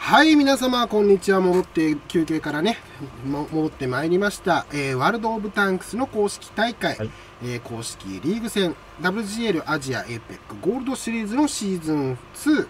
はい、皆様、こんにちは。戻って、休憩からね、戻ってまいりました。ワールド・オブ・タンクスの公式大会、 はい、 公式リーグ戦、WGL アジア APEC ゴールドシリーズのシーズン2、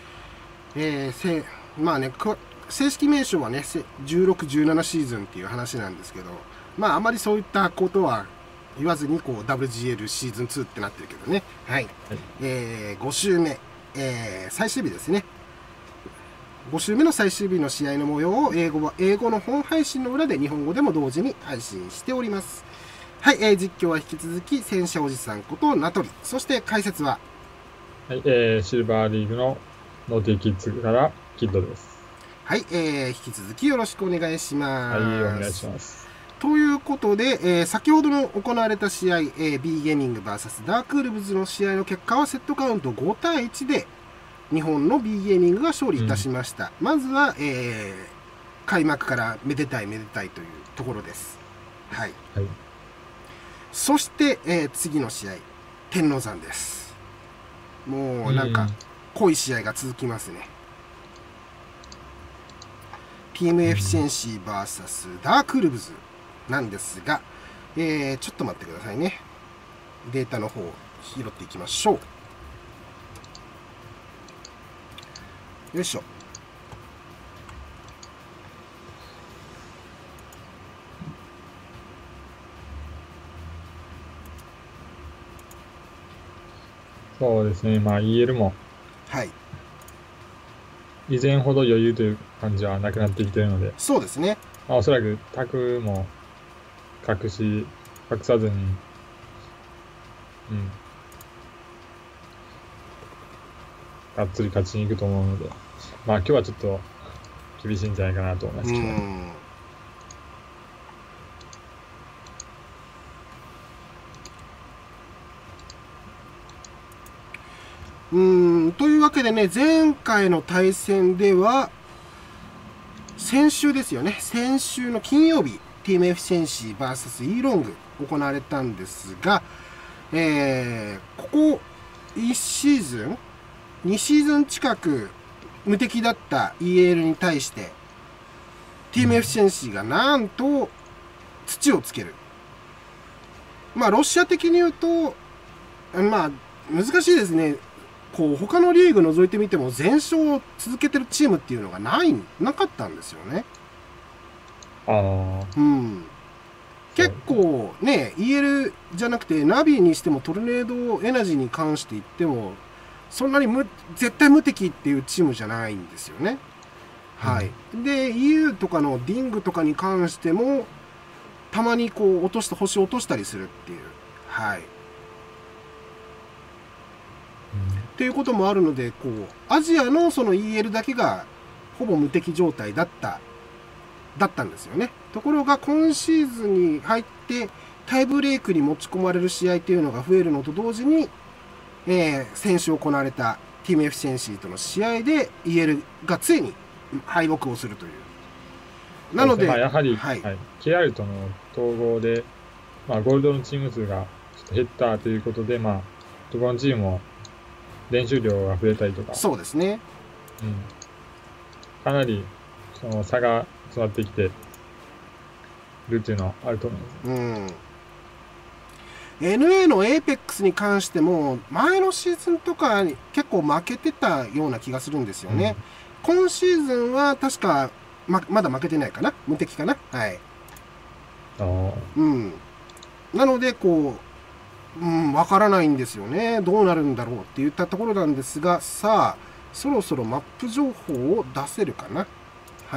まあね、正式名称はね、16、17シーズンっていう話なんですけど、まあ、あまりそういったことは言わずに、WGL シーズン2ってなってるけどね。はい。 はい、 5週目、最終日ですね。5週目の最終日の試合の模様を英語の本配信の裏で日本語でも同時に配信しております。はい、実況は引き続き戦車おじさんこと名取、そして解説は、 はい、シルバーリーグのノーティーキッズからキッドです。 はい、引き続きよろしくお願いします。 はい、お願いします。 ということで、先ほどの行われた試合、B ゲーミング VS ダークウルブズの試合の結果はセットカウント5対1で日本の B ゲーミングが勝利いたしました。まずは、開幕からめでたいめでたいというところです。はい。 はい、 そして、次の試合、天王山です。もうなんか濃い試合が続きますね。チームエフィシェンシー VS ダークウルブズなんですが、ちょっと待ってくださいね。データの方を拾っていきましょう。よいしょ。 そうですね、まあ EL もはい。 以前ほど余裕という感じはなくなってきているので、 そうですね。 まあ、おそらくタクも隠さずに、がっつり勝ちに行くと思うので、まあ今日はちょっと厳しいんじゃないかなと思いますけどね。 というわけでね、前回の対戦では、先週ですよね、先週の金曜日、チームエフィシェンシー VS イーロング行われたんですが、ここ1シーズン、2シーズン近く無敵だった EL に対して、チームエフィシェンシーがなんと土をつける。まあ、ロシア的に言うと、まあ、難しいですね。他のリーグ除いてみても全勝を続けてるチームっていうのがなかったんですよね。結構ね、EL じゃなくてナビにしてもトルネードエナジーに関して言ってもそんなに絶対無敵っていうチームじゃないんですよね。はい。で EU とかのディングとかに関してもたまに星を落としたりするっていう、はい。っていうこともあるので、アジアのその EL だけがほぼ無敵状態だったんですよね。ところが今シーズンに入ってタイブレークに持ち込まれる試合っていうのが増えるのと同時に、先週行われたチームエフィシェンシーとの試合で EL がついに敗北をするという。なので、 やはり、KR との統合で、ゴールドのチーム数がちょっと減ったということで、どこのチームも練習量が増えたりとか、 そうですね。 かなりその差が詰まってきてるっていうのはあると思います。 NA の APEX に関しても前のシーズンとかに結構負けてたような気がするんですよね。今シーズンは確か まだ負けてないかな、無敵かな。はい。なのでわからないんですよね。どうなるんだろうって言ったところなんですが、さあそろそろマップ情報を出せるかな。はい。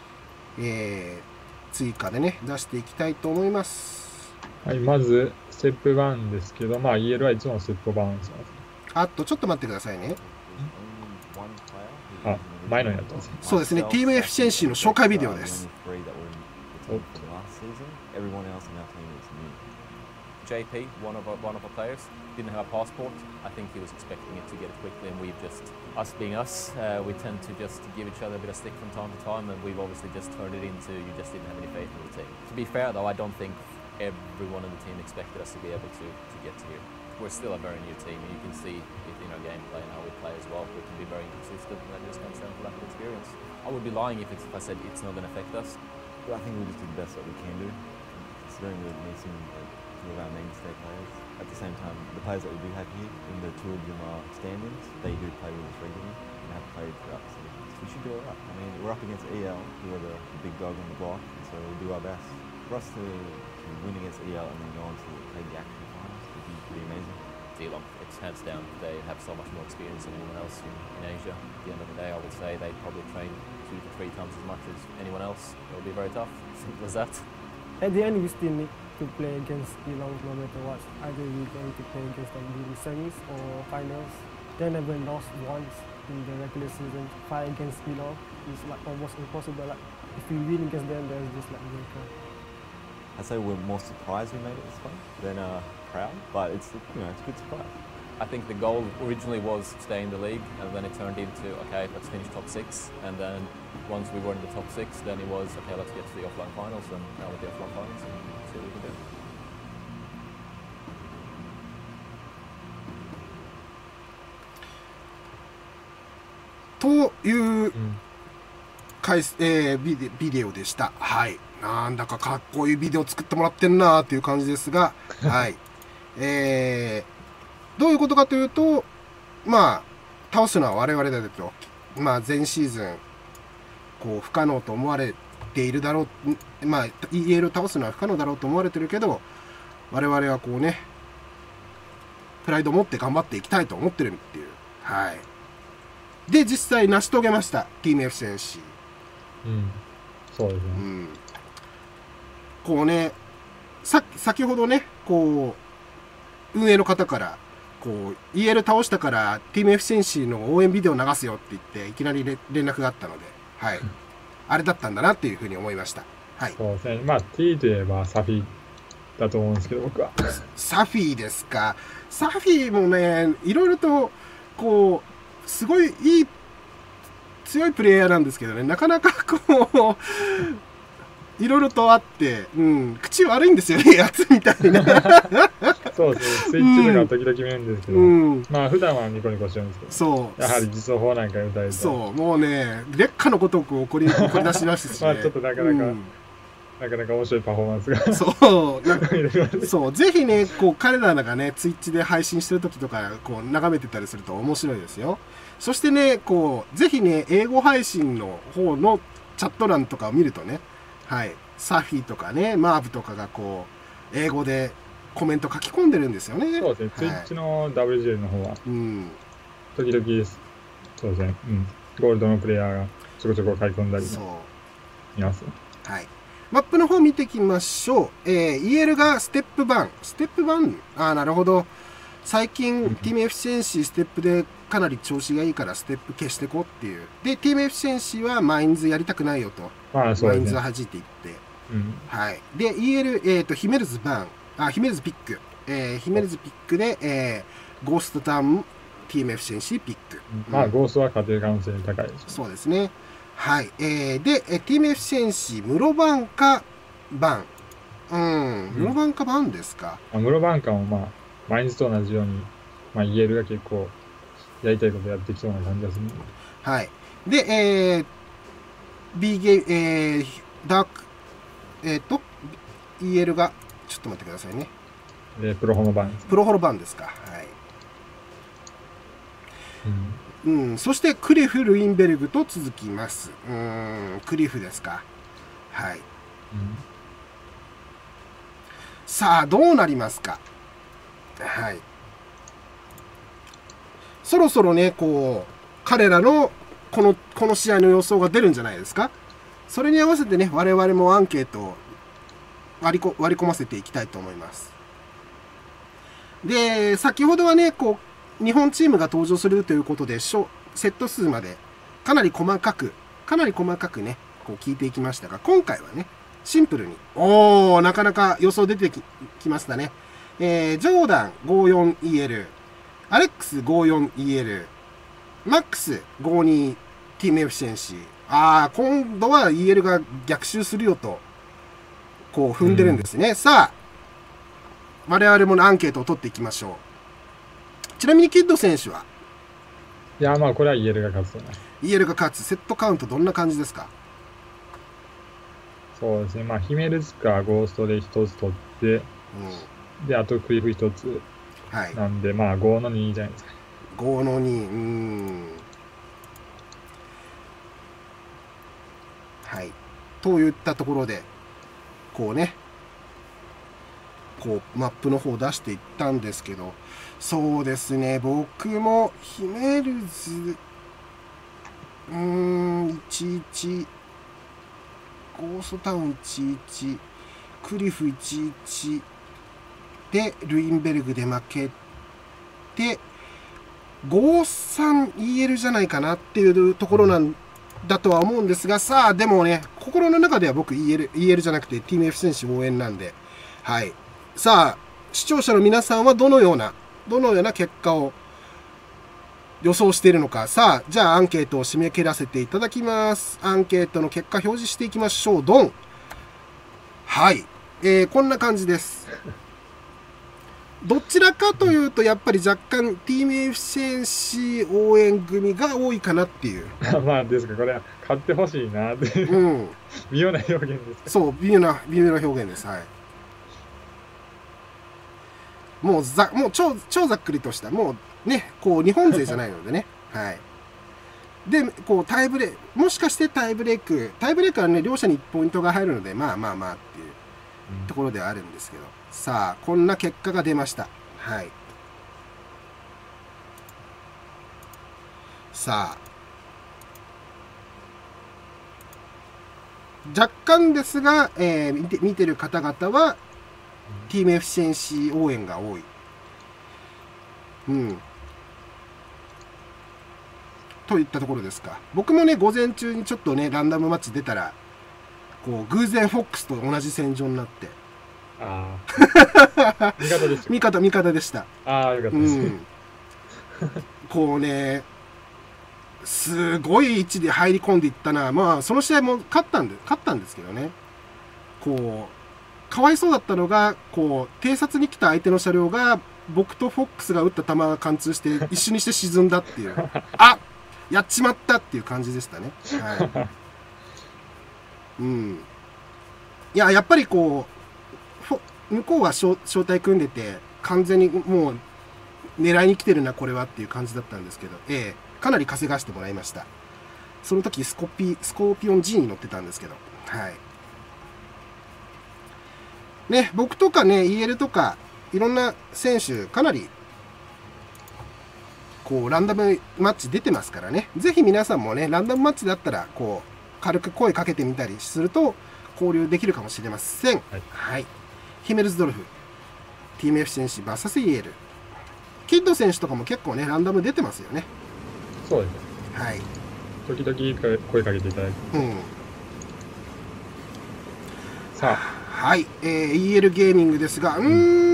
追加でね出していきたいと思います。 はい、まずステップ1ですけど、EL はいつもステップ1です。 ちょっと待ってくださいね。 前のになってます。 そうですね、チームエフィシェンシーの紹介ビデオです。 JP, one of our players, didn't have a passport. I think he was expecting it to get it quickly, and we've just, us being us, we tend to just give each other a bit of stick from time to time, and we've obviously just turned it into you just didn't have any faith in the team. To be fair though, I don't think everyone in the team expected us to be able to get to here. we're still a very new team, and you can see it in our gameplay and how we play as well. We can be very inconsistent, and that just comes down to lack of experience. I would be lying if I said it's not going to affect us. But I think we just do the best that we can do, considering we're missing two of our mainstay players. At the same time, the players that we do have here, and the two of them are stand-ins, they do play with us regularly and have played throughout the season. So we should do alright. I mean, we're up against EL, who are the big dog on the block, and so we'll do our best. For us to win against EL and then go on to play the actual finals would be pretty amazing. Geelong, it's hands down. They have so much more experience than anyone else in Asia. At the end of the day, I would say they probably train 2 to 3 times as much as anyone else. It'll be very tough. Simple as that. At the end, we still need to play against Geelong no matter what. Either we're going to play against them in the semis or finals. They never lost once in the regular season. Fight against Geelong is like almost impossible. Like if we win against them, there's just like miracle. I'd say we're more surprised we made it this far than proud, but it's a good surprise. I think the goal originally was stay in the league, and then it turned into, okay, let's finish top 6. And then once we were in the top 6, then it was, okay, let's get to the offline finals, and now we're at the offline finals and see what we can do. というビデオでした。はい。なんだかかっこいいビデオ作ってもらってんなーっていう感じですが、はい。どういうことかというと、まあ、倒すのは我々だと、まあ、前シーズン、こう、不可能と思われているだろう、まあ、EL を倒すのは不可能だろうと思われてるけど、我々はこうね、プライドを持って頑張っていきたいと思ってるっていう。はい。で、実際成し遂げました。TMF 戦士。 うん。そうですね。 うん。こうね、先ほどね、こう、運営の方から、こう、EL 倒したから TMF 戦士の応援ビデオ流すよって言って、いきなり連絡があったので、はい。あれだったんだなっていうふうに思いました。はい。 そうですね。まあ、T といえばサフィーだと思うんですけど、僕は。 サフィーですか。サフィーもね、いろいろと、こう、すごいいい、強いプレイヤーなんですけどね、なかなかこう、いろいろとあって、うん、口悪いんですよね、やつみたいな。 そうですね、スイッチとか時々見るんですけど、まあ普段はニコニコしてるんですけど、 そう。 やはり実装法なんか歌えて。 そう、もうね、劣化のごとく怒り出しましたし、ね。 まあちょっとなかなか面白いパフォーマンスが。 そう、なんかそう、ぜひね、こう、彼らがね、ツイッチで配信してる時とか、こう、眺めてたりすると面白いですよ。そしてね、こう、ぜひね、英語配信の方のチャット欄とかを見るとね、はい、サフィーとかね、マーブとかがこう、英語でコメント書き込んでるんですよね。 そうですね、ツイッチの WGL の方は、時々です。そうですね、ゴールドのプレイヤーがちょこちょこ書き込んだりします。 はい。マップの方見ていきましょう。EL がステップ版。ステップ版？なるほど。最近、Team エフィシェンシーステップでかなり調子がいいからステップ消してこうっていう。で、Team エフィシェンシーはマインズやりたくないよと。マインズは弾いていって。はい。で、EL、ヒメルズ版。ヒメルズピック。ヒメルズピックで、ゴーストタウン、Team エフィシェンシーピック。 まあ、ゴーストは勝てる可能性高いです。 そうですね。はい。で、Team エフィシェンシー、室版か版。室版か版ですか。 室版かもまあ、マインズと同じように、まあ、EL が結構、やりたいことやってきそうな感じがする。 はい。で、B ゲーム、ダーク、EL が、ちょっと待ってくださいね。 プロホロ版です、ね。 プロホロ版ですか。はい。そしてクリフ・ルインベルグと続きます。クリフですか。はい。さあ、どうなりますか。はい。そろそろね、こう、彼らのこの試合の予想が出るんじゃないですか。それに合わせてね、我々もアンケートを割り込ませていきたいと思います。で、先ほどはね、こう、日本チームが登場するということで、セット数までかなり細かくね、こう聞いていきましたが、今回はね、シンプルに、なかなか予想出てきましたね。ジョーダン 54EL、アレックス 54EL、マックス 52 ティームエフィシェンシー。今度は EL が逆襲するよと、こう踏んでるんですね。さあ、我々もアンケートを取っていきましょちなみにキッド選手は、 いや、まあ、これはイエルが勝つと思います。 イエルが勝つ、セットカウントどんな感じですか？ そうですね。まあ、ヒメルスかゴーストで1つ取って、で、あとクリフ1つ。 はい。 なんで、まあ、5の2じゃないですか。 5の2、はい。といったところで、こうね、こう、マップの方を出していったんですけど、そうですね、僕もヒメルズ、11、ゴーストタウン11、クリフ11で、ルインベルグで負けて、5-3 EL じゃないかなっていうところなんだとは思うんですが、さあ、でもね、心の中では僕 EL じゃなくて TeamF 選手応援なんで、はい。さあ、視聴者の皆さんはどのような結果を予想しているのか。さあ、じゃあアンケートを締め切らせていただきます。アンケートの結果表示していきましょう。ドン。はい。こんな感じです。どちらかというと、やっぱり若干 Team エフシェンシー応援組が多いかなっていう。 まあ、ですか、これは勝ってほしいなって、微妙な表現ですか。 そう、微妙な表現です。はい。もう超ざっくりとした、もうね、こう日本勢じゃないのでね。はい。で、こうもしかしてタイブレークはね、両者に1ポイントが入るので、まあっていうところではあるんですけど。さあ、こんな結果が出ました。はい。さあ、若干ですが、見てる方々は、チームエフシェンシー応援が多い。といったところですか。僕もね、午前中にちょっとね、ランダムマッチ出たら、こう、偶然フォックスと同じ戦場になって。 ああ。味方でした。 味方でした。 ああ、よかったです。 こうね、すごい位置で入り込んでいったな。まあ、その試合も勝ったんですけどね。こう、かわいそうだったのが、こう、偵察に来た相手の車両が、僕とフォックスが撃った弾が貫通して、一瞬にして沈んだっていう。あ、やっちまったっていう感じでしたね。はい。いや、やっぱりこう、向こうは招待組んでて、完全にもう、狙いに来てるな、これはっていう感じだったんですけど、かなり稼がしてもらいました。その時、スコーピオン G に乗ってたんですけど、はい。ね、僕とかね、EL とか、いろんな選手、かなり、こう、ランダムマッチ出てますからね。ぜひ皆さんもね、ランダムマッチだったら、こう、軽く声かけてみたりすると、交流できるかもしれません。はい。ヒメルズドルフ、ティームエフシェンシー VS EL。キッド選手とかも結構ね、ランダム出てますよね。 そうですね。 はい。 時々声かけていただいて。さあ。 はい。EL ゲーミングですが、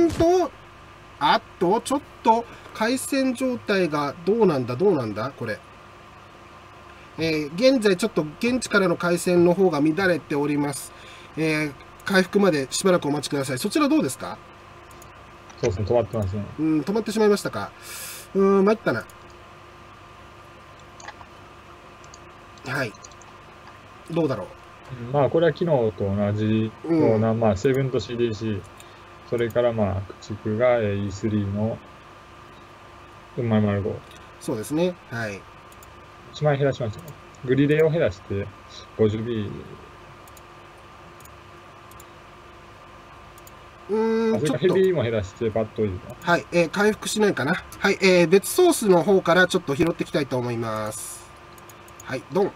ちょっと、回線状態がどうなんだ、これ。現在ちょっと現地からの回線の方が乱れております。回復までしばらくお待ちください。そちらどうですか？ そうですね、止まってますね。 止まってしまいましたか。参ったな。はい。どうだろう。 まあ、これは昨日と同じような、まあ、セブンと CDC、それからまあ、駆逐が E3 の005。 そうですね。はい。 1枚減らしましたね。グリレーを減らして、50B。それからヘビーも減らしてバットオイルか。 はい、回復しないかな。はい、別ソースの方からちょっと拾っていきたいと思います。はい、ドン。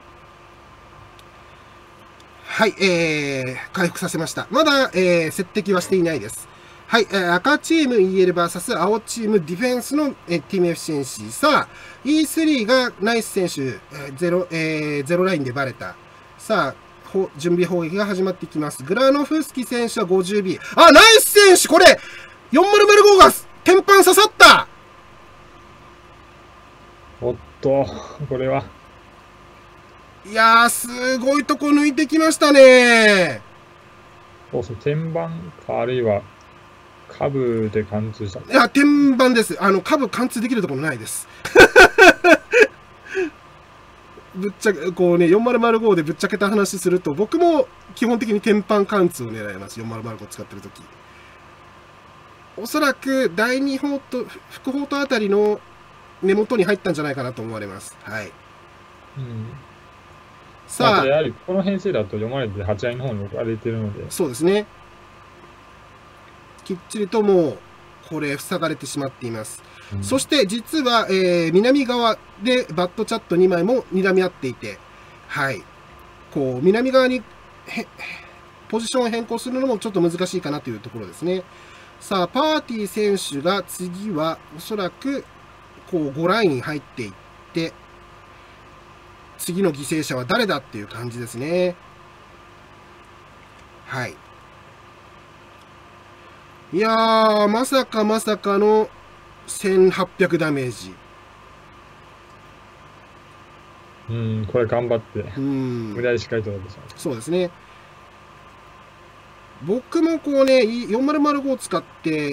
はい、回復させました。まだ、接敵はしていないです。はい、赤チーム EL vs 青チームディフェンスの、ティームエフシェンシー。さあ、E3 がナイス選手、ゼロラインでバレた。さあ、準備砲撃が始まっていきます。グラノフスキ選手は 50B。あ、ナイス選手これ !4005 が天板刺さった。 おっと、これは。 いやー、すごいとこ抜いてきましたね。 そうですね、天板か、あるいは、 下部で貫通した。 いや、天板です。下部貫通できるところないです。ぶっちゃけ、こうね、4005でぶっちゃけた話すると、僕も基本的に天板貫通を狙います。4005使ってるとき。おそらく、第2砲と、副砲とあたりの根元に入ったんじゃないかなと思われます。はい。 うん。 さあ、 やはりこの編成だと読まれて8割の方に置かれているので。 そうですね。きっちりともう、これ、塞がれてしまっています。 うん、 そして、実は、南側でバットチャット2枚も睨み合っていて、はい。こう、南側にポジションを変更するのもちょっと難しいかなというところですね。さあ、パーティー選手が次は、おそらく、こう、5ラインに入っていって、次の犠牲者は誰だっていう感じですね。はい。いやー、まさかまさかの1800ダメージ。 これ頑張って、 無理やりしっかりとでしょう。 そうですね。僕もこうね、4005を使って、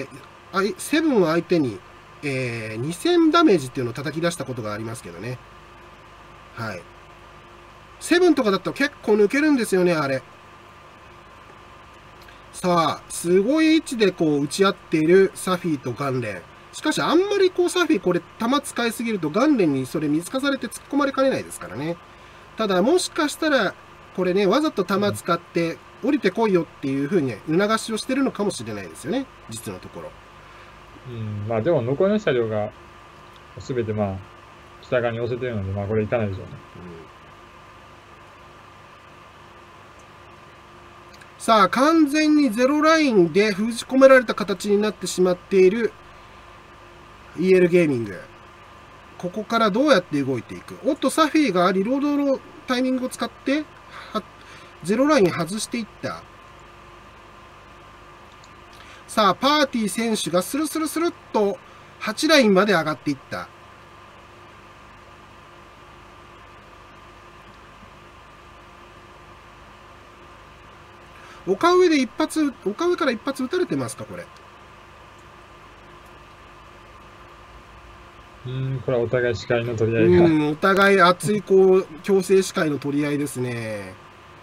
セブンを相手に、2000ダメージっていうのを叩き出したことがありますけどね。はい。セブンとかだと結構抜けるんですよね、あれ。さあ、すごい位置でこう打ち合っているサフィーとガンレン。しかしあんまりこうサフィーこれ弾使いすぎるとガンレンにそれ見透かされて突っ込まれかねないですからね。ただもしかしたらこれね、わざと弾使って降りてこいよっていう風に促しをしてるのかもしれないですよね。実のところ。 まあでも残りの車両が全てまあ北側に寄せてるので、まあこれいかないでしょうね。 さあ、完全にゼロラインで封じ込められた形になってしまっている EL ゲーミング。ここからどうやって動いていく？おっと、サフィーがリロードのタイミングを使って、ゼロライン外していった。さあ、パーティー選手がスルスルスルっと8ラインまで上がっていった。丘上から一発撃たれてますか、これ。 これはお互い視界の取り合いが。 お互い熱い、こう、強制視界の取り合いですね。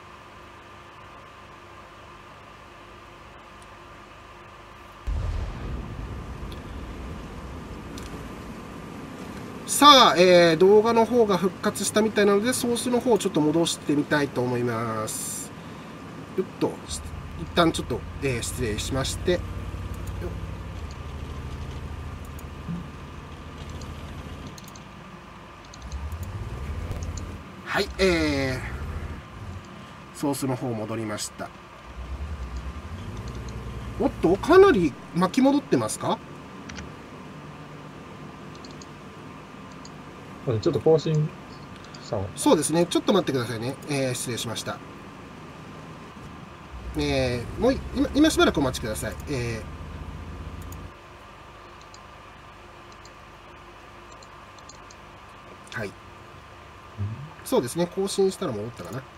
さあ、動画の方が復活したみたいなので、ソースの方をちょっと戻してみたいと思います。一旦ちょっと、失礼しまして。はい、ソースの方戻りました。おっと、かなり巻き戻ってますか？ ちょっと更新さを。 そうですね。ちょっと待ってくださいね。失礼しました。もう今しばらくお待ちください。はい。そうですね。更新したら戻ったかな。はい。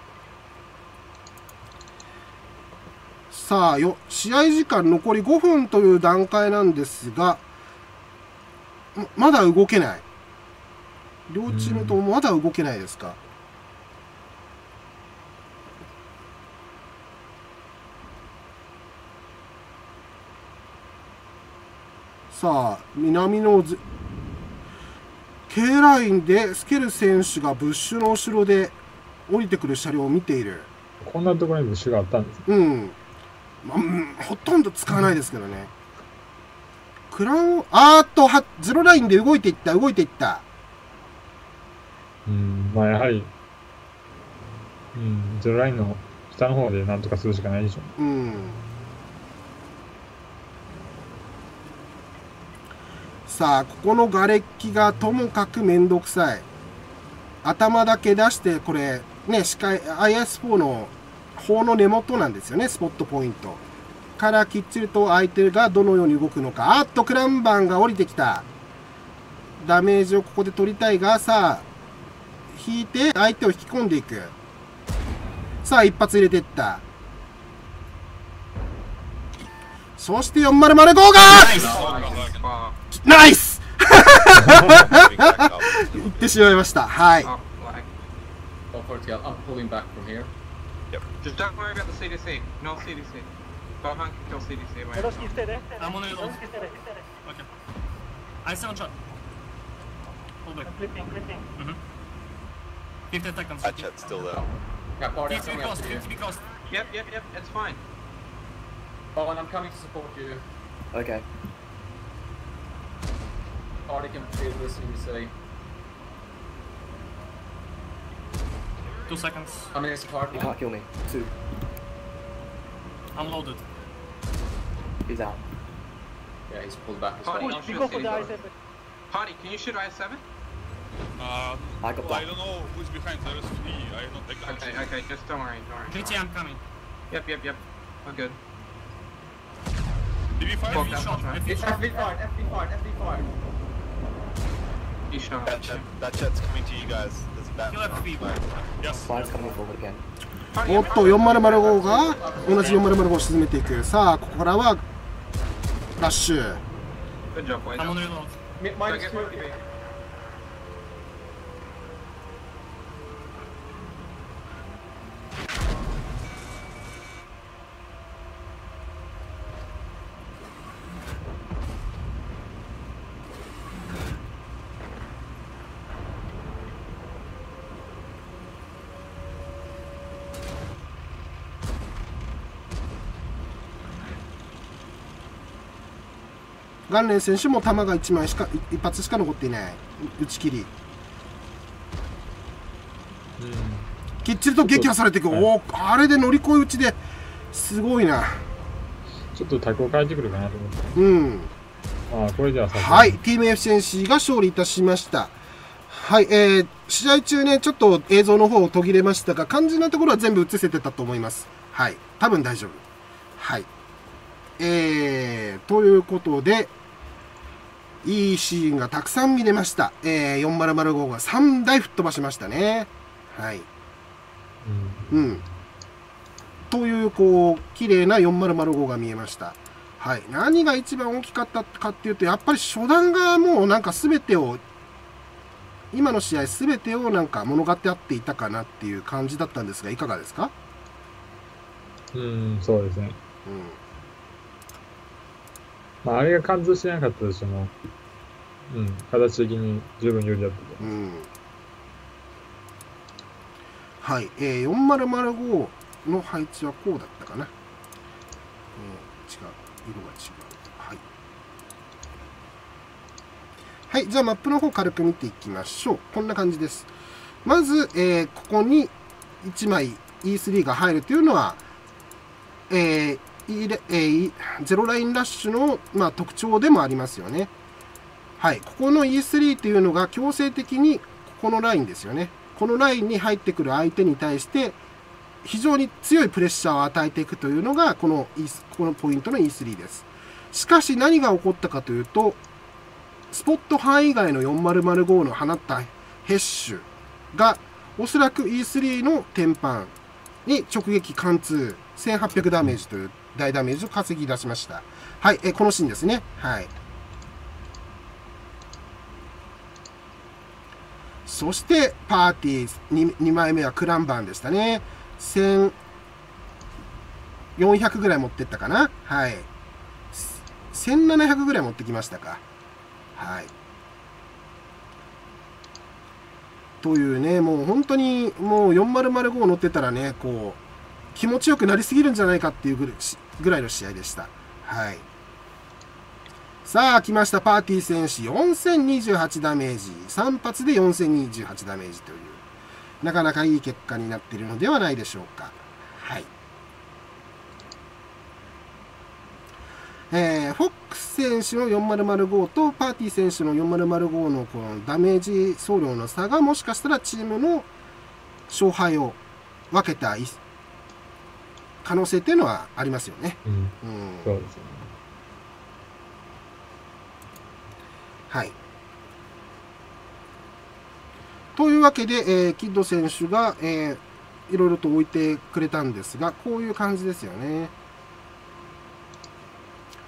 さあ試合時間残り5分という段階なんですが、まだ動けない。両チームともまだ動けないですか。さあ、南のK ラインでスケル選手がブッシュの後ろで降りてくる車両を見ている。 こんなところにブッシュがあったんですね。ほとんど使わないですけどね。クラウン、ゼロラインで動いていった。 まあやはり、ゼロラインの下の方でなんとかするしかないでしょう。 さあ、ここの瓦礫がともかくめんどくさい。頭だけ出して、これ、ね、IS4 の砲の根元なんですよね、スポットポイント。からきっちりと相手がどのように動くのか。クランバンが降りてきた。ダメージをここで取りたいが、さあ、引いて相手を引き込んでいく。さあ、一発入れていった。 そして4005がナイスいってしまいました。はい。 Yep. Just don't worry about the CDC. No CDC. Bohan can kill CDC. Wait. I'm on reload. Okay. I sound shot. Hold back. 15 seconds. That chat's still there. Needs to be crossed. Needs to be crossed. Yep. It's fine. Bohan, I'm coming to support you. Okay. Party can feel listening to say. 2 seconds. I'm in his party. You can't kill me. 2. I'm loaded. He's out. Yeah, he's pulled back. Party, I'll shoot CDC. Party, can you shoot IS-7? I got black. I don't know who's behind the rest of me. I don't take the Okay, just don't worry. GT, I'm coming. Yep. We're good. DB5? FV shot. FV shot. FV fired. He shot. That chat's coming to you guys. There's a bat. Kill FV. Yes. Fire's coming forward again. おっと4005が同じ4005を沈めていく。さあここからはラッシュ。 Good job, boys. I'm on reload. Minus 2. 元連選手も弾が1発しか残っていない。打ち切り。きっちりと撃破されていく。おお、あれで乗り越え打ちですごいな。 ちょっとタコ変えてくるかなと思って。これじゃあはい、チームエフシェンシーが勝利いたしました。はい、試合中ね、ちょっと映像の方を途切れましたが、肝心なところは全部映せてたと思います。はい、多分大丈夫。はい。ということで、いいシーンがたくさん見れました。4005が3台吹っ飛ばしましたね。はい。という、綺麗な4005が見えました。はい。何が一番大きかったかっていうと、やっぱり初段がもうなんか全てを、今の試合全てをなんか物語っていたかなっていう感じだったんですが、いかがですか？ そうですね。あれが貫通してなかったとしても、形的に十分有利だったと思います。 はい、4005の配置はこうだったかな。違う、色が違う。はい。はい、じゃあマップの方軽く見ていきましょう。こんな感じです。まず、ここに1枚 E3 が入るというのは、ゼロラインラッシュの、特徴でもありますよね。はい、ここの E3 というのが強制的にここのラインですよね。このラインに入ってくる相手に対して非常に強いプレッシャーを与えていくというのがこのポイントの E3 です。しかし何が起こったかというと、スポット範囲外の4005の放ったヘッシュがおそらく E3 の天板に直撃貫通1800ダメージという大ダメージを稼ぎ出しました。はい、このシーンですね。はい。そしてパーティー 2枚目はクランバーンでしたね。1400ぐらい持ってったかな。はい。1700ぐらい持ってきましたか。はい。というね、もう本当にもう4005乗ってたらね、気持ちよくなりすぎるんじゃないかっていうぐらいの試合でした。はい。さあ、来ました。パーティー選手、4028ダメージ。3発で4028ダメージという、なかなかいい結果になっているのではないでしょうか。はい。フォックス選手の4005とパーティー選手の4005のこのダメージ総量の差がもしかしたらチームの勝敗を分けた可能性っていうのはありますよね。 そうですね。 はい。というわけで、キッド選手が、いろいろと置いてくれたんですが、こういう感じですよね。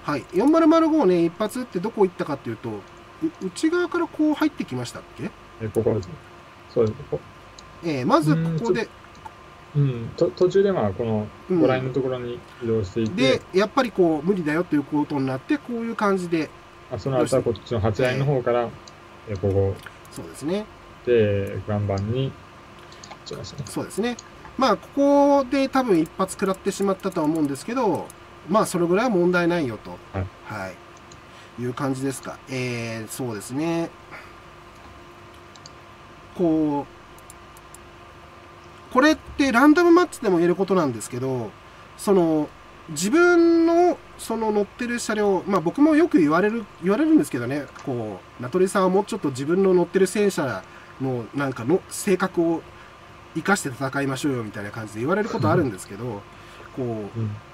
はい、4005ね、一発撃ってどこ行ったかっていうと、内側からこう入ってきましたっけ？ ここです。そうです。ここ。 まずここで、 途中でまあこのご覧のところに移動していて、 でやっぱりこう無理だよということになって、こういう感じで、 その後はこっちの8ラインの方から、ここそうですね。 で岩盤にそうですね。まあここで多分一発食らってしまったとは思うんですけど、まあそれぐらいは問題ないよと、はい、いう感じですか。そうですね。これってランダムマッチでも言えることなんですけど、その自分のその乗ってる車両、まあ僕もよく言われるんですけどね、こう名取さんはもうちょっと自分の乗ってる戦車のなんかの性格を生かして戦いましょうよみたいな感じで言われることあるんですけど、こ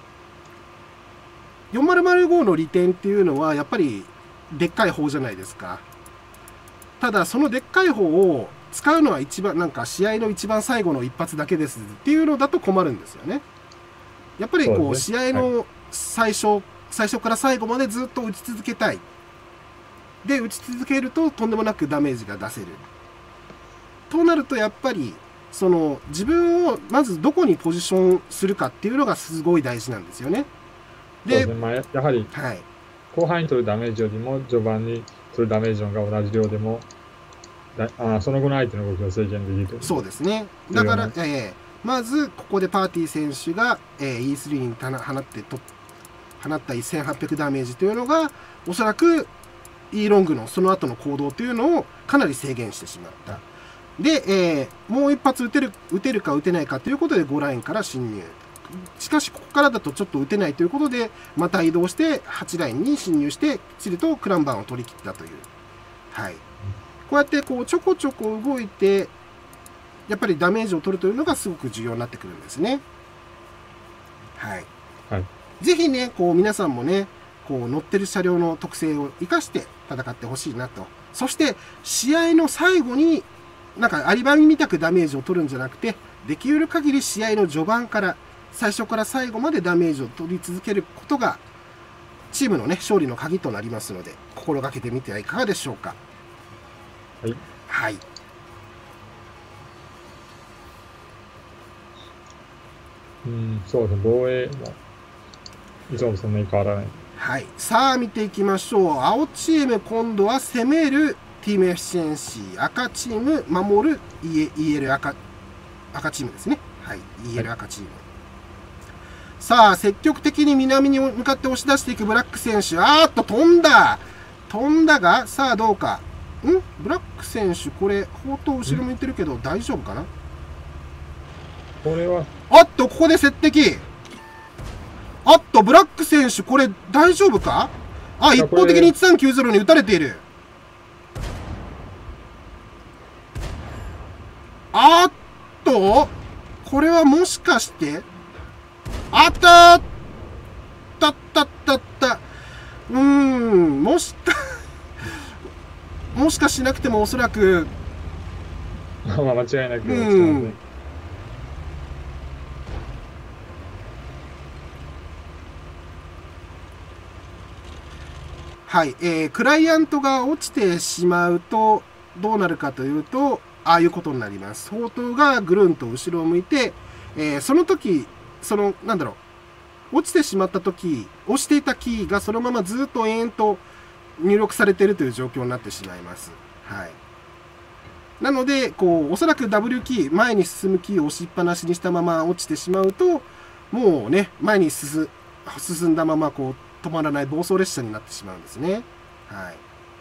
う、4005の利点っていうのはやっぱりでっかい砲じゃないですか。ただそのでっかい砲を使うのは一番なんか試合の一番最後の一発だけですっていうのだと困るんですよね。やっぱりこう試合の最初から最後までずっと打ち続けたい。で打ち続けるととんでもなくダメージが出せる。となるとやっぱりその自分をまずどこにポジションするかっていうのがすごい大事なんですよね。 で、まあ、やはり後半に取るダメージよりも序盤に取るダメージの方が同じ量でもその後の相手の動きを制限できると。 そうですね。だから、まずここでパーティー選手が、E3 に放った1800ダメージというのがおそらく E ロングのその後の行動というのをかなり制限してしまった。で、もう一発撃てるか撃てないかということで5ラインから侵入。しかしここからだとちょっと撃てないということでまた移動して8ラインに侵入してきっちりとクランバーを取り切ったという。はい。こうやってこうちょこちょこ動いてやっぱりダメージを取るというのがすごく重要になってくるんですね。はい。ぜひね、こう皆さんもね、こう乗ってる車両の特性を生かして戦ってほしいなと。そして試合の最後になんかアリバミみたくダメージを取るんじゃなくて、できる限り試合の序盤から最初から最後までダメージを取り続けることがチームのね勝利の鍵となりますので、心がけてみてはいかがでしょうか。はい。 そうですね、防衛もいつもそんなに変わらない。 はい。さあ見ていきましょう。青チーム今度は攻めるチームエフィシエンシー、赤チーム守る EL 赤チームですね。はい。EL 赤チーム。さあ積極的に南に向かって押し出していくブラック選手。飛んだが、さあどうか。ブラック選手、これ、砲塔後ろ向いてるけど、大丈夫かな。 これは。 ここで接敵。ブラック選手、これ、大丈夫か。一方的に1390に撃たれている。これはもしかして、もしかしなくてもおそらく間違いなくはい、クライアントが落ちてしまうとどうなるかというと、ああいうことになります。砲塔がぐるんと後ろを向いて、その時なんだろう、落ちてしまった時押していたキーがそのままずっと延々と入力されているという状況になってしまいます。はい。なのでおそらく W キー、前に進むキーを押しっぱなしにしたまま落ちてしまうと、もうね、前に進んだまま止まらない暴走列車になってしまうんですね。はい。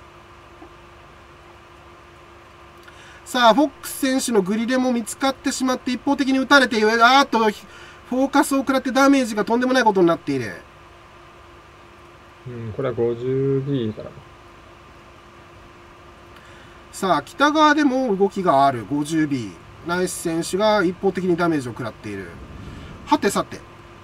さあフォックス選手のグリレも見つかってしまって一方的に撃たれて、フォーカスを食らってダメージがとんでもないことになっている。 これは 50B から。 さあ北側でも動きがある 50B。ナイス選手が一方的にダメージを食らっている。はてさて、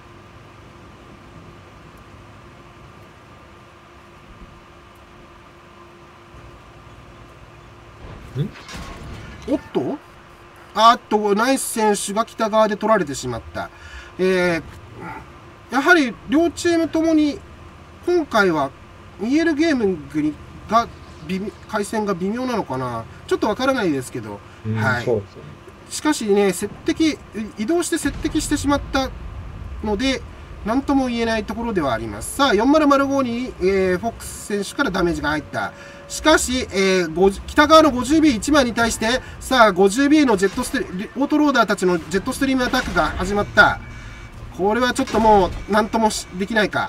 ナイス選手が北側で取られてしまった。やはり両チームともに今回は EL ゲームが回線が微妙なのかな、ちょっとわからないですけど、はい。 そうですよね。 しかしね、移動して接敵してしまったので、なんとも言えないところではあります。さあ、4005に、フォックス選手からダメージが入った。しかし、北側の 50B1 枚に対して、さあ、50B のオートローダーたちのジェットストリームアタックが始まった。これはちょっともう、なんともできないか。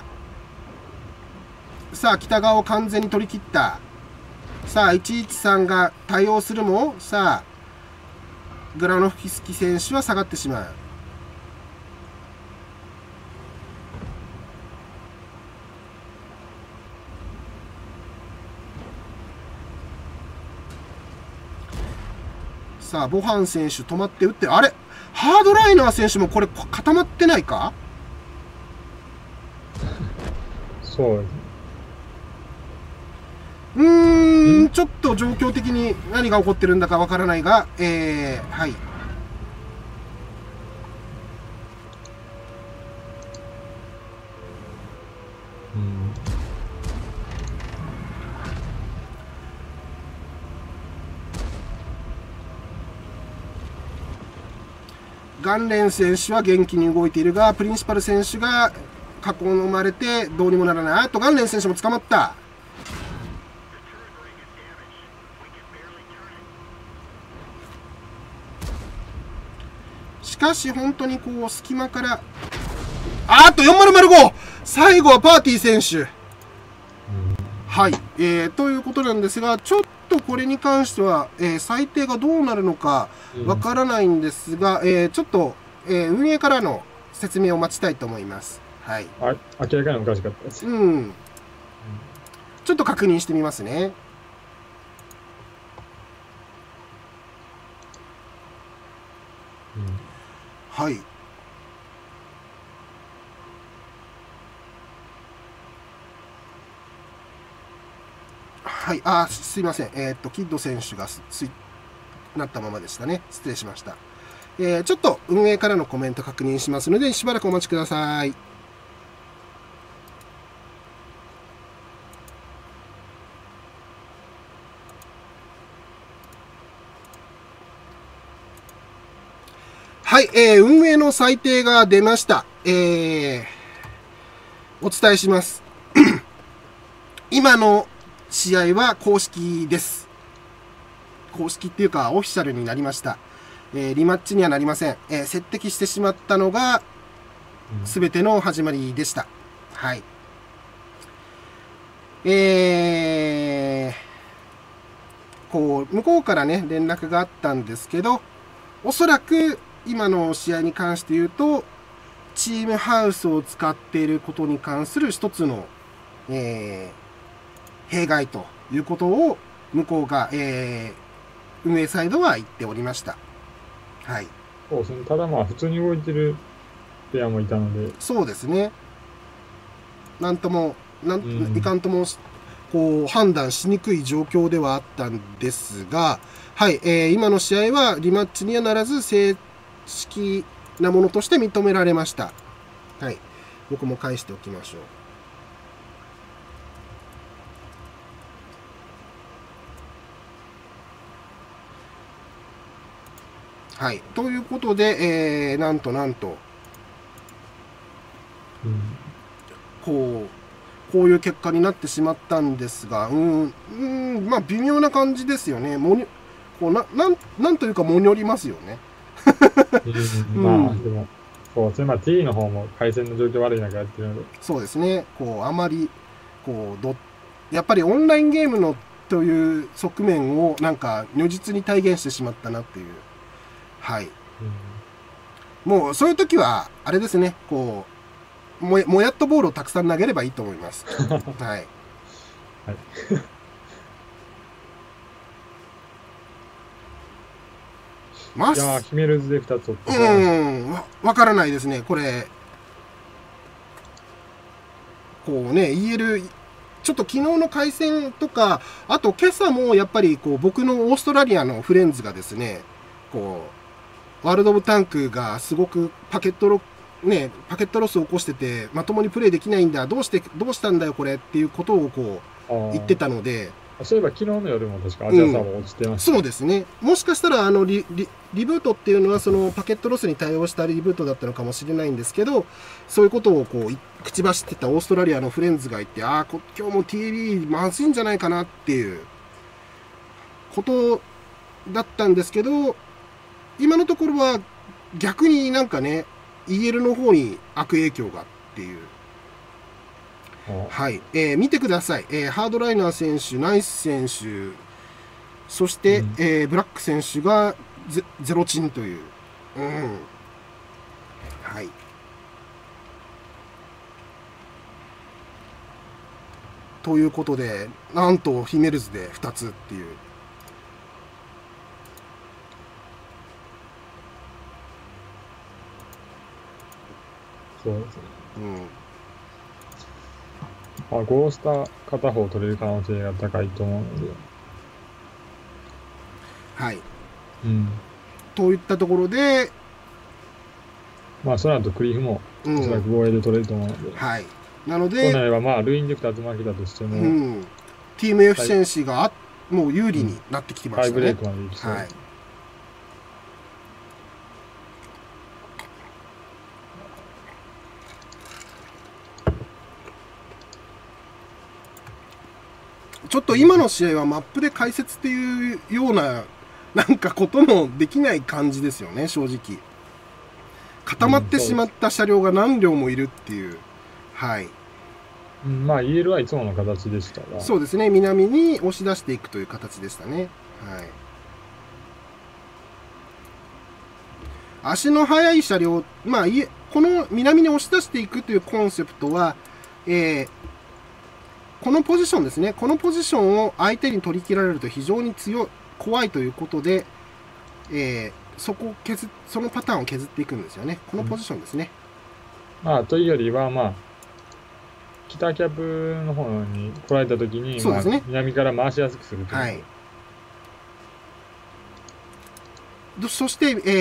さあ、北側を完全に取り切った。さあ、113が対応するも、さあ、グラノフスキ選手は下がってしまう。さあ、ボハン選手止まって打ってる。あれハードライナー選手もこれ固まってないか？ そうですね。 ちょっと状況的に何が起こってるんだかわからないが、はい。ガンレン選手は元気に動いているが、プリンシパル選手が囲まれてどうにもならない。あとガンレン選手も捕まった。しかし本当にこう隙間から、あっと4005、最後はパーティー選手。はい、ということなんですが、ちょっとこれに関しては、裁定がどうなるのかわからないんですが、ちょっと、運営からの説明を待ちたいと思います。はい。 明らかにおかしかったです。 ちょっと確認してみますね。はい。はい、すいません。キッド選手がなったままでしたね。失礼しました。ちょっと運営からのコメント確認しますので、しばらくお待ちください。はい、運営の裁定が出ました。お伝えします。今の試合は公式です。公式っていうか、オフィシャルになりました。リマッチにはなりません。接敵してしまったのが、すべての始まりでした。はい。向こうからね、連絡があったんですけど、おそらく、今の試合に関して言うと、チームハウスを使っていることに関する一つの、弊害ということを向こうが、運営サイドは言っておりました。はい。 そうですね。ただまあ普通に動いてるペアもいたので。 そうですね。なんとも、いかんとも、こう、判断しにくい状況ではあったんですが、はい、今の試合はリマッチにはならず、正式なものとして認められました。はい。僕も返しておきましょう。はい。ということで、なんと、こういう結果になってしまったんですが、まあ、微妙な感じですよね。こうなんというか、もにょりますよね。 まあ、でも、そうですね。まあ、T の方も回線の状況悪い中やってるので。 そうですね。あまり、やっぱりオンラインゲームのという側面を、なんか、如実に体現してしまったなっていう。はい。もう、そういう時は、あれですね、もやっとボールをたくさん投げればいいと思います。はい。 いやー、ヒメルズで2つ取って。 わからないですね、これ。EL、ちょっと昨日の回戦とか、あと今朝もやっぱり僕のオーストラリアのフレンズがですね、ワールド・オブ・タンクがすごくパケットロッね、パケットロスを起こしてて、まともにプレイできないんだ、どうしたんだよ、これっていうことをこう言ってたので、 そういえば昨日の夜も確かアジアサーバー落ちてました、 そうですね、もしかしたらリブートっていうのは、そのパケットロスに対応したリブートだったのかもしれないんですけど、そういうことをこう口走ってたオーストラリアのフレンズがいて、今日も TV まずいんじゃないかなっていうことだったんですけど、今のところは逆になんかね、EL の方に悪影響がっていう。はい、見てください、ハードライナー選手、ナイス選手、そして、ブラック選手がゼロチンという、はい。ということで、なんとヒメルズで2つっていう。 そうですね。ゴースター片方取れる可能性が高いと思うので。 はい。といったところで、 まあ、その後クリフも、おそらく防衛で取れると思うので。 はい。なので、 そうなれば、まあ、ルインで2つ負けたとしても、 チームエフィシェンシーがもう有利になってきてましたね。 タイブレークまでいきそう。はい。 ちょっと今の試合はマップで解説っていうようななんかこともできない感じですよね、正直。固まってしまった車両が何両もいるっていう。はい。 まあ EL はいつもの形でしたが。 そうですね、南に押し出していくという形でしたね。はい。足の速い車両、まあ、この南に押し出していくというコンセプトは、このポジションですね。このポジションを相手に取り切られると非常に怖いということで、そのパターンを削っていくんですよね。このポジションですね。 まあ、というよりは、まあ、北キャプの方に来られたときに、 そうですね、 南から回しやすくするという。 はい。そして、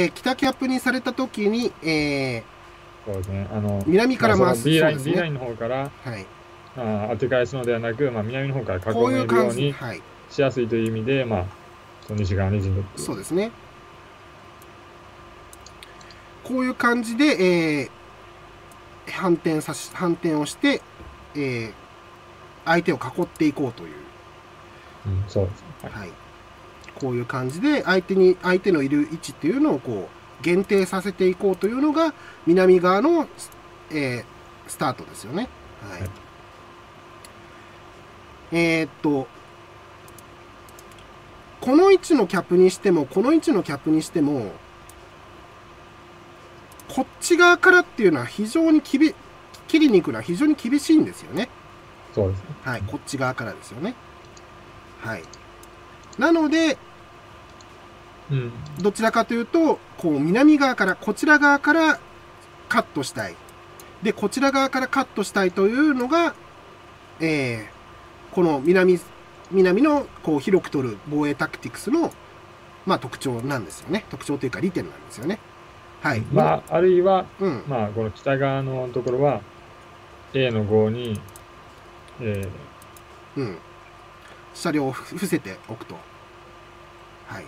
北キャップにされたときに、 そうですね、 南から回す。 B ラインの方から、はい、当て返すのではなく、まあ、南の方から囲めるようにしやすいという意味で、まあ、その西側に陣取って。 そうですね。こういう感じで、反転をして、相手を囲っていこうという。 そうですね。 はい。こういう感じで相手のいる位置っていうのをこう限定させていこうというのが南側の、スタートですよね。はい。この位置のキャップにしてもこの位置のキャップにしてもこっち側からっていうのは非常に切りに行くのは非常に厳しいんですよね。 そうですね。 はい、こっち側からですよね。はい。なので、どちらかというと、こう南側から、こちら側からカットしたい。で、こちら側からカットしたいというのが、この南のこう広く取る防衛タクティクスの、まあ、特徴なんですよね。特徴というか利点なんですよね。はい。 まあ、あるいは、まあ、この北側のところは、A の5に、 車両を伏せておくと。はい。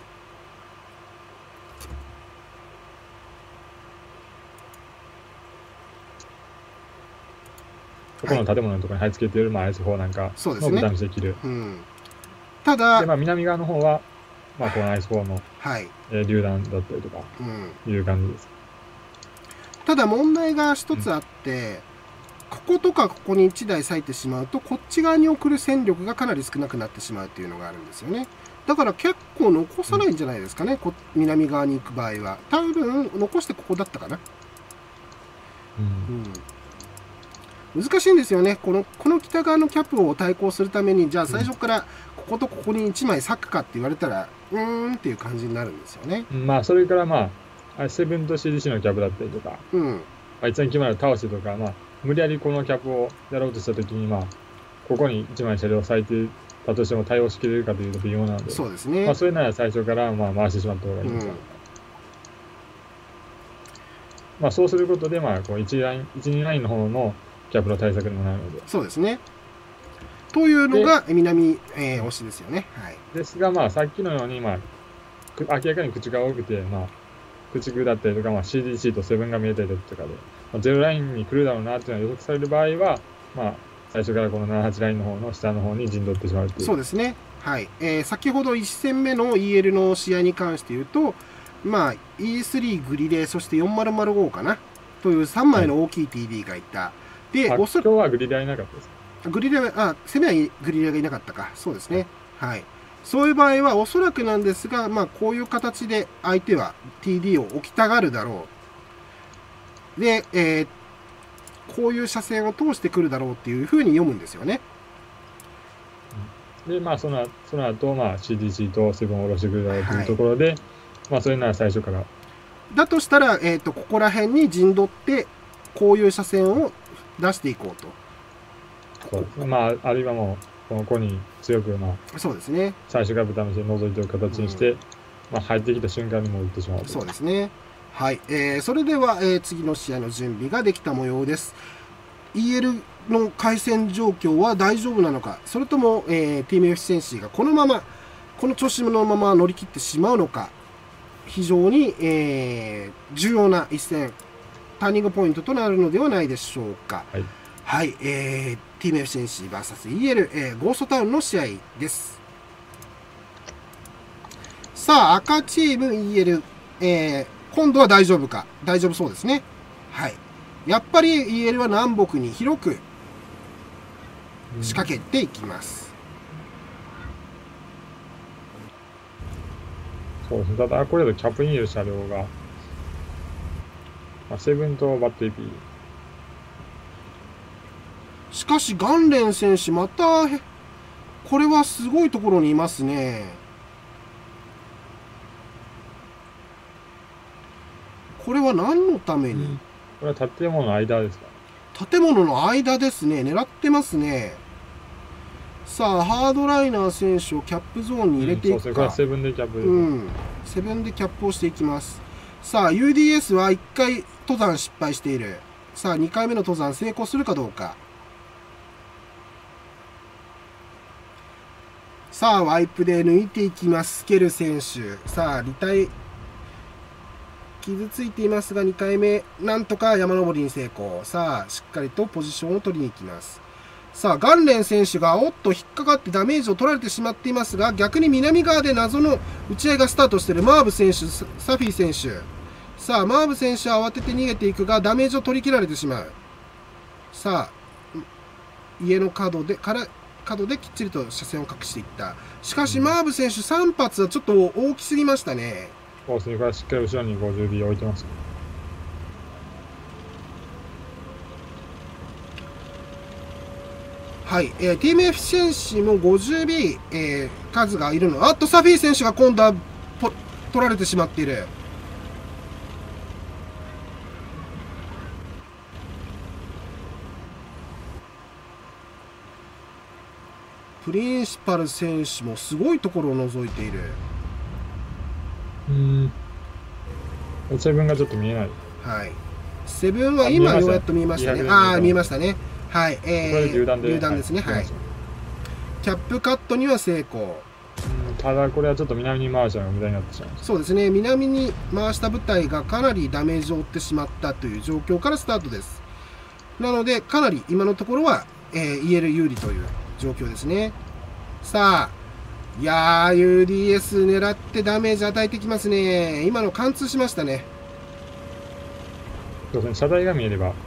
ここの建物のところに貼り付けている、まあ、IS4 なんかのボタンできる。 ただ、 で、まあ、南側の方は、まあ、この IS4 の、榴弾だったりとか、いう感じです。 ただ、問題が一つあって、こことかここに1台割いてしまうと、こっち側に送る戦力がかなり少なくなってしまうっていうのがあるんですよね。だから結構残さないんじゃないですかね、南側に行く場合は。多分、残してここだったかな。難しいんですよね。この北側のキャップを対抗するために、じゃあ最初からこことここに1枚割くかって言われたら、っていう感じになるんですよね。 まあ、それからまあ、セブンと CDC のキャップだったりとか、一番決まる倒してとか、まあ、無理やりこのキャップをやろうとしたときに、まあ、ここに1枚車両を割いてたとしても対応しきれるかというと微妙なので、 そうですね。 まあ、それなら最初からまあ回してしまった方がいいのかな。 まあ、そうすることで、まあ、こう1、2ラインの方のキャップの対策にもなるので。 そうですね。というのが南、推しですよね。はい、 ですが、まあ、さっきのように、まあ、明らかに口が多くて、まあ、口具だったりとか、まあ、CDC と7が見えたりとかで、まあ、0ラインに来るだろうなっていうのが予測される場合は、まあ、最初からこの7、8ラインの方の下の方に陣取ってしまうという。 そうですね。はい。先ほど1戦目の EL の試合に関して言うと、まあ、E3 グリレー、そして4005かなという3枚の大きい TD がいた。はい、で、 今日はグリレーはいなかったですか？ グリレーは、攻めはグリレーがいなかったか。そうですね。はい。そういう場合は、おそらくなんですが、まあ、こういう形で相手は TD を置きたがるだろう。で、こういう車線を通してくるだろうっていうふうに読むんですよね。 で、まあ、その後、まあ、CDC と7を下ろしてくるだろうというところで、はい、まあ、それなら最初から。 だとしたら、ここら辺に陣取って、こういう車線を出していこうと。 そうですね。まあ、あるいはもう、ここに強く、まあ、 そうですね。 最初から豚飯で覗いておく形にして、まあ、入ってきた瞬間にも打ってしまう。 そうですね。はい。それでは、次の試合の準備ができた模様です。EL の回戦状況は大丈夫なのか、それとも、Team エフィシェンシーがこのまま、この調子のまま乗り切ってしまうのか、非常に、重要な一戦、ターニングポイントとなるのではないでしょうか。はい。はい。Team エフィシェンシー VS EL、ゴーストタウンの試合です。さあ、赤チーム EL、今度は大丈夫か。大丈夫そうですね。はい。やっぱり EL は南北に広く仕掛けていきます。 そうですね。ただ、これだとキャップにいる車両が、まあ、セブンとバッテリー。 しかし、ガンレン選手、また、これはすごいところにいますね。これは何のために、 これは建物の間ですか？ 建物の間ですね。狙ってますね。さあ、ハードライナー選手をキャップゾーンに入れていくか。 そうですね。これはセブンでキャップです。 セブンでキャップをしていきます。さあ、UDS は1回登山失敗している。さあ、2回目の登山成功するかどうか。さあ、ワイプで抜いていきます。スケル選手。さあ、傷ついていますが、2回目、なんとか山登りに成功。さあ、しっかりとポジションを取りに行きます。さあ、ガンレン選手が、引っかかってダメージを取られてしまっていますが、逆に南側で謎の打ち合いがスタートしているマーブ選手、サフィー選手。さあ、マーブ選手は慌てて逃げていくが、ダメージを取り切られてしまう。さあ、家の角できっちりと車線を隠していった。しかし、マーブ選手3発はちょっと大きすぎましたね。 そうですね。これはしっかり後ろに 50B 置いてます。 はい。ティームエフィシェンシーも 50B、数がいるの。あっと、サフィー選手が今度は取られてしまっている。プリンシパル選手もすごいところを覗いている。 セブンがちょっと見えない。 はい。セブンは今ようやっと見えましたね。ああ、見えましたね。はい。 これ榴弾ですね。はい。キャップカットには成功。 ただこれはちょっと南に回したのが無駄になってしまいました。 そうですね。南に回した部隊がかなりダメージを負ってしまったという状況からスタートです。なので、かなり今のところは、EL 有利という状況ですね。さあ、いやー、UDS 狙ってダメージ与えてきますね。今の貫通しましたね。 そうですね。車体が見えれば。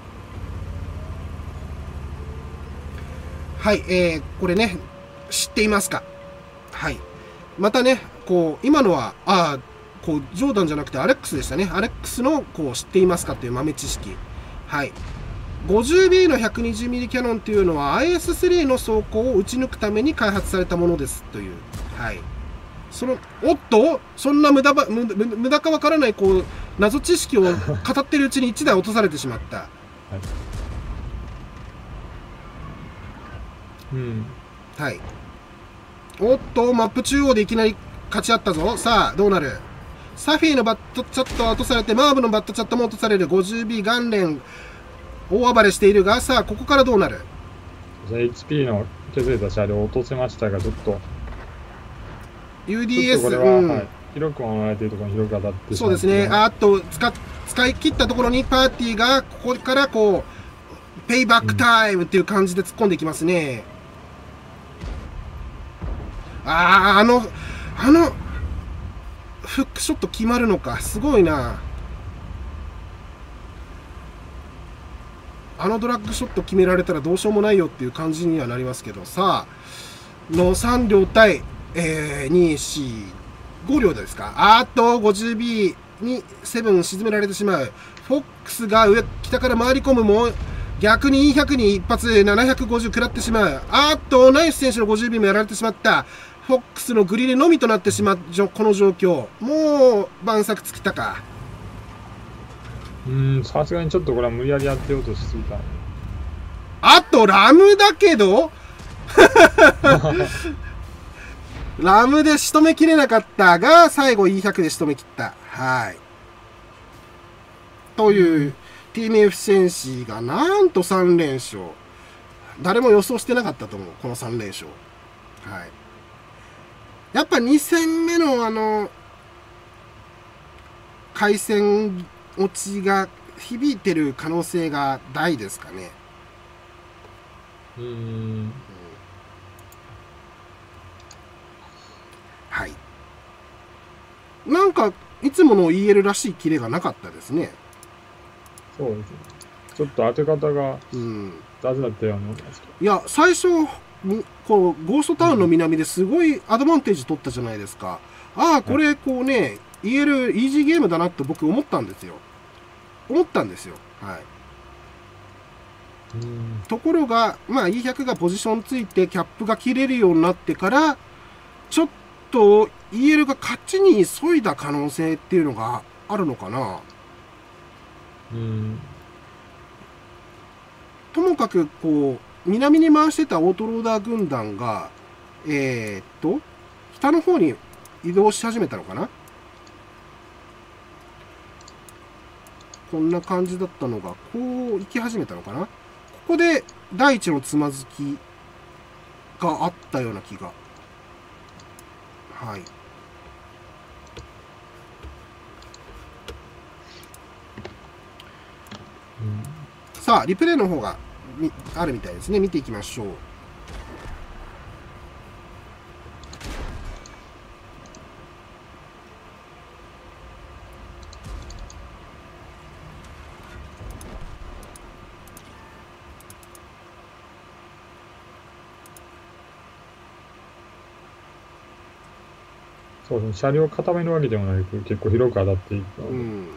はい、これね、知っていますか？はい。またね、こう、今のは、こう、ジョーダンじゃなくてアレックスでしたね。アレックスの、こう、知っていますかという豆知識。はい。50B の 120mm キャノンというのは IS-3 の装甲を撃ち抜くために開発されたものですという。はい。おっとそんな無駄かわからない、こう、謎知識を語ってるうちに1台落とされてしまった。はい。はい。おっと、マップ中央でいきなり勝ち合ったぞ。さあ、どうなる？ サフィーのバットチャットは落とされて、マーブのバットチャットも落とされる。50B 元連大暴れしているが、さあここからどうなる？ HP の削れた車両を落とせましたが、ちょっと UDS、 これは、はい、広く守られているところに広く当たってしまって、 そうですね。あと使い切ったところにパーティーがここからこうペイバックタイムっていう感じで突っ込んでいきますね。あのフックショット決まるのか、すごいな。あのドラッグショット決められたらどうしようもないよっていう感じにはなりますけど、さあの3両対、2、4、5両ですか。あと 50B に7沈められてしまう。フォックスが北から回り込むも逆に200に一発750食らってしまう。あとナイス選手の 50B もやられてしまった。フォックスのグリルのみとなってしまうこの状況。もう晩作尽きたか。 さすがにちょっとこれは無理やりやってようとしすぎた。 あとラムだけどラムで仕留めきれなかったが、最後 E100 で仕留めきった。はい。という、TMF 戦士がなんと3連勝。誰も予想してなかったと思う、この3連勝。はい。やっぱ2戦目の回戦落ちが響いてる可能性が大ですかね。はい。なんかいつもの EL らしいキレがなかったですね。 そうですね。ちょっと当て方が雑だったように思いますけど。 いや、最初こうゴーストタウンの南ですごいアドバンテージ取ったじゃないですか。ああ、これこうね、EL イージーゲームだなと僕思ったんですよ。はい。ところが、まあ E100 がポジションついてキャップが切れるようになってから、ちょっと EL が勝ちに急いだ可能性っていうのがあるのかな。ともかくこう南に回してたオートローダー軍団が北の方に移動し始めたのかな。こんな感じだったのがこう行き始めたのかな。ここで第一のつまずきがあったような気が。はい。さあリプレイの方があるみたいですね。見ていきましょう。 そうですね、車両を固めるわけでもなく結構広く当たっていったので、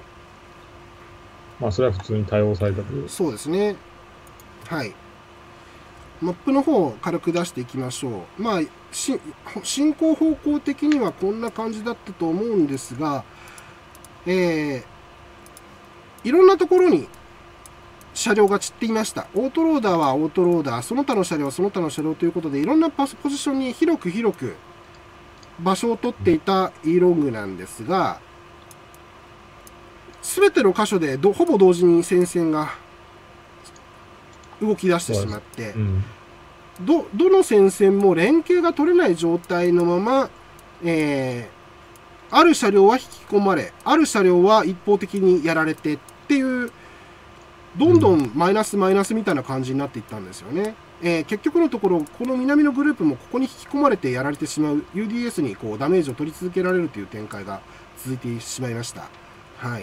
まあそれは普通に対応されたという。 そうですね。はい。マップの方を軽く出していきましょう。まあ進行方向的にはこんな感じだったと思うんですが、いろんなところに車両が散っていました。オートローダーはオートローダー、その他の車両はその他の車両ということで、いろんなポジションに広く場所を取っていたイーロングなんですが、すべての箇所でほぼ同時に戦線が動き出してしまって、どの戦線も連携が取れない状態のまま、ある車両は引き込まれ、ある車両は一方的にやられてっていう、どんどんマイナスみたいな感じになっていったんですよね。結局のところ、この南のグループもここに引き込まれてやられてしまう、UDS にこうダメージを取り続けられるという展開が続いてしまいました。はい。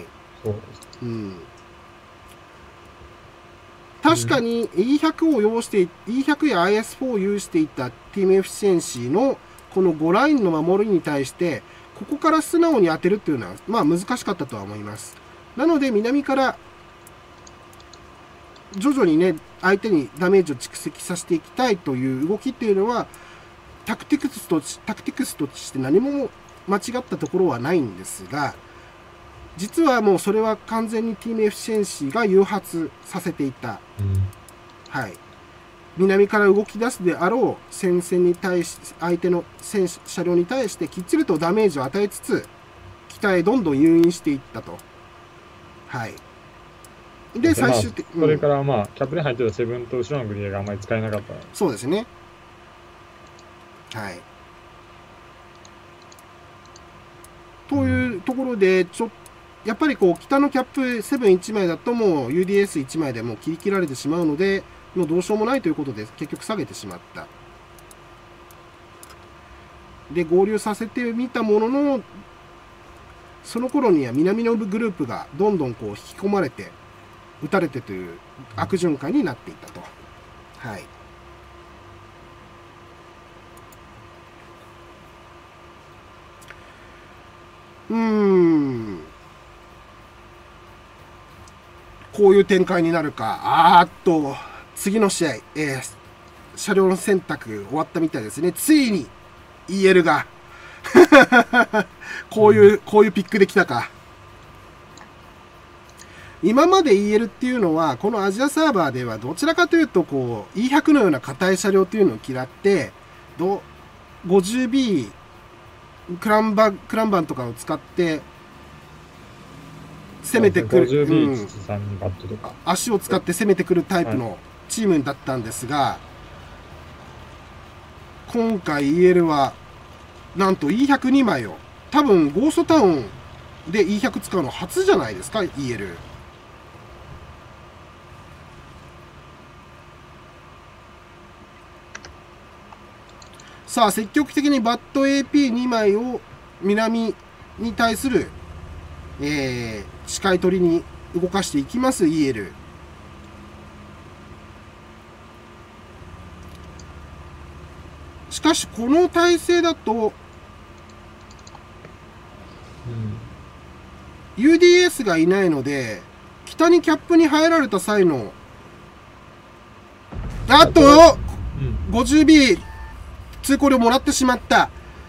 確かに E100 を要して、E100 や IS4 を有していた Team エフィシェンシーのこの5ラインの守りに対して、ここから素直に当てるっていうのは、まあ難しかったとは思います。なので、南から徐々にね、相手にダメージを蓄積させていきたいという動きっていうのは、タクティクスとして何も間違ったところはないんですが、実はもうそれは完全に Team エフィシェンシーが誘発させていた。はい。南から動き出すであろう戦線に対し、相手の車両に対してきっちりとダメージを与えつつ、 北へどんどん誘引していったと。はい。で、最終的に。 それからまあ、キャップに入ってたセブンと後ろのグリエがあんまり使えなかった。 そうですね。はい。というところで、やっぱりこう、北のキャップ7-1枚だともう UDS1 枚でもう切り切られてしまうので、もうどうしようもないということで、結局下げてしまった。で、合流させてみたものの、その頃には南のグループがどんどんこう引き込まれて、撃たれてという悪循環になっていったと。はい。こういう展開になるか。次の試合、車両の選択終わったみたいですね。ついに EL がこういうピックできたか。今まで EL っていうのは、このアジアサーバーではどちらかというと、こう、E100 のような硬い車両っていうのを嫌って、50B、クランバンとかを使って、攻めてくる、足を使って攻めてくるタイプのチームだったんですが、今回 EL は、なんと E102 枚を、多分ゴーストタウンで E100 使うの初じゃないですか、EL。さあ、積極的にバット AP2 枚を南に対する、視界取りに動かしていきます、EL。しかし、この体勢だと、UDS がいないので、北にキャップに入られた際の、50B、通行料もらってしまった。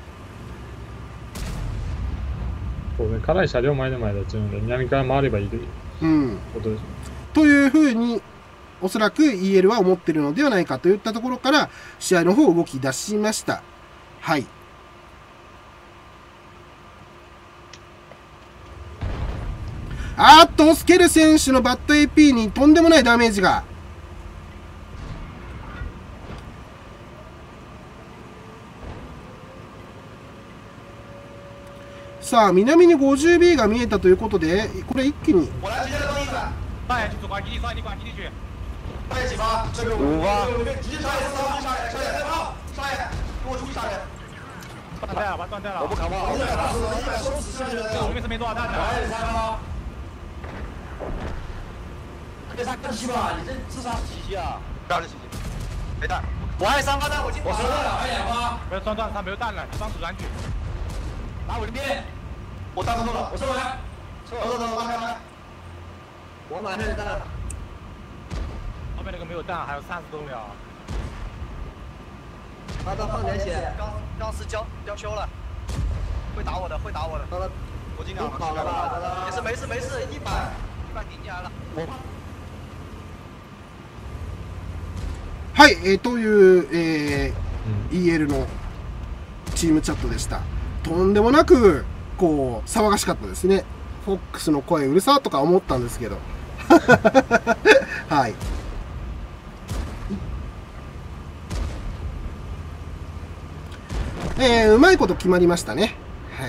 そうね、かなり車両前の前だっちゅうので、南から回ればいいということでしょう。 というふうに、おそらく EL は思っているのではないかといったところから、試合の方動き出しました。はい。スケル選手のバット AP にとんでもないダメージが。さあ、南に 50B が見えたということで、これ一気に。 我还3发弹，我进。我收到了，不要装弹，他没有弹了，装子软举。拿我的面，我弹不动了，我收完。收，拉开。我马上就弹了。后面那个没有弹，还有30多秒。他到放点血，钢丝交修了，会打我的。我尽量跑了吧，没事，100顶进来了。 はい、という、EL のチームチャットでした。とんでもなくこう騒がしかったですね。フォックスの声うるさとか思ったんですけどはい。うまいこと決まりましたね。はい。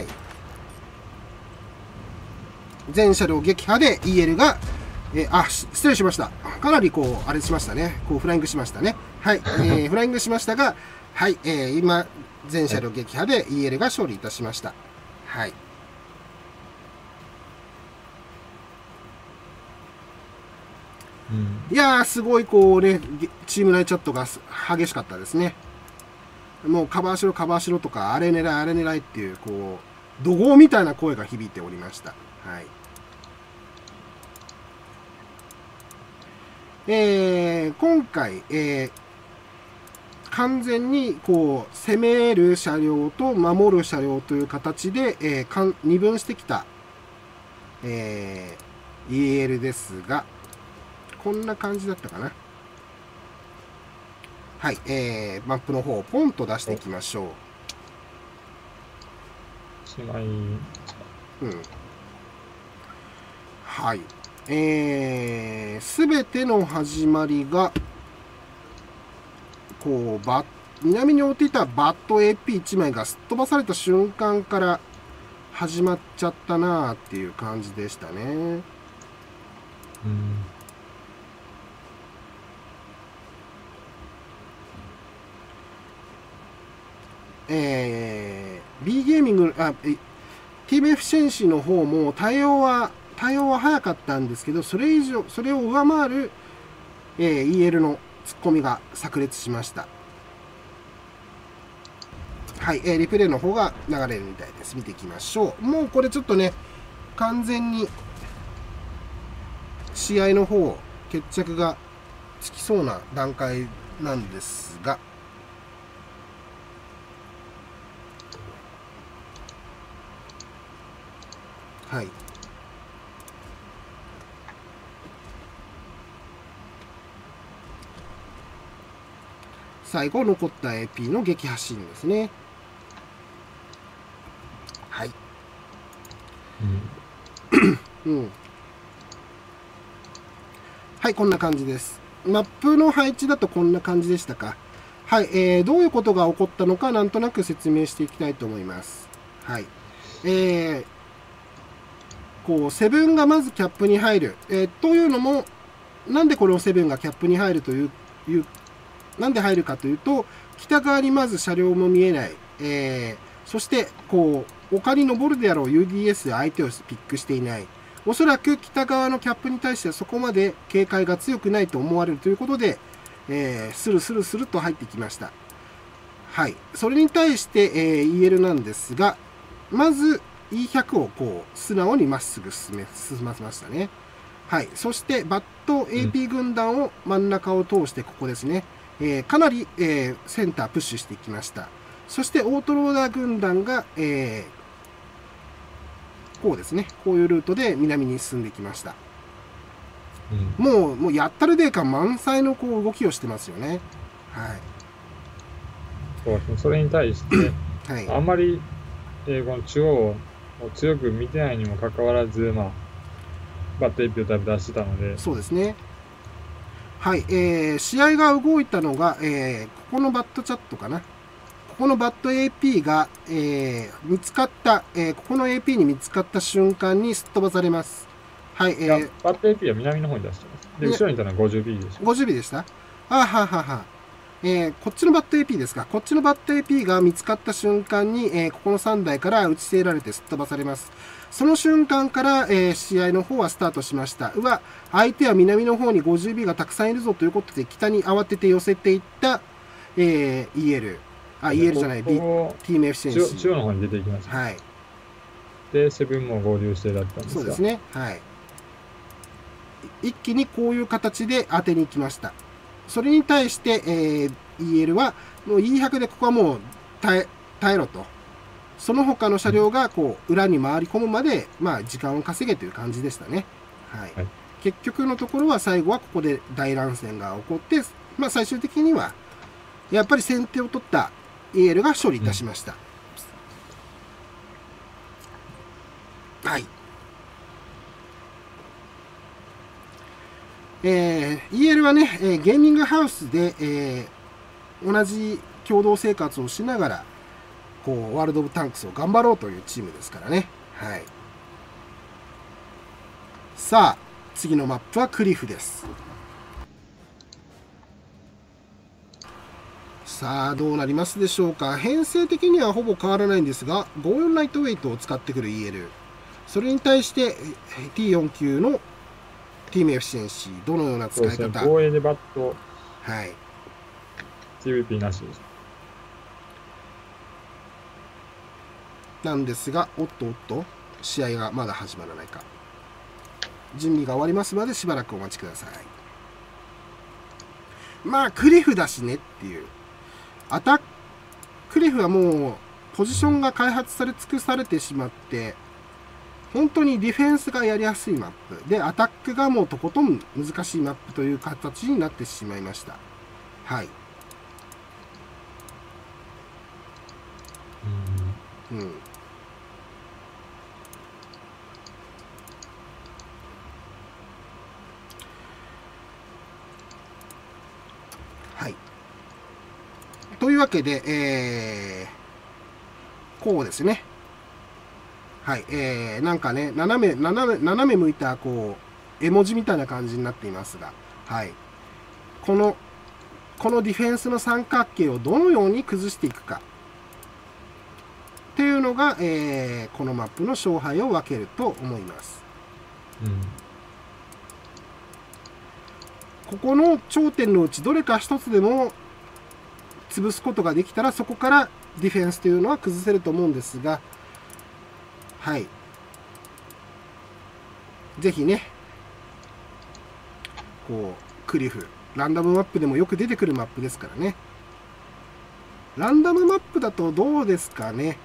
全車両撃破で EL が失礼しました。かなりこう、あれしましたね。こう、フライングしましたね。はい。フライングしましたが、はい。今、全車両撃破で EL が勝利いたしました。はい。いやー、すごいこうね、チーム内チャットが激しかったですね。もうカバーしろとか、あれ狙いっていう、こう、怒号みたいな声が響いておりました。はい。今回、完全にこう攻める車両と守る車両という形で、二分してきた、EL ですが、こんな感じだったかな。はい、マップの方をポンと出していきましょう。 はい。すべての始まりが、こう、南に置いていたバット AP1 枚がすっ飛ばされた瞬間から始まっちゃったなーっていう感じでしたね。B ゲーミング、TM エフシェンシーの方も対応は早かったんですけど、それを上回る、EL のツッコミが炸裂しました。はい、リプレイの方が流れるみたいです。見ていきましょう。もうこれちょっとね、完全に試合の方、決着がつきそうな段階なんですが、はい。最後残った AP の撃破シーンですね。はい。はい、こんな感じです。マップの配置だとこんな感じでしたか。はい、どういうことが起こったのかなんとなく説明していきたいと思います。はい。こう、セブンがまずキャップに入る。というのも、なんでこれをセブンがキャップに入るというなんで入るかというと、北側にまず車両も見えない。そして、こう、丘に登るであろう UDS で相手をピックしていない。おそらく北側のキャップに対してはそこまで警戒が強くないと思われるということで、スルスルと入ってきました。はい。それに対して、EL なんですが、まず E100 をこう、素直にまっすぐ進ませましたね。はい。そして、バット AP 軍団を真ん中を通してここですね。かなり、センタープッシュしていきました。そして、オートローダー軍団が、こうですね。こういうルートで南に進んできました。もうやったるデー感満載のこう動きをしてますよね。はい。 そうですね。それに対して、はい、あんまり、この中央を強く見てないにもかかわらず、まあ、バット AP をだいぶ出してたので。 そうですね。はい。試合が動いたのが、ここのバットチャットかな。ここのバット AP が、見つかった、ここの AP に見つかった瞬間にすっ飛ばされます。はい。 バット AP は南の方に出してます。で、後ろにいたのは 50B でした。 50B でした？こっちのバット AP ですか。こっちのバット AP が見つかった瞬間に、ここの3台から打ち据えられてすっ飛ばされます。その瞬間から、試合の方はスタートしました。相手は南の方に 50B がたくさんいるぞということで、北に慌てて寄せていった、EL。EL じゃない、TM エフシェンシー。 中央の方に出ていきました。 はい。 で、セブンも合流してだったんですが。 そうですね。はい。一気にこういう形で当てに行きました。それに対して、EL は、もう E100 でここはもう耐えろと。その他の車両がこう裏に回り込むまで、まあ、時間を稼げという感じでしたね。はい。はい、結局のところは最後はここで大乱戦が起こって、まあ、最終的には、やっぱり先手を取った EL が勝利いたしました。はい。EL はね、ゲーミングハウスで、同じ共同生活をしながら、こうワールド・オブ・タンクスを頑張ろうというチームですからね。はい。さあ、次のマップはクリフです。さあ、どうなりますでしょうか。編成的にはほぼ変わらないんですが、54ライトウェイトを使ってくる EL。それに対して T49 のTM エフシェンシー、どのような使い方。 防衛でバット。 はい。 TVP なしです。 なんですが、おっと、試合がまだ始まらないか。準備が終わりますまでしばらくお待ちください。まあ、クリフだしねっていう。クリフはもう、ポジションが開発され尽くされてしまって、本当にディフェンスがやりやすいマップ。で、アタックがもうとことん難しいマップという形になってしまいました。はい。 というわけで、こうですね。はい。なんかね、斜め向いた、こう、絵文字みたいな感じになっていますが、はい。このディフェンスの三角形をどのように崩していくか。っていうのが、このマップの勝敗を分けると思います。ここの頂点のうちどれか一つでも潰すことができたら、そこからディフェンスというのは崩せると思うんですが、はい。ぜひね、こう、クリフ、ランダムマップでもよく出てくるマップですからね。ランダムマップだとどうですかね。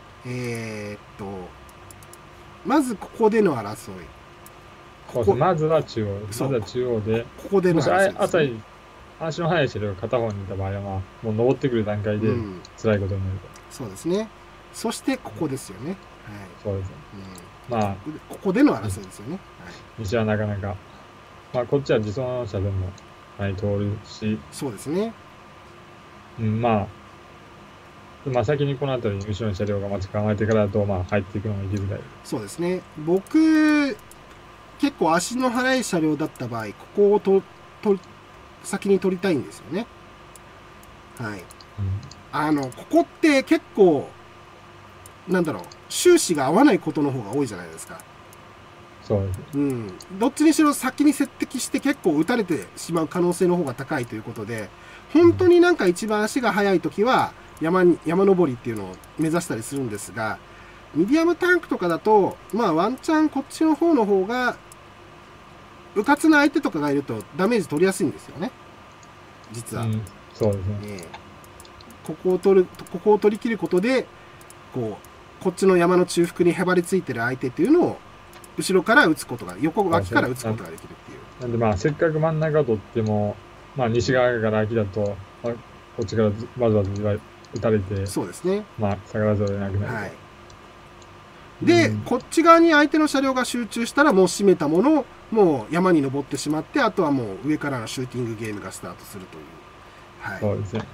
まずここでの争い。 まずは中央。まずは中央で。 ここでの争い、ね。 もし足の速い車両が片方にいた場合は、もう登ってくる段階で辛いことになると。 そうですね。そしてここですよね。はい。 そうですね。まあ、 ここでの争いですよね。 西はなかなか。まあ、こっちは自走車でも、通るし。 そうですね。 まあ先にこの辺りに後ろの車両が待ち構えてからだと、入っていくのが行きづらい。 そうですね。僕、結構足の速い車両だった場合、ここを先に取りたいんですよね。はい。ここって結構、なんだろう、収支が合わないことの方が多いじゃないですか。 そうです。 どっちにしろ先に接敵して結構撃たれてしまう可能性の方が高いということで、本当になんか一番足が速いときは、山登りっていうのを目指したりするんですが、ミディアムタンクとかだと、ワンチャンこっちの方の方が、うかつな相手とかがいるとダメージ取りやすいんですよね。実は。 そうですね。 ここを取り切ることで、こっちの山の中腹にへばりついてる相手っていうのを、後ろから撃つことが、横脇から撃つことができるっていう。 なんでせっかく真ん中を取っても、西側から秋だと、こっちからわざわざ撃たれて、 そうですね。 下がらざるを得なくなる。 はい。で、こっち側に相手の車両が集中したら、もう閉めたものを、もう山に登ってしまって、あとはもう上からのシューティングゲームがスタートするという。はい。 そうですね。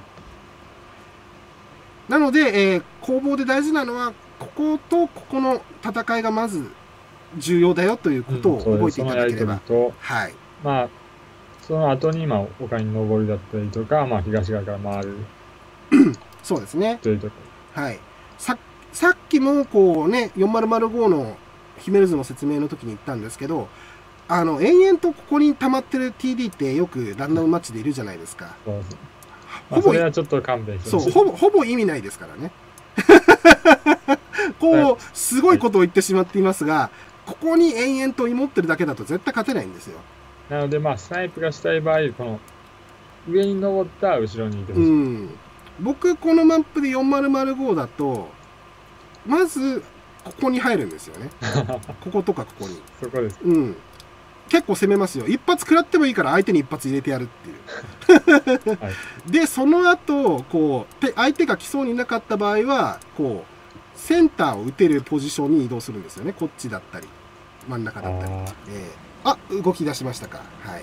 なので、攻防で大事なのは、こことここの戦いがまず重要だよということを覚えていただければ。はい。 その後に丘に登りだったりとか、東側から回る。 そうですね。 というところ。はい。さっきもこうね、4005のヒメルズの説明の時に言ったんですけど、延々とここに溜まってる TD ってよくランダムマッチでいるじゃないですか。 そうですね。それはちょっと勘弁してほしい。 そう、ほぼ意味ないですからね。すごいことを言ってしまっていますが、ここに延々と持ってるだけだと絶対勝てないんですよ。 なので、スナイプがしたい場合、この上に登った後ろにいてほしい。 僕、このマップで4005だと、まず、ここに入るんですよね。こことかここに。 そこです。 結構攻めますよ。一発食らってもいいから相手に一発入れてやるっていう。はい、で、その後、相手が来そうになかった場合は、センターを打てるポジションに移動するんですよね。こっちだったり、真ん中だったり。動き出しましたか。はい。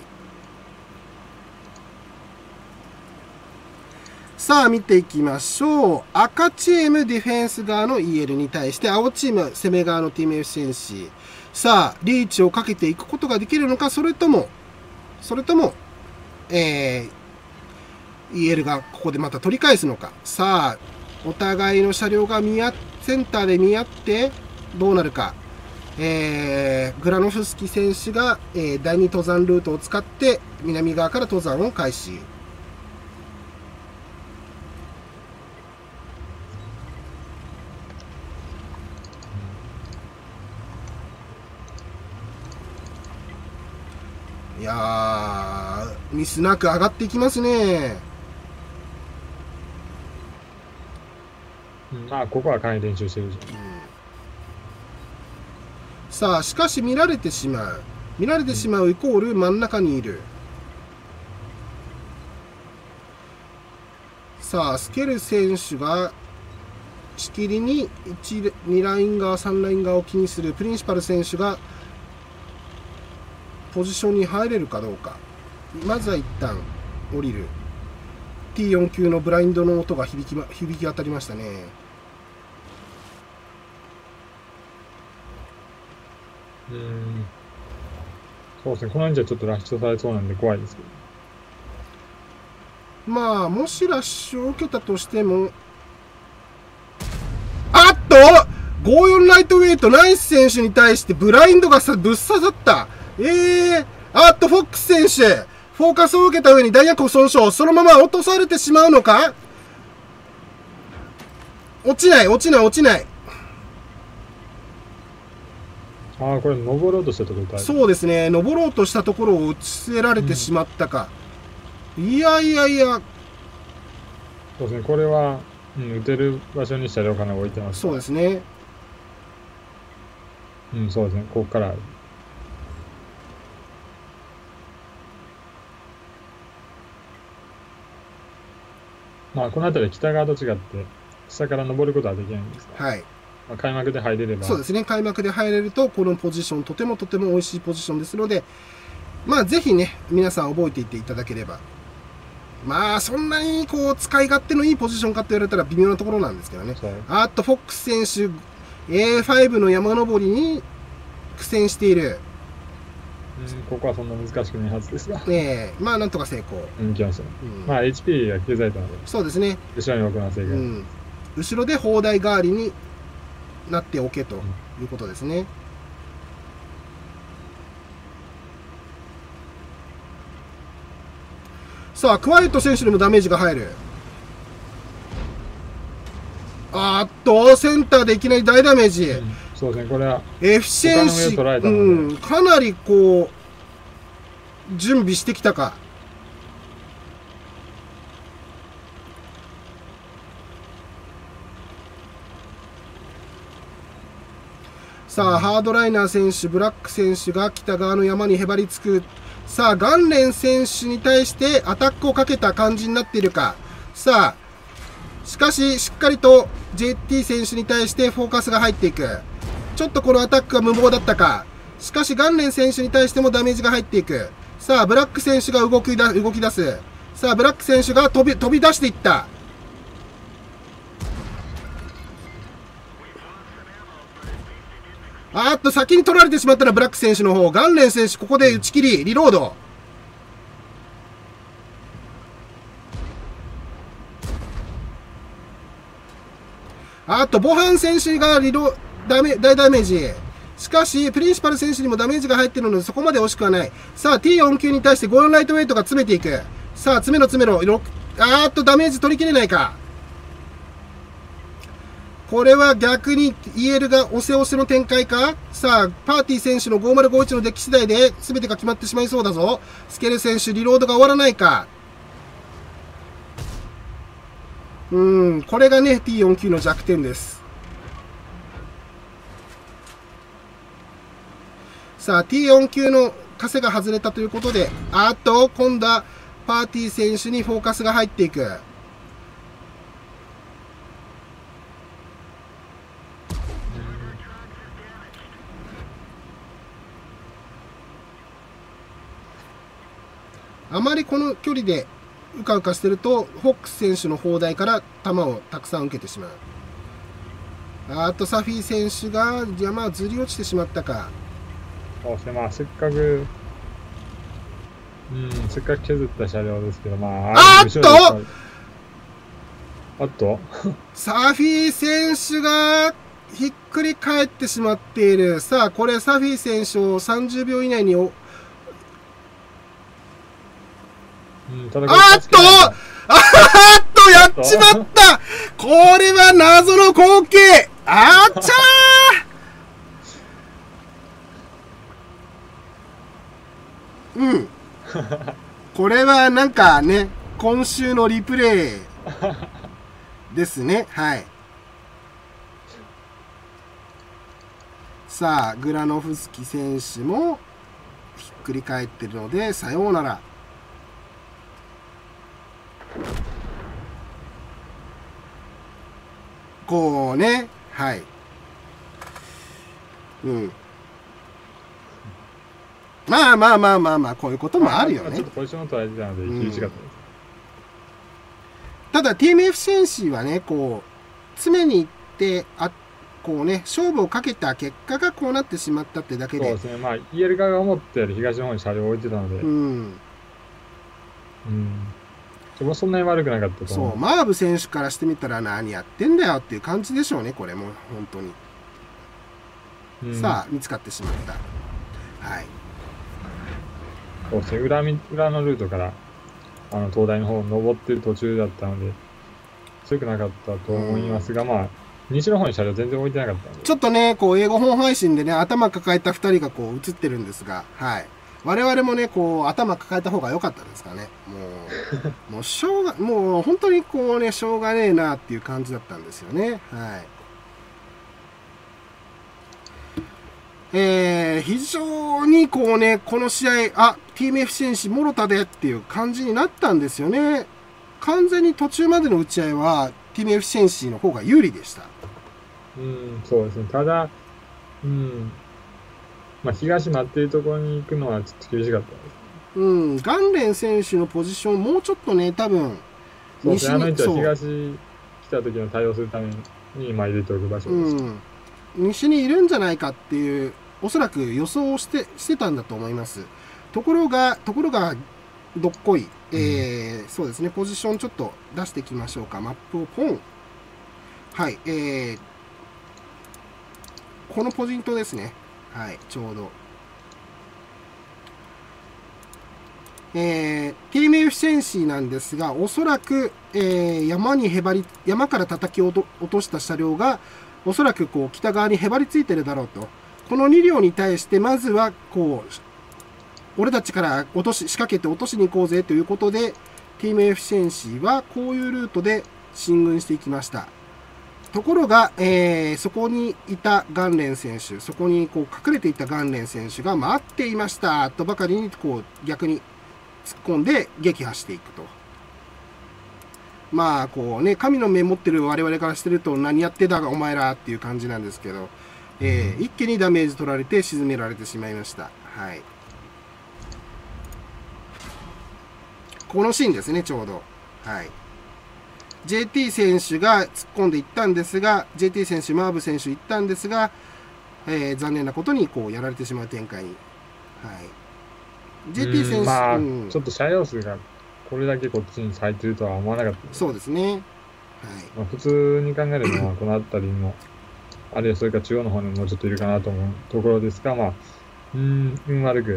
さあ、見ていきましょう。赤チームディフェンス側の EL に対して、青チーム攻め側の Team F 戦士。さあ、リーチをかけていくことができるのか、それとも、EL がここでまた取り返すのか。さあ、お互いの車両がセンターで見合って、どうなるか。グラノフスキ選手が、第2登山ルートを使って、南側から登山を開始。いやー、ミスなく上がっていきますね。 ここはかなり練習してるじゃん。 さあ、しかし見られてしまう。イコール真ん中にいる。さあ、スケル選手がしきりに2ライン側、3ライン側を気にする。プリンシパル選手がポジションに入れるかどうか。まずは一旦降りる。 T4 級のブラインドの音が響き当たりましたね。 そうですね、この辺じゃちょっとラッシュされそうなんで怖いですけど。 まあ、もしラッシュを受けたとしても、あっと54ライトウェイトナイス選手に対してブラインドがぶっ刺さった。あっとフォックス選手、フォーカスを受けた上に弾薬を損傷、そのまま落とされてしまうのか。落ちない。 ああ、これ登ろうとしたところ。 そうですね、登ろうとしたところを打ち捨てられてしまったか。いや。 そうですね、これは、撃てる場所に車両かな置いてます。 そうですね。 そうですね、ここから。まあ、この辺り北側と違って、下から登ることはできないんですか。 はい。 まあ、開幕で入れれば。 そうですね、開幕で入れると、このポジション、とても美味しいポジションですので、まあ、ぜひね、皆さん覚えていっていただければ。まあ、そんなにこう使い勝手のいいポジションかと言われたら微妙なところなんですけどね。あと、フォックス選手、A5 の山登りに苦戦している。 ここはそんな難しくないはずですが。 まあ、なんとか成功。 来ましたね。まあ、HP が9されたので。 そうですね。 後ろに置くのは正解。 後ろで砲台代わりになっておけということですね。さあ、クワイエット選手にもダメージが入る。センターでいきなり大ダメージ。 そうですね、これは。 エフィシェンシー、かなりこう、準備してきたか。さあ、ハードライナー選手、ブラック選手が北側の山にへばりつく。さあ、ガンレン選手に対してアタックをかけた感じになっているか。さあ、しかし、しっかりと JT 選手に対してフォーカスが入っていく。ちょっとこのアタックが無謀だったか。しかし、ガンレン選手に対してもダメージが入っていく。さあ、ブラック選手が動き出す。さあ、ブラック選手が飛び出していった。先に取られてしまったらブラック選手の方。ガンレン選手、ここで打ち切り、リロード。ボハン選手が大ダメージ。しかし、プリンシパル選手にもダメージが入っているので、そこまで惜しくはない。さあ、T4 級に対して54ライトウェイトが詰めていく。さあ、詰めろ。ダメージ取りきれないか。これは逆に EL が押せの展開か。さあ、パーティー選手の5051のデッキ次第で全てが決まってしまいそうだぞ。スケル選手、リロードが終わらないか。これがね、T4 級の弱点です。さあ、T4 級の枷が外れたということで、今度はパーティー選手にフォーカスが入っていく。あまりこの距離でうかうかしてると、フォックス選手の砲台から球をたくさん受けてしまう。サフィー選手が山をずり落ちてしまったか。 そうですね、まあ、せっかく削った車両ですけど、まあ、サフィー選手がひっくり返ってしまっている。さあ、これサフィー選手を30秒以内にやっちまった。これは謎の光景。これはなんかね、今週のリプレイですね。はい。さあ、グラノフスキ選手もひっくり返ってるので、さようなら。こうね、はい。まあ、こういうこともあるよね。 ちょっとポジションを取られてたので、厳しかったです。 ただ TMF 戦士はね、こう、常に行って、こうね、勝負をかけた結果がこうなってしまったってだけで。 そうですね。まあ、EL 側が思ったより東の方に車両を置いてたので。そこはそんなに悪くなかったと思う。 そう、マーブ選手からしてみたら何やってんだよっていう感じでしょうね、これも、本当に。さあ、見つかってしまった。はい。 そうですね、裏のルートから、東大の方を登ってる途中だったので、強くなかったと思いますが、まあ、西の方に車両全然置いてなかったので。 ちょっとね、こう、英語本配信でね、頭抱えた2人がこう、映ってるんですが、はい。我々もね、こう、頭抱えた方が良かったですかね。もう、もう本当にこうね、しょうがねえなっていう感じだったんですよね。はい。非常にこうね、この試合、TMF 戦士もろたでっていう感じになったんですよね。完全に途中までの打ち合いは、TMF 戦士の方が有利でした。 そうですね。ただ、まあ、東間っていうところに行くのはちょっと厳しかったです。 ガンレン選手のポジション、もうちょっとね、多分、 そうですね、東来た時の対応するために今入れておく場所です。 西にいるんじゃないかっていう、おそらく予想をしてたんだと思います。ところが、どっこい。そうですね、ポジションちょっと出していきましょうか。マップをポン。はい、このポイントですね。はい、ちょうど。TMF 戦士なんですが、おそらく、山から叩き落とした車両が、おそらくこう北側にへばりついてるだろうと。この2両に対して、まずは、こう、俺たちから仕掛けて落としに行こうぜということで、TMF 戦士はこういうルートで進軍していきました。ところが、そこにいたガンレン選手、そこにこう隠れていたガンレン選手が待っていましたとばかりにこう逆に突っ込んで撃破していくと。まあこうね、神の目持ってる我々からしてると何やってたかお前らっていう感じなんですけど、一気にダメージ取られて沈められてしまいました。はい。このシーンですね、ちょうど。はい。JT 選手が突っ込んでいったんですが、JT 選手、マーブ選手行ったんですが、残念なことにこうやられてしまう展開に。はい。JT 選手、 まあ、ちょっと車両数がこれだけこっちに咲いてるとは思わなかったです。 そうですね。はい。 まあ、普通に考えるのは、この辺りにも、あるいはそれから中央の方にもうちょっといるかなと思うところですが、まあ、悪く。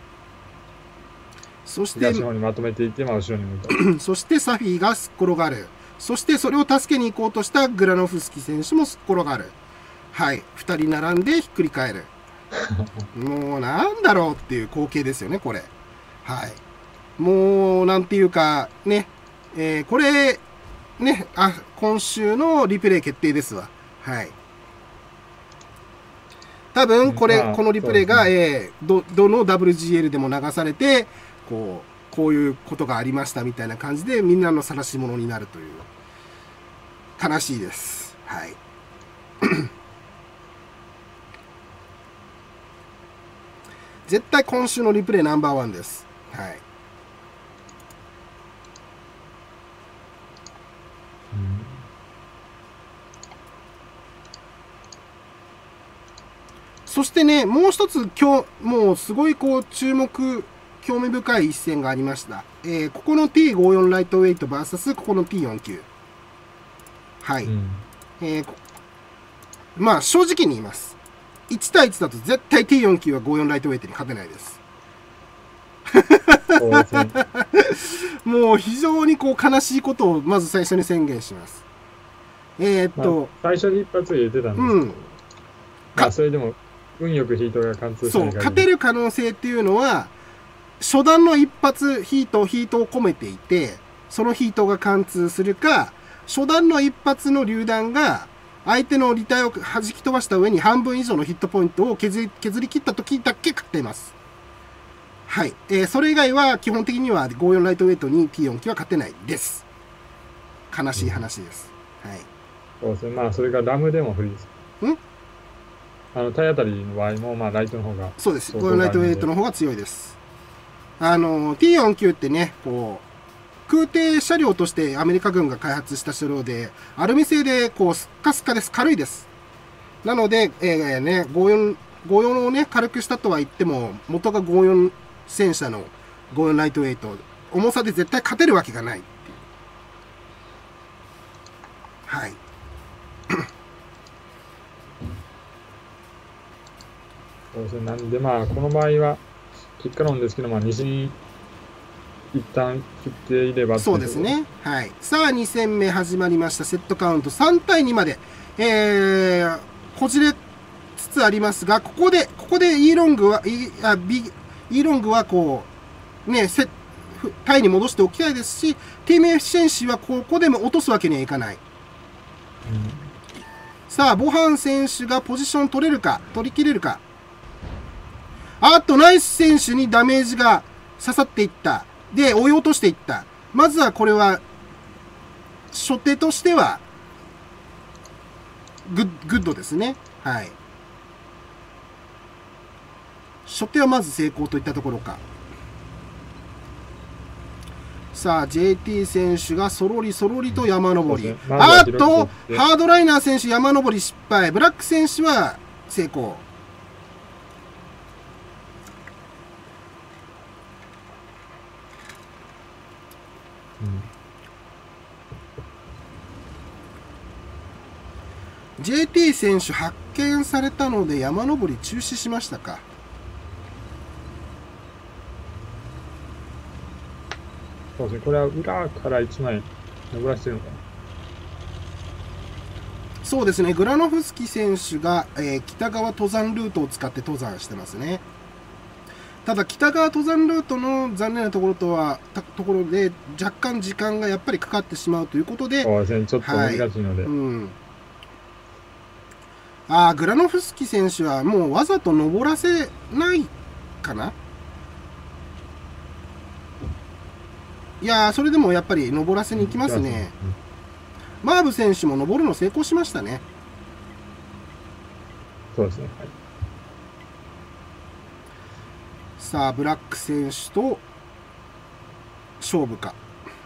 そして、 東の方にまとめていって、まあ、後ろに向いた。 そしてサフィーがすっ転がる。そしてそれを助けに行こうとしたグラノフスキ選手もすっ転がる。はい。2人並んでひっくり返る。もうなんだろうっていう光景ですよね、これ。はい。もう、なんていうか、ね。これ、ね、今週のリプレイ決定ですわ。はい。多分、このリプレイが、どの WGL でも流されて、こういうことがありましたみたいな感じでみんなの晒し者になるという悲しいです。はい。絶対今週のリプレイナンバーワンです。はい。そしてね、もう一つもうすごいこう興味深い一戦がありました。ここの T54 ライトウェイト VS ここの T49。はい。まあ正直に言います。1対1だと絶対 T49 は54ライトウェイトに勝てないです。もう非常にこう悲しいことをまず最初に宣言します。 最初に一発入れてたんですけど、それでも運よくヒートが貫通して勝てる可能性っていうのは、初段の一発ヒートを込めていて、そのヒートが貫通するか、初段の一発の榴弾が相手の履体を弾き飛ばした上に半分以上のヒットポイントを削り切った時だけ勝てます。はい。それ以外は基本的には54ライトウェイトに T4 機は勝てないです。悲しい話です。はい。 そうですね。まあ、それがラムでも不利です。体当たりの場合も、まあ、ライトの方が。 そうです。54ライトウェイトの方が強いです。T49 ってね、こ空挺車両としてアメリカ軍が開発した車両で、アルミ製でこうスッカスカです。軽いです。なので、54をね、軽くしたとは言っても、元が54戦車の54ライトウェイト、重さで絶対勝てるわけがないっていう。はい。 そうですね。なんでまあ、この場合は、結果論ですけど、まあ、西に一旦振っていれば。 そうですね。はい。さあ、2戦目始まりました。セットカウント3対2まで、こじれつつありますが、ここでイーロングは、イーロングはこう、ね、タイに戻しておきたいですし、ティームエフィシェンシーはここでも落とすわけにはいかない。さあ、ボハン選手がポジション取り切れるか。あと、ナイス選手にダメージが刺さっていった。で、追い落としていった。まずはこれは、初手としては、グッドですね。はい。初手はまず成功といったところか。さあ、JT 選手がそろりと山登り。あっと、ハードライナー選手山登り失敗。ブラック選手は成功。JT 選手発見されたので山登り中止しましたか。 そうですね、これは裏から1枚登らせてるのかな。 そうですね、グラノフスキ選手が、北側登山ルートを使って登山してますね。ただ北側登山ルートの残念なところで若干時間がやっぱりかかってしまうということで、 そうですね、ちょっと難しいので、 グラノフスキ選手はもうわざと登らせないかな。いやー、それでもやっぱり登らせに行きますね。マーブ選手も登るの成功しましたね。 そうですね、はい。 さあ、ブラック選手と勝負か。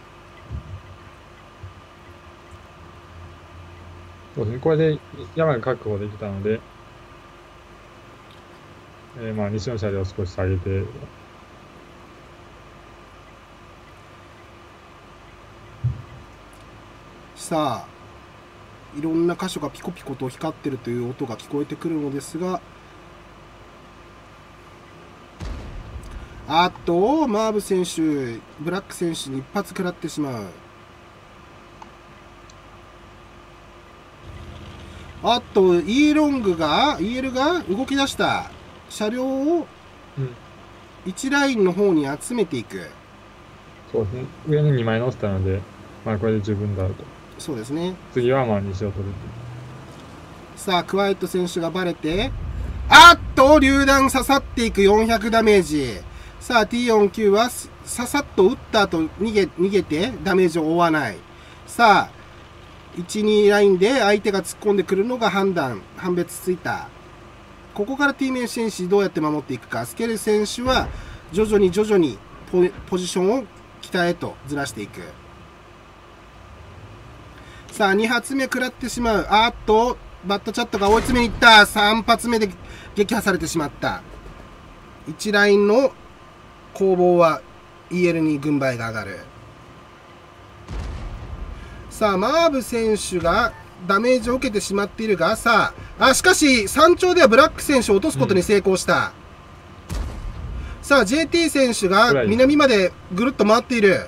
そうですね、これで山が確保できたので、まあ、西の車両を少し下げて、 さあ、いろんな箇所がピコピコと光ってるという音が聞こえてくるのですが、あとマーブ選手、ブラック選手に一発食らってしまう。あとイールが動き出した。車両を1ラインの方に集めていく。 そうですね、上に2枚乗せたので、まあこれで十分だろうと。 そうですね。 次はまあ西を取る。 さあ、クワイト選手がバレて、あっと榴弾刺さっていく400ダメージ。さあ、T49 はささっと撃った後逃げてダメージを負わない。さあ、1、2ラインで相手が突っ込んでくるのが判別ついた。ここからティームエフィシェンシーどうやって守っていくか。スケル選手は徐々にポジションを北へとずらしていく。さあ、2発目食らってしまう。あっと、バットチャットが追い詰めに行った。3発目で撃破されてしまった。1ラインの攻防は EL に軍配が上がる。さあ、マーブ選手がダメージを受けてしまっているが、さあ、しかし、山頂ではブラック選手を落とすことに成功した。さあ、JT 選手が南までぐるっと回っている。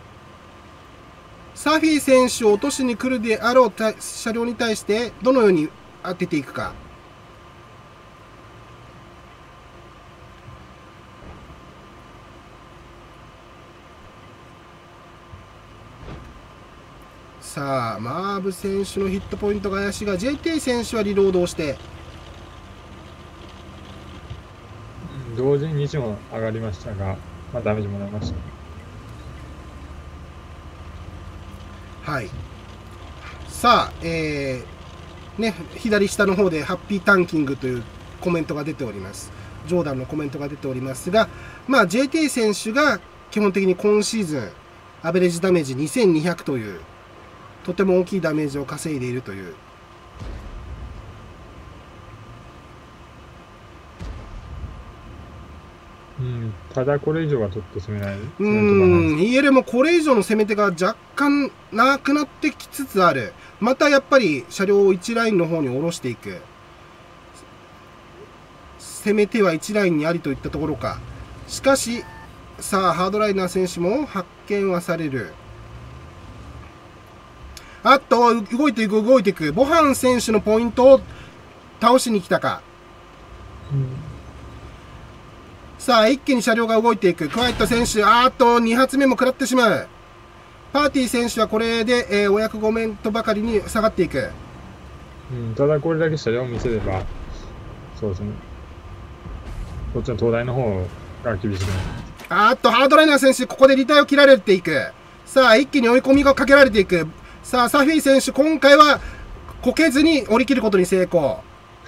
サフィー選手を落としに来るであろう車両に対してどのように当てていくか。さあ、マーブ選手のヒットポイントが怪しいが、 JT 選手はリロードをして同時に西も上がりましたが、まあ、ダメージもらいました。 はい。さあ、左下の方でハッピータンキングというコメントが出ております。ジョーダンのコメントが出ておりますが、まあ、JT 選手が基本的に今シーズン、 アベレージダメージ2200という、とても大きいダメージを稼いでいるという。 ただこれ以上はちょっと攻めない。 EL もこれ以上の攻め手が若干なくなってきつつある。またやっぱり車両を1ラインの方に下ろしていく。攻め手は1ラインにありといったところか。しかし、さあ、ハードライナー選手も発見はされる。あっと、動いていく、動いていく。ボハン選手のポイントを倒しに来たか。さあ、一気に車両が動いていく。クワイト選手、2発目も食らってしまう。パーティー選手はこれで、お役御免とばかりに下がっていく。 ただこれだけ車両を見せれば、そうですね。こっちの東大の方が厳しくなる。 ハードライナー選手、ここでリタイアを切られていく。さあ、一気に追い込みがかけられていく。さあ、サフィー選手、今回はこけずに降り切ることに成功。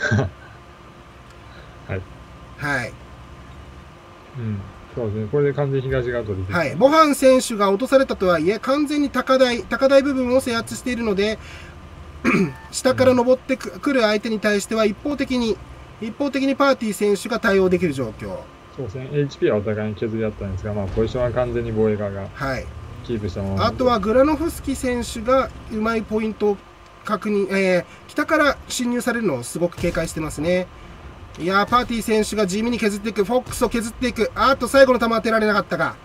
はい。 はい。 そうですね。これで完全に東側取り。 はい。ボハン選手が落とされたとはいえ、完全に高台部分を制圧しているので、下から登ってくる相手に対しては一方的にパーティー選手が対応できる状況。 そうですね。HP はお互いに削り合ったんですが、ポジションは完全に防衛側がキープしたまま。 あとはグラノフスキ選手がうまいポイントを確認、北から侵入されるのをすごく警戒してますね。いやー、パーティー選手が地味に削っていく。フォックスを削っていく。最後の球当てられなかったか。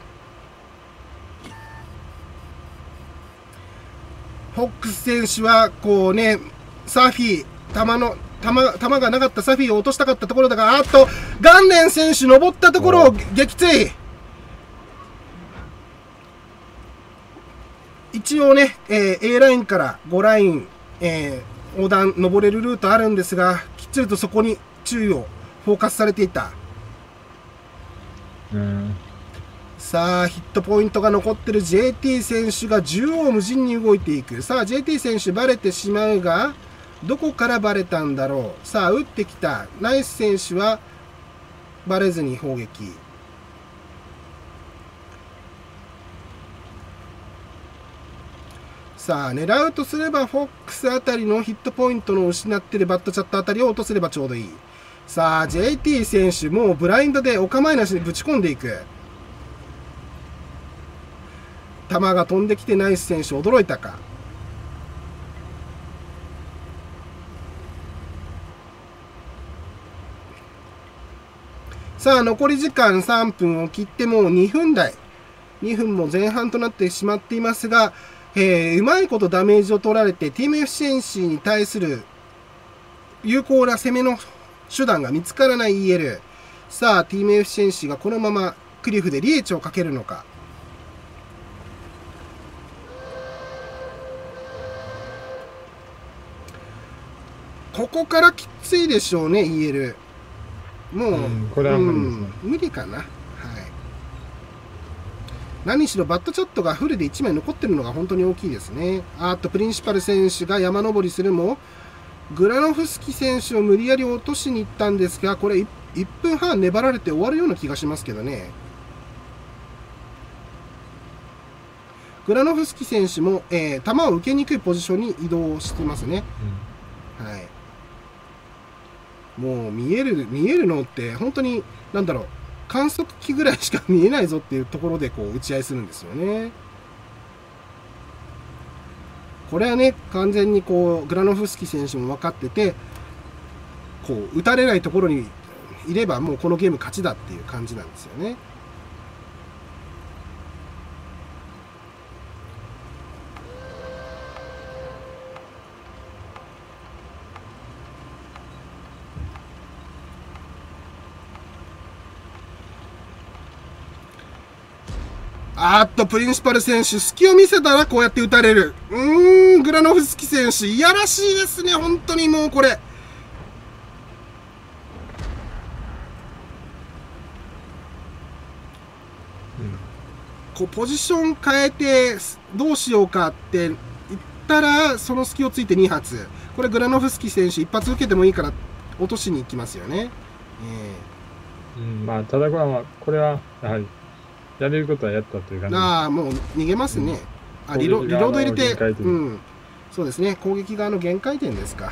フォックス選手は、サフィー、球がなかったサフィーを落としたかったところだが、ガンレン選手登ったところを撃墜。一応ね、A ラインから5ライン、横断、登れるルートあるんですが、きっちりとそこに注意をフォーカスされていた。さあ、ヒットポイントが残ってる JT 選手が縦横無尽に動いていく。さあ、JT 選手バレてしまうが、どこからバレたんだろう。さあ、打ってきたナイス選手はバレずに砲撃。さあ、狙うとすればフォックスあたりのヒットポイントの失っているバットチャットあたりを落とせればちょうどいい。さあ、JT 選手もうブラインドでお構いなしにぶち込んでいく。球が飛んできてナイス選手驚いたか。さあ、残り時間3分を切ってもう2分台。2分も前半となってしまっていますが、うまいことダメージを取られて、チームエフシェンシーに対する有効な攻めの手段が見つからない EL。さあ、チームエフシェンシーがこのままクリフでリーチをかけるのか。ここからきついでしょうね、EL。もう、 これは無理ですね。 無理かな。はい。何しろバットチャットがフルで1枚残ってるのが本当に大きいですね。プリンシパル選手が山登りするも、グラノフスキ選手を無理やり落としに行ったんですが、これ1分半粘られて終わるような気がしますけどね。グラノフスキ選手も、球を受けにくいポジションに移動してますね。はい。もう見えるのって本当に観測器ぐらいしか見えないぞっていうところで打ち合いするんですよね。これはね、完全にグラノフスキ選手も分かってて、打たれないところにいればもうこのゲーム勝ちだっていう感じなんですよね。プリンシパル選手、隙を見せたらこうやって打たれる。グラノフスキ選手、いやらしいですね、本当にもうこれ。ポジション変えてどうしようかって言ったら、その隙をついて2発。これグラノフスキ選手、1発受けてもいいから落としに行きますよね。 ただこれはやはりやれることはやったという感じ。 ああ、もう逃げますね。あ、リロード入れて、うん。そうですね。攻撃側の限界点ですか。はい。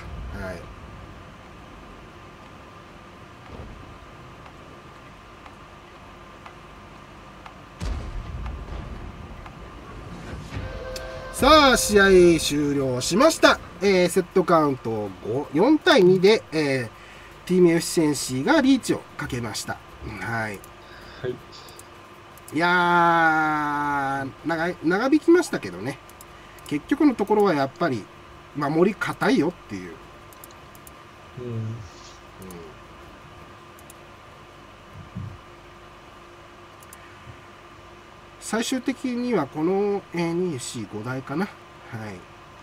さあ、試合終了しました。セットカウント4対2で、ティームエフィシェンシーがリーチをかけました。はい。 はい。 いやー、長引きましたけどね。結局のところはやっぱり、守り硬いよっていう。最終的にはこの、2、4、5台かな。はい。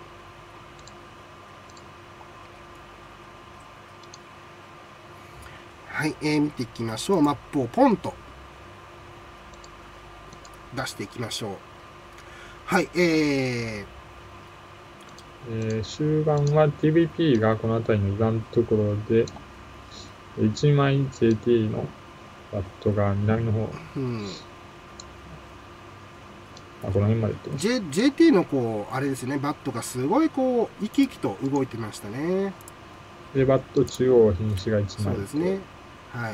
はい、見ていきましょう。マップをポンと出していきましょう。はい、 終盤は TVP がこの辺りの裏のところで、1枚 JT のバットが南の方。この辺まで行ってます。 JT のあれですね、バットがすごい生き生きと動いてましたね。 で、バット中央瀕死が1枚。 そうですね。はい。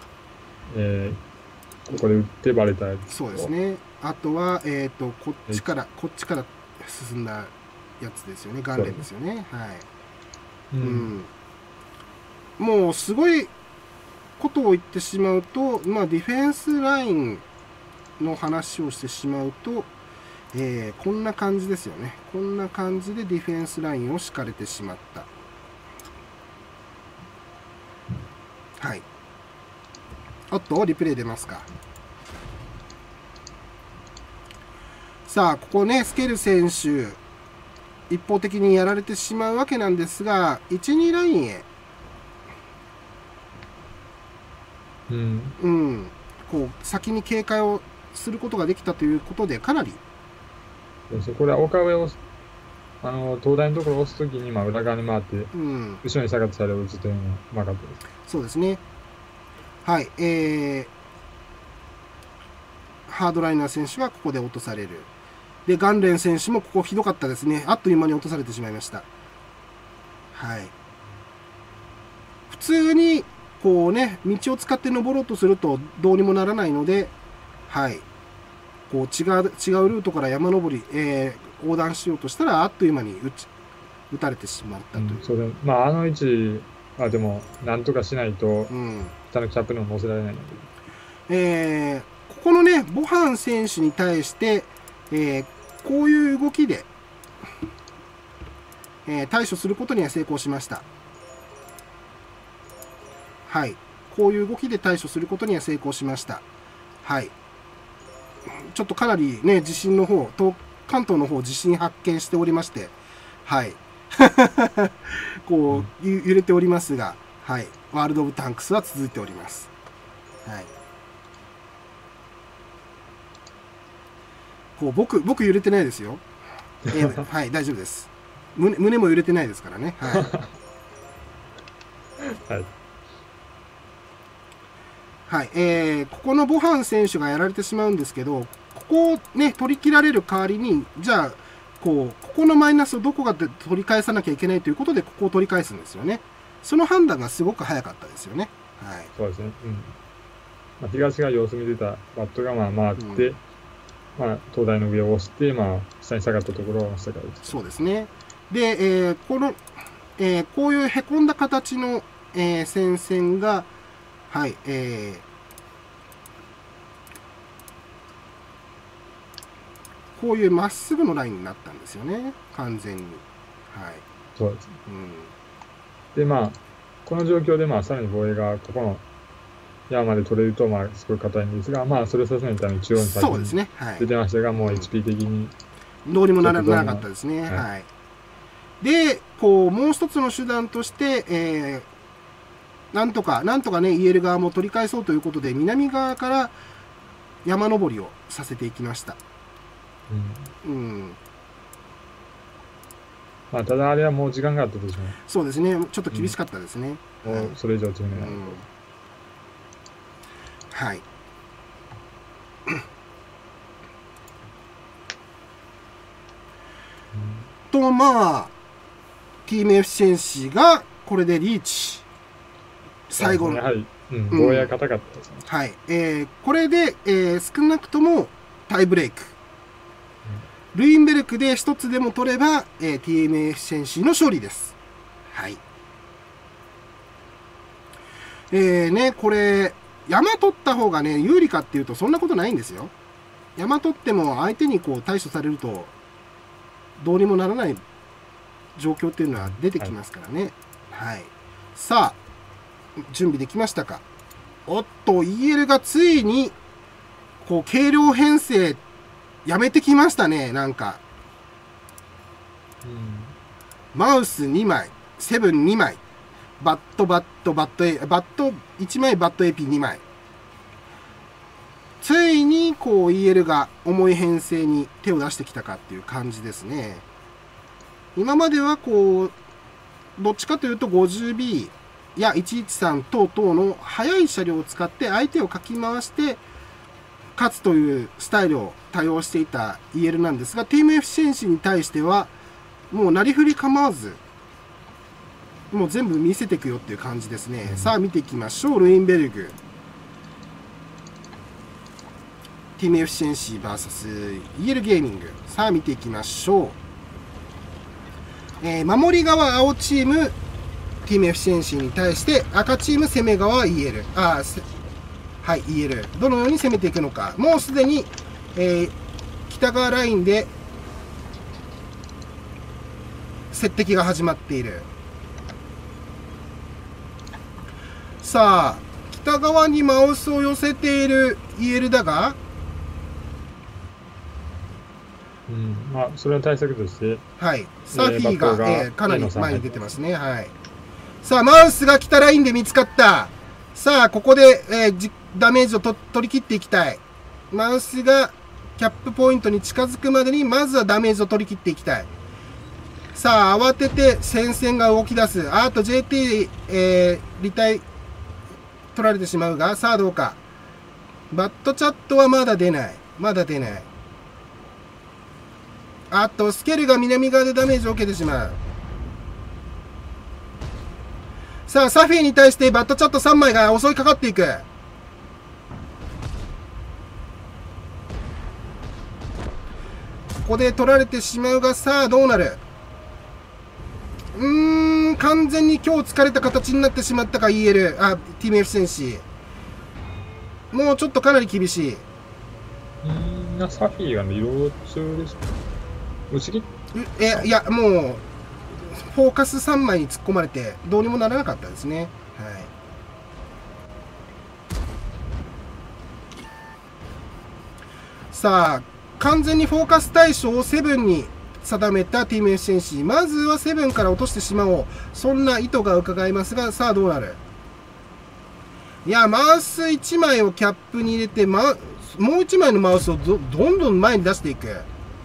ここで打ってバレたやつ。 そうですね。あとは、こっちから進んだやつですよね。眼連ですよね。はい。もう、すごいことを言ってしまうと、ディフェンスラインの話をしてしまうと、こんな感じですよね。こんな感じでディフェンスラインを敷かれてしまった。はい。おっと、リプレイ出ますか。さあ、ここね、スケル選手、一方的にやられてしまうわけなんですが、1、2ラインへ、先に警戒をすることができたということで、かなり。 これは岡上を、東大のところを押すときに、裏側に回って、後ろに下がってされを打つというのがうまかったです。 そうですね。はい。ハードライナー選手はここで落とされる。で、ガンレン選手もここひどかったですね。あっという間に落とされてしまいました。はい。普通に、道を使って登ろうとするとどうにもならないので、はい。違うルートから山登り、横断しようとしたら、あっという間に撃たれてしまったという。 それ、あの位置はでも、なんとかしないと、下のキャップにも乗せられないので。ここのね、ボハン選手に対して、こういう動きで、対処することには成功しました。はい。こういう動きで対処することには成功しました。はい。ちょっとかなりね、地震の方、関東の方、地震発見しておりまして、はい。揺れておりますが、はい。ワールド・オブ・タンクスは続いております。はい。僕揺れてないですよ。はい、大丈夫です。胸も揺れてないですからね。はい。 はい。 はい、ここのボハン選手がやられてしまうんですけど、ここをね、取り切られる代わりに、じゃあ、ここのマイナスをどこかで取り返さなきゃいけないということで、ここを取り返すんですよね。その判断がすごく早かったですよね。はい。 そうですね。東が様子見てたバットが回って、東大の上を押して、下に下がったところを押したからです。 そうですね。で、こういうへこんだ形の、戦線が、はい、こういうまっすぐのラインになったんですよね、完全に。はい。 そうですね。で、この状況で、さらに防衛がここの山まで取れると、すごい硬いんですが、それをさせないために中央に先に出てましたが、もう HP 的に。 どうにもならなかったですね。はい。で、もう一つの手段として、なんとかね、EL 側も取り返そうということで、南側から山登りをさせていきました。 ただあれはもう時間があったでしょう。 そうですね、ちょっと厳しかったですね。 それ以上詰めないと。 はい。 と、まあ、チームエフィシェンシーがこれでリーチ。最後の。 やはり、防衛が硬かったですね。 はい。これで、少なくともタイブレイク。ルインベルクで一つでも取れば、TM エフィシェンシーの勝利です。はい。ね、これ、山取った方がね、有利かっていうと、そんなことないんですよ。山取っても相手にこう対処されると、どうにもならない状況っていうのは出てきますからね。はい。さあ、準備できましたか。おっと、EL がついに、こう、軽量編成、やめてきましたね、なんか。マウス2枚、セブン2枚、バット1枚、バット AP2 枚。ついに、こう、EL が重い編成に手を出してきたかっていう感じですね。今までは、こう、どっちかというと 50B や113等々の速い車両を使って相手をかき回して、勝つというスタイルを多用していた EL なんですが、チームエフィシェンシーに対しては、もうなりふり構わず、もう全部見せていくよっていう感じですね。さあ見ていきましょう。ルインベルグ。チームエフィシェンシー VS EL ゲーミング。さあ見ていきましょう。守り側青チーム、チームエフィシェンシーに対して赤チーム攻め側 EL。はい、EL。どのように攻めていくのか。もうすでに、北側ラインで接敵が始まっている。さあ、北側にマウスを寄せている EL だが、 まあ、それの対策として、 はい、サフィーが、かなり前に出てますね。はい。さあ、マウスが北ラインで見つかった。さあ、ここで、ダメージを取り切っていきたい。マウスがキャップポイントに近づくまでに、まずはダメージを取り切っていきたい。さあ、慌てて戦線が動き出す。あと JT、リタイ、取られてしまうが、さあどうか。バットチャットはまだ出ない。まだ出ない。あと、スケルが南側でダメージを受けてしまう。さあ、サフィーに対してバットチャット3枚が襲いかかっていく。ここで取られてしまうが、さあ、どうなる？完全に今日疲れた形になってしまったか、EL。ティームエフィシェンシー。もうちょっとかなり厳しい。 サフィーが移動中ですか？ いや、もう、フォーカス3枚に突っ込まれて、どうにもならなかったですね。はい。さあ、完全にフォーカス対象をセブンに定めたティームエフィシェンシー。まずはセブンから落としてしまおう。そんな意図が伺えますが、さあどうなる？いや、マウス1枚をキャップに入れて、もう1枚のマウスをどんどん前に出していく。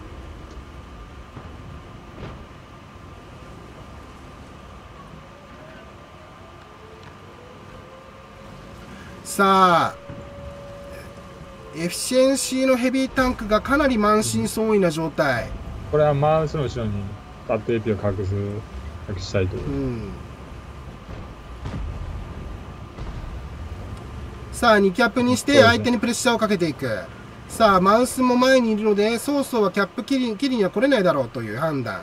さあ、エフィシェンシーのヘビータンクがかなり満身創痍な状態。 これはマウスの後ろにバット AP を隠したいという。 さあ、2キャップにして相手にプレッシャーをかけていく。さあ、マウスも前にいるので、そうそうはキャップ切りには来れないだろうという判断。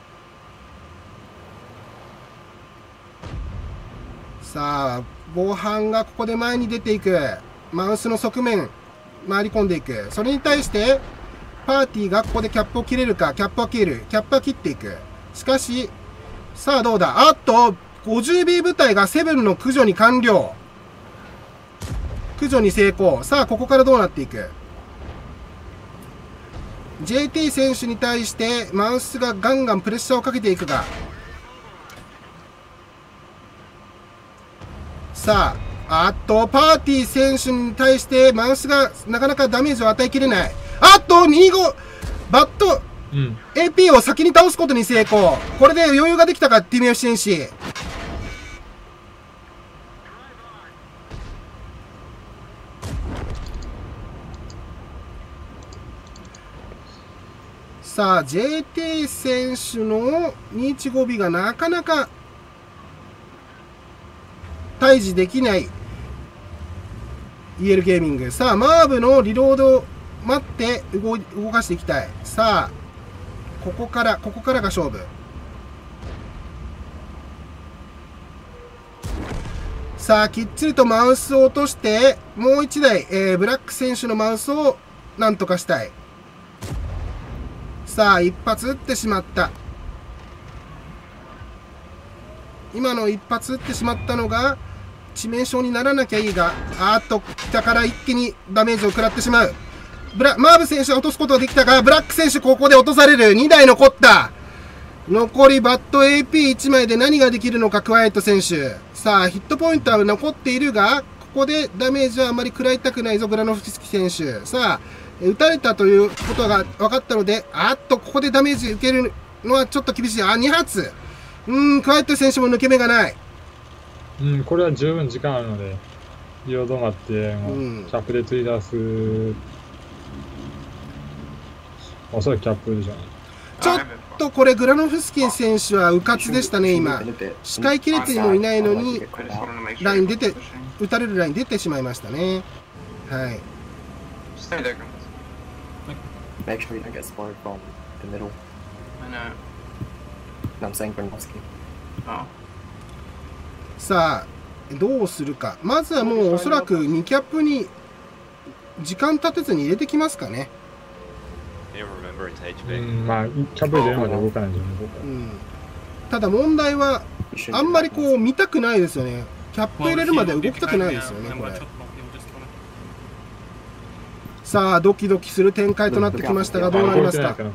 さあ、防犯がここで前に出ていく。マウスの側面、回り込んでいく。それに対して、パーティーがここでキャップを切れるか。キャップは切る。キャップは切っていく。しかし、さあどうだ。あっと、50B 部隊がセブンの駆除に完了。駆除に成功。さあ、ここからどうなっていく。JT 選手に対して、マウスがガンガンプレッシャーをかけていくが。さあ、あと、パーティー選手に対して、マウスがなかなかダメージを与えきれない。あと、25、バット、AP を先に倒すことに成功。これで余裕ができたか、ティムエフィシェンシー。ささあ JT 選手の 215B がなかなか対峙できない EL ゲーミング。さあマーブのリロードを待って動かしていきたい。さあここからが勝負。さあきっちりとマウスを落としてもう1台、ブラック選手のマウスをなんとかしたい。さあ一発撃ってしまった。今の一発撃ってしまったのが致命傷にならなきゃいいが、北から一気にダメージを食らってしまう。マーブ選手は落とすことができたが、ブラック選手ここで落とされる。2台残った。残りバット AP1 枚で何ができるのか、クワイエット選手。さあヒットポイントは残っているが、ここでダメージはあまり食らいたくないぞ、グラノフスキ選手。さあ撃たれたということが分かったので、ここでダメージ受けるのはちょっと厳しい。2発。クワイエット選手も抜け目がない。 これは十分時間あるので、リロード待って、キャップで釣り出す。おそらくキャップでしょうね。 ちょっとこれ、グラノフスキン選手はうかつでしたね、今。視界切れてもいないのに、ライン出て、打たれるライン出てしまいましたね。はい。 Make sure you don't get spotted from the middle. I know. No, I'm saying Gronkowski. Oh. さあどうするか。まずはもうおそらく2キャップに時間立てずに入れてきますかね。 まあキャップ入れるまで動かないんじゃないですか。 ただ問題はあんまりこう見たくないですよね。キャップ入れるまで動きたくないですよね、これ。さあドキドキする展開となってきましたが、どうなりますか。 動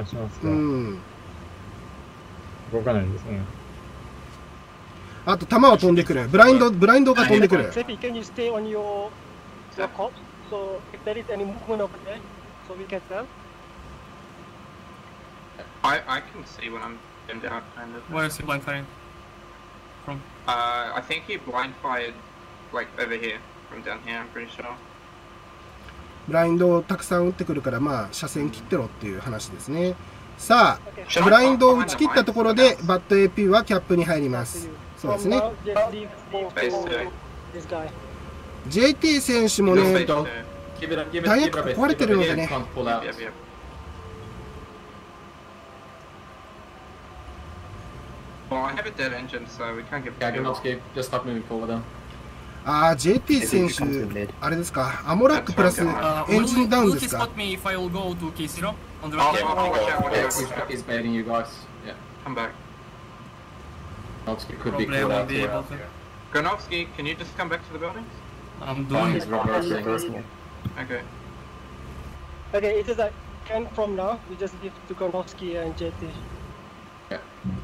かないですね。 あと弾は飛んでくる。ブラインドが飛んでくる。 I can see when I'm pinned out, kind of. Where is he blind firing from? I think he blind fired like over here, from down here. I'm pretty sure. ブラインドをたくさん撃ってくるから、まあ車線切ってろっていう話ですね。さあブラインドを打ち切ったところでバット AP はキャップに入ります。そうですね。JT 選手もね、タイヤが壊れてるのでね。JT 選手、あれですか、アモラックプラスエンジンダウンですか。 Gronkowski, can you just come back to the buildings? I'm doing it. Okay. Okay, it is like 10 from now. We just give to Gronkowski and JT. Yeah.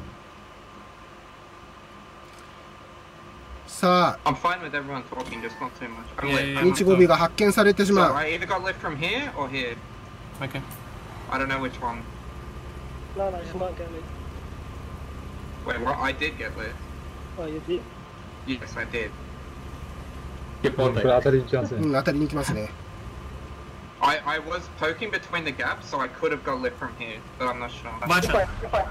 さあ、 I'm fine with everyone talking, just not too much. 215B が発見されてしまう。 So I either got left from here or here. Okay. I don't know which one. No, it's not get lit. Wait, what? I did get lit. Oh, you did? Yes, I did. これ当たりに行きますね。 当たりに行きますね。 I was poking between the gaps, so I could have got lit from here, but I'm not sure. One shot.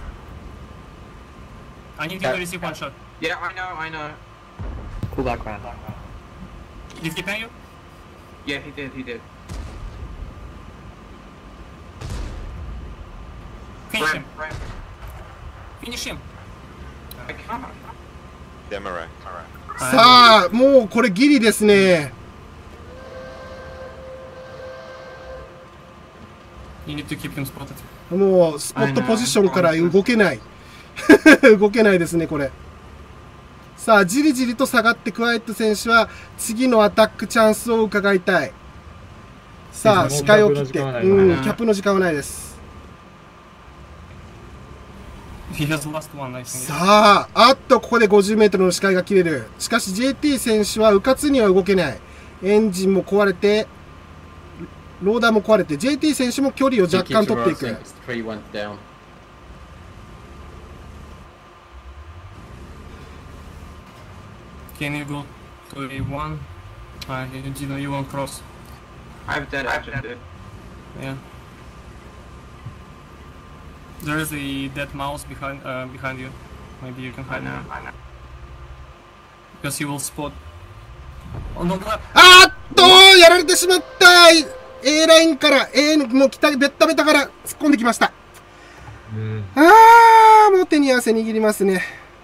I need you to receive one shot. Yeah, I know. Pull back round. Did he pay you? Yeah, he did. Finish him. Finish him. I can't. Demarai. さあ、もうこれギリですね。 You need to keep him spotted. もうスポットポジションから動けない。動けないですね、これ。さあ、じりじりと下がってクワイエット選手は次のアタックチャンスを伺いたい。さあ、視界を切って、キャップの時間はないです。さあ、ここで50メートルの視界が切れる。しかし JT 選手はうかつには動けない。エンジンも壊れて、ローダーも壊れて、JT 選手も距離を若干取っていく。 Can you go to A1? You won't cross. I have dead engine, dude. Yeah. There is a dead mouse behind you. Maybe you can hide now. Because he will spot. Oh no! あーっとやられてしまった。A ラインから A もうベッタベタから突っ込んできました。もう手に汗握りますね。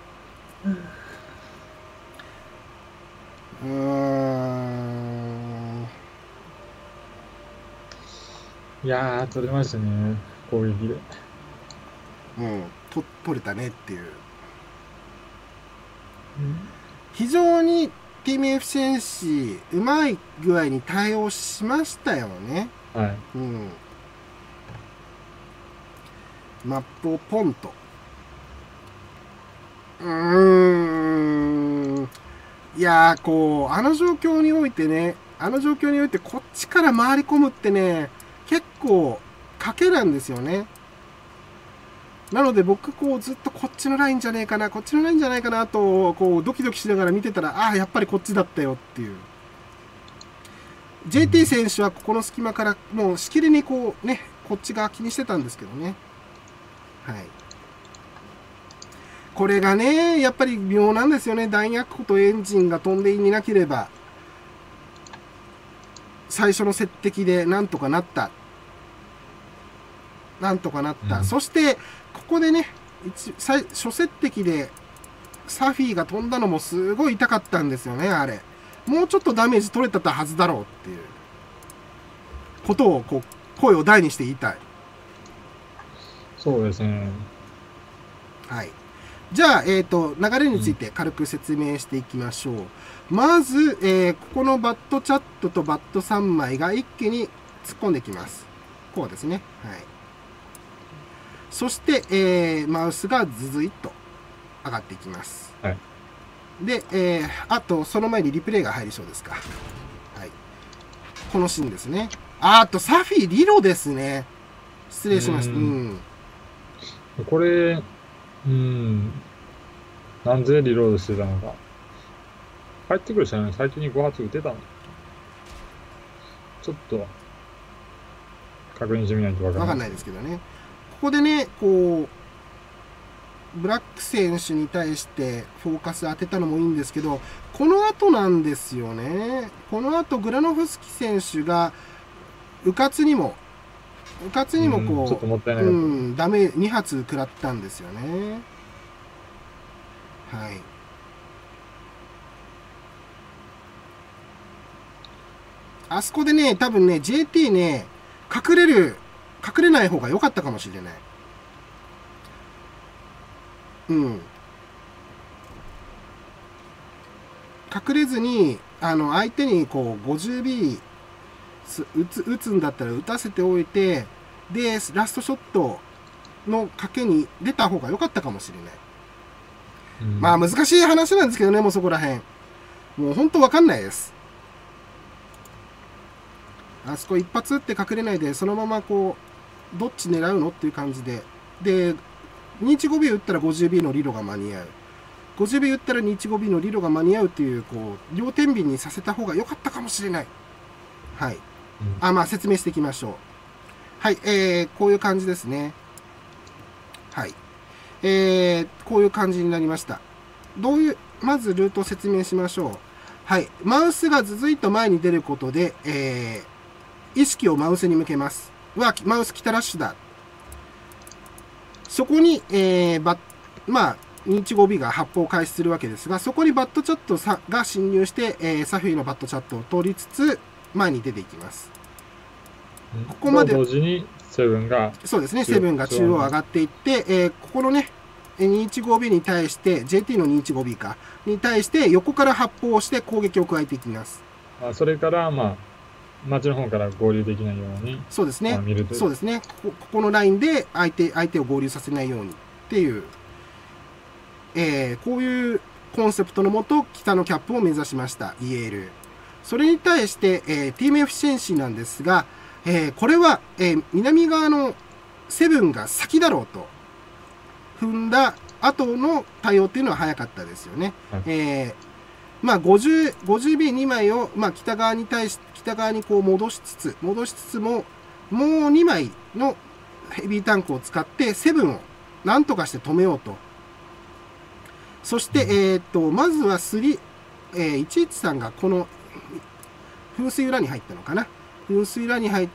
いやー、取れましたね、攻撃で。 取れたねっていう。非常にティーム F 戦士、うまい具合に対応しましたよね。 はい。 マップをポンと。いやー、こう、あの状況においてこっちから回り込むってね、結構、賭けなんですよね。なので僕、こう、ずっとこっちのラインじゃねえかな、こっちのラインじゃないかなと、こう、ドキドキしながら見てたら、ああ、やっぱりこっちだったよっていう。JT 選手はここの隙間から、もうしきりにこう、ね、こっち側気にしてたんですけどね。はい。これがね、やっぱり妙なんですよね。弾薬庫とエンジンが飛んでいなければ、最初の接敵でなんとかなった。そして、ここでね、初接敵でサフィーが飛んだのもすごい痛かったんですよね、あれ。もうちょっとダメージ取れたはずだろうっていうことを、こう、声を大にして言いたい。 そうですね。 はい。じゃあ、流れについて軽く説明していきましょう。まず、ここのバットチャットとバット3枚が一気に突っ込んできます。こうですね。はい。そして、マウスがズズイッと上がっていきます。 はい。 で、あと、その前にリプレイが入りそうですか。はい。このシーンですね。あと、サフィーリロですね。失礼しました。 これ、なんでリロードしてたのか。帰ってくる人はね、最初に5発撃てたの。ちょっと、確認してみないとわかんないですけどね。ここでね、こう、ブラック選手に対してフォーカス当てたのもいいんですけど、この後なんですよね。この後、グラノフスキ選手が、うかつにもこう、 ちょっともったいなかった。 ダメ、2発食らったんですよね。はい。あそこでね、多分ね、JT ね、隠れない方が良かったかもしれない。隠れずに、相手にこう、50B、打つんだったら打たせておいて、で、ラストショットの賭けに出た方が良かったかもしれない。まあ難しい話なんですけどね、もうそこら辺。もう本当わかんないです。あそこ一発打って隠れないで、そのままこう、どっち狙うのっていう感じで。で、215B 打ったら 50B のリロが間に合う。50B 打ったら 215B のリロが間に合うっていう、こう、両天秤にさせた方が良かったかもしれない。はい。まあ説明していきましょう。はい、こういう感じですね。はい。こういう感じになりました。まずルートを説明しましょう。はい。マウスがずずいと前に出ることで、意識をマウスに向けます。マウス来たラッシュだ。そこに、215B が発砲開始するわけですが、そこにバットチャットが侵入して、サフィーのバットチャットを通りつつ、前に出ていきます。ここまで。 同時にセブンが。 そうですね、セブンが中央上がっていって、ここのね、215B に対して、JT の 215B か、に対して横から発砲をして攻撃を加えていきます。 それから、街の方から合流できないように。 そうですね。そうですね。ここのラインで相手を合流させないようにっていう、こういうコンセプトのもと、北のキャップを目指しました、イエール。それに対して、ティームエフシェンシーなんですが、これは、南側のセブンが先だろうと踏んだ後の対応っていうのは早かったですよね。50B2 枚を、北側にこう戻しつつも、もう2枚のヘビータンクを使ってセブンをなんとかして止めようと。そして、まずは113がこの噴水裏に入ったのかな。噴水裏に入って、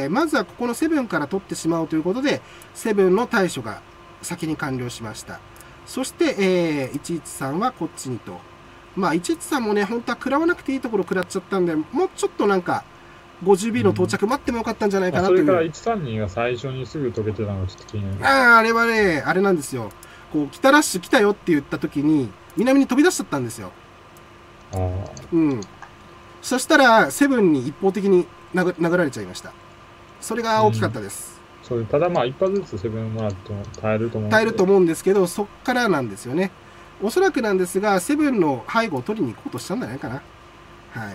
まずはここのセブンから取ってしまおうということで、セブンの対処が先に完了しました。そして、113はこっちにと。まあ、113もね、本当は食らわなくていいところ食らっちゃったんで、もうちょっとなんか、50B の到着待ってもよかったんじゃないかなという。 それから132が最初にすぐ溶けてたのがちょっと気になる。 あれはね、あれなんですよ。こう、北ラッシュ来たよって言った時に、南に飛び出しちゃったんですよ。うん。そしたら、セブンに一方的に殴られちゃいました。それが大きかったです。 ただまあ、一発ずつセブンもらっても耐えると思うんで。 耐えると思うんですけど、そっからなんですよね。おそらくなんですが、セブンの背後を取りに行こうとしたんじゃないかな。はい。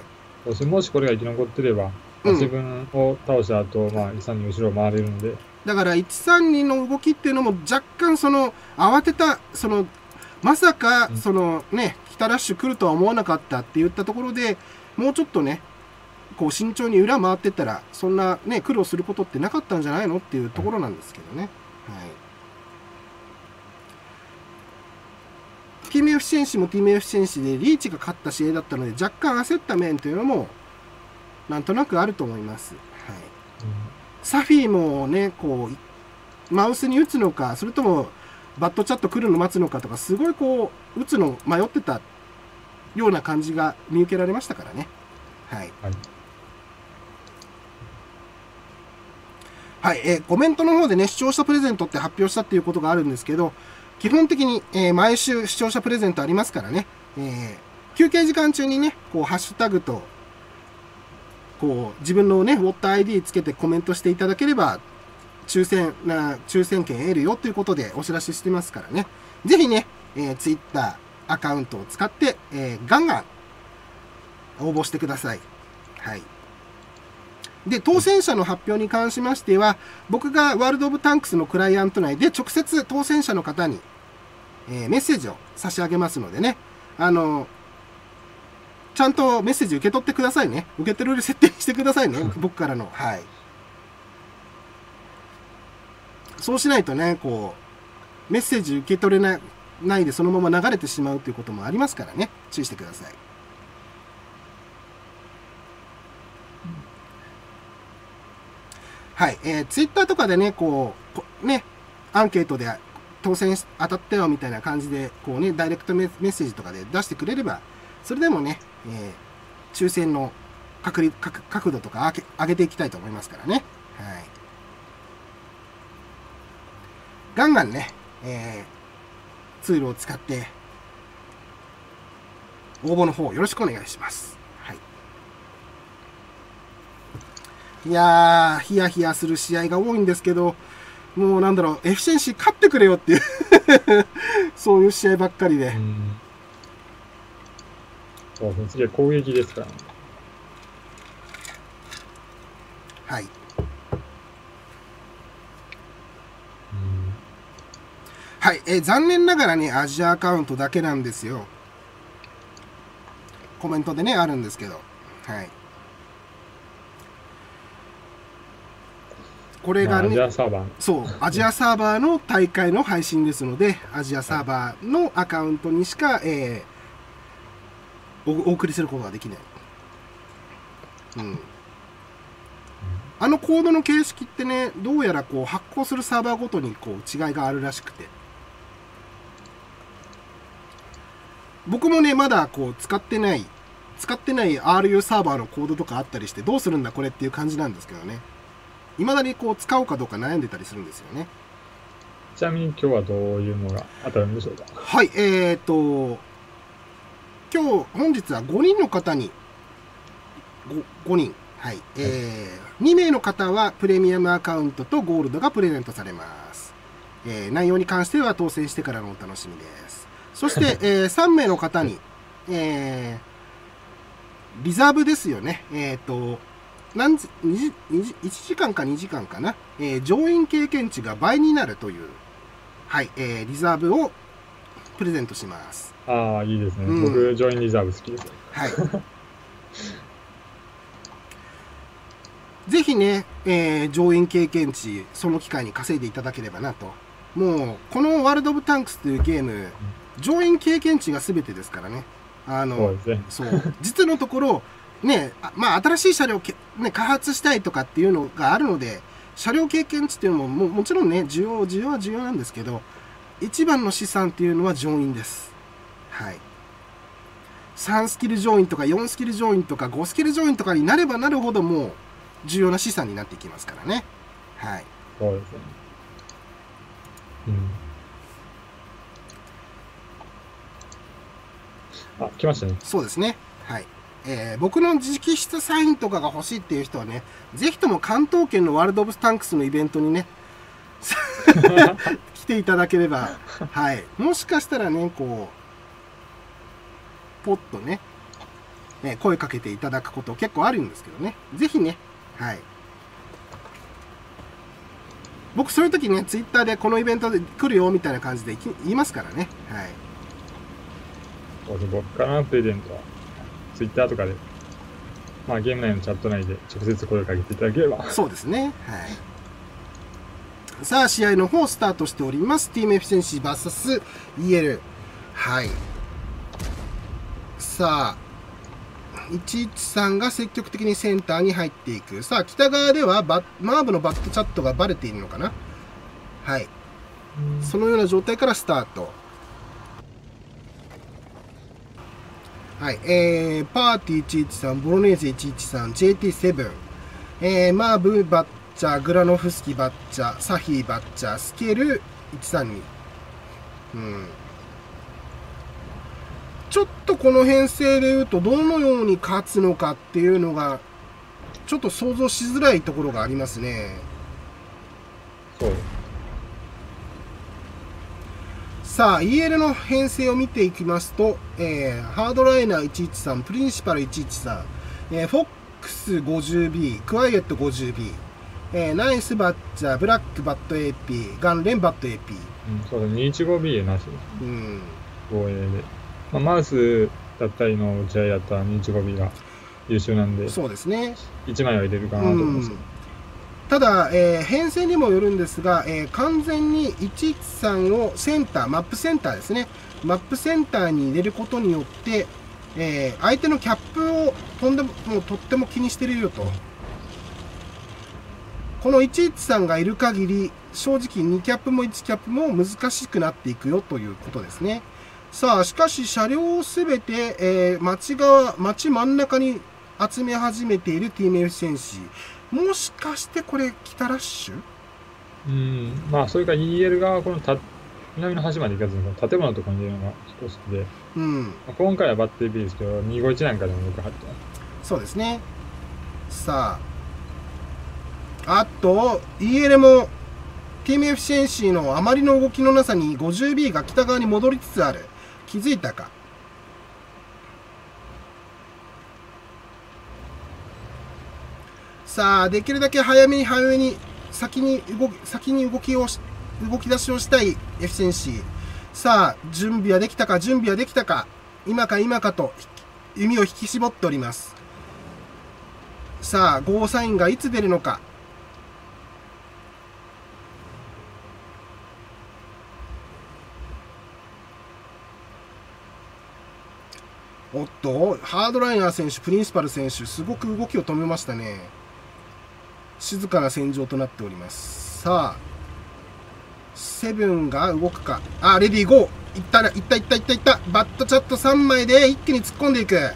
もしこれが生き残ってれば、セブンを倒した後、まあ、132後ろを回れるんで。 だから、132の動きっていうのも若干慌てた、まさか、北ラッシュ来るとは思わなかったって言ったところで、もうちょっとね、こう慎重に裏回ってったら、そんなね、苦労することってなかったんじゃないのっていうところなんですけどね。はい。ティームエフシェンシもティームエフシェンシでリーチが勝った試合だったので、若干焦った面というのも、なんとなくあると思います。はい。サフィーもね、こう、マウスに打つのか、それとも、バットチャット来るの待つのかとか、すごいこう、打つの迷ってたような感じが見受けられましたからね。はい。はい、コメントの方でね、視聴者プレゼントって発表したっていうことがあるんですけど、基本的に、毎週視聴者プレゼントありますからね、休憩時間中にね、こう、ハッシュタグと、こう、自分のね、ウォッター ID つけてコメントしていただければ、抽選券得るよということでお知らせしてますからね。ぜひね、Twitter アカウントを使って、ガンガン応募してください。はい。で、当選者の発表に関しましては、僕がワールド・オブ・タンクスのクライアント内で直接当選者の方に、メッセージを差し上げますのでね、ちゃんとメッセージ受け取ってくださいね。受け取れる設定してくださいね。僕からの。はい。そうしないとね、こう、メッセージ受け取れないでそのまま流れてしまうということもありますからね。注意してください。はい。ツイッターとかでね、こう、ね、アンケートで当選当たったよみたいな感じで、こうね、ダイレクトメッセージとかで出してくれれば、それでもね、抽選の角度とか上げていきたいと思いますからね。はい。ガンガンね、ツールを使って、応募の方よろしくお願いします。はい。いやー、ヒヤヒヤする試合が多いんですけど、もうなんだろう、エフシェンシー勝ってくれよっていうそういう試合ばっかりで。 そうですね、次は攻撃ですからね。 はい。はい、残念ながらね、アジアアカウントだけなんですよ。コメントでね、あるんですけど。はい。これがね、 アジアサーバー。 そう、アジアサーバーの大会の配信ですので、アジアサーバーのアカウントにしか、お送りすることができない。うん。あのコードの形式ってね、どうやらこう発行するサーバーごとにこう違いがあるらしくて。僕もね、まだこう使ってない RU サーバーのコードとかあったりして、どうするんだこれっていう感じなんですけどね。未だにこう使おうかどうか悩んでたりするんですよね。 ちなみに今日はどういうのが当たるんでしょうか。 はい、本日は5人の方に、5人。はい。2名の方はプレミアムアカウントとゴールドがプレゼントされます。内容に関しては当選してからのお楽しみです。そして、3名の方に、リザーブですよね。1時間か2時間かな。上院経験値が倍になるという、はい、リザーブをプレゼントします。 ああ、いいですね。僕、ジョインリザーブ好きです。 はい。 ぜひね、乗員経験値、その機会に稼いでいただければなと。もう、このワールド・オブ・タンクスというゲーム、乗員経験値が全てですからね。そう。実のところ、ね、新しい車両を開発したいとかっていうのがあるので、車両経験値っていうのももちろんね、需要は重要なんですけど、一番の資産っていうのは乗員です。はい。3スキル乗員とか4スキル乗員とか5スキル乗員とかになればなるほどもう重要な資産になっていきますからね。はい。 そうですね。来ましたね。 そうですね。はい。僕の直筆サインとかが欲しいっていう人はね、ぜひとも関東圏のワールド・オブ・タンクスのイベントにね、来ていただければ、はい。もしかしたらね、こう、ポッとね、声かけていただくこと結構あるんですけどね。ぜひね、はい。僕そういう時ね、ツイッターでこのイベントで来るよみたいな感じで言いますからね。はい。 僕からのプレゼントは、ツイッターとかで、ゲーム内のチャット内で直接声をかけていただければ。 そうですね。はい。さあ、試合の方スタートしております。チームエフィシェンシー VS EL。はい。さあ、113が積極的にセンターに入っていく。さあ、北側ではマーブのバットチャットがバレているのかな。はい。そのような状態からスタート。はい。パーティー113、ボロネーゼ113、JT7、マーブ、バッチャー、グラノフスキ、バッチャー、サヒー、バッチャー、スケル、132。ちょっとこの編成でいうと、どのように勝つのかっていうのが、ちょっと想像しづらいところがありますね。 そう。 さあ、EL の編成を見ていきますと、ハードライナー113、プリンシパル113、フォックス 50B、クワイエット 50B、ナイスバッチャー、ブラックバット AP、ガンレンバット AP。 そうだ、215B なしです。防衛で。マウスだったりの打ち合いだったら 215B が優秀なんで、 そうですね。 1枚は入れるかなと思います。 ただ、編成にもよるんですが、完全に113をセンター、マップセンターですね。マップセンターに入れることによって、相手のキャップをとっても気にしてるよと。この113がいる限り、正直2キャップも1キャップも難しくなっていくよということですね。さあ、しかし車両をすべて、街真ん中に集め始めている Team エフィシェンシー。もしかしてこれ、北ラッシュ？ それか EL がこの南の端まで行かずに、建物のところに入れるのが少しで、今回はバッテリー B ですけど、251なんかでもよく入ってます。 そうですね。さあ、あと、EL も、Team エフィシェンシーのあまりの動きのなさに 50B が北側に戻りつつある。気づいたか。さあ、できるだけ早めに先に動き出しをしたいエフィシェンシー。さあ、準備はできたか、今かと弓を引き絞っております。さあ、ゴーサインがいつ出るのか。おっと、ハードライナー選手、プリンシパル選手、すごく動きを止めましたね。静かな戦場となっております。さあ、セブンが動くか。レディーゴー。いった。バットチャット3枚で一気に突っ込んでいく。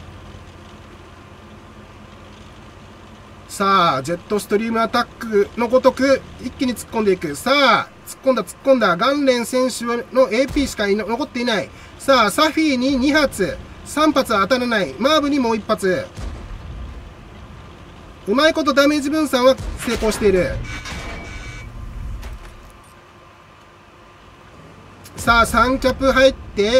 さあ、ジェットストリームアタックのごとく、一気に突っ込んでいく。さあ、突っ込んだ。ガンレン選手の AP しか残っていない。さあ、サフィーに2発。3発は当たらない。マーブにもう1発。うまいことダメージ分散は成功している。さあ、3キャップ入って、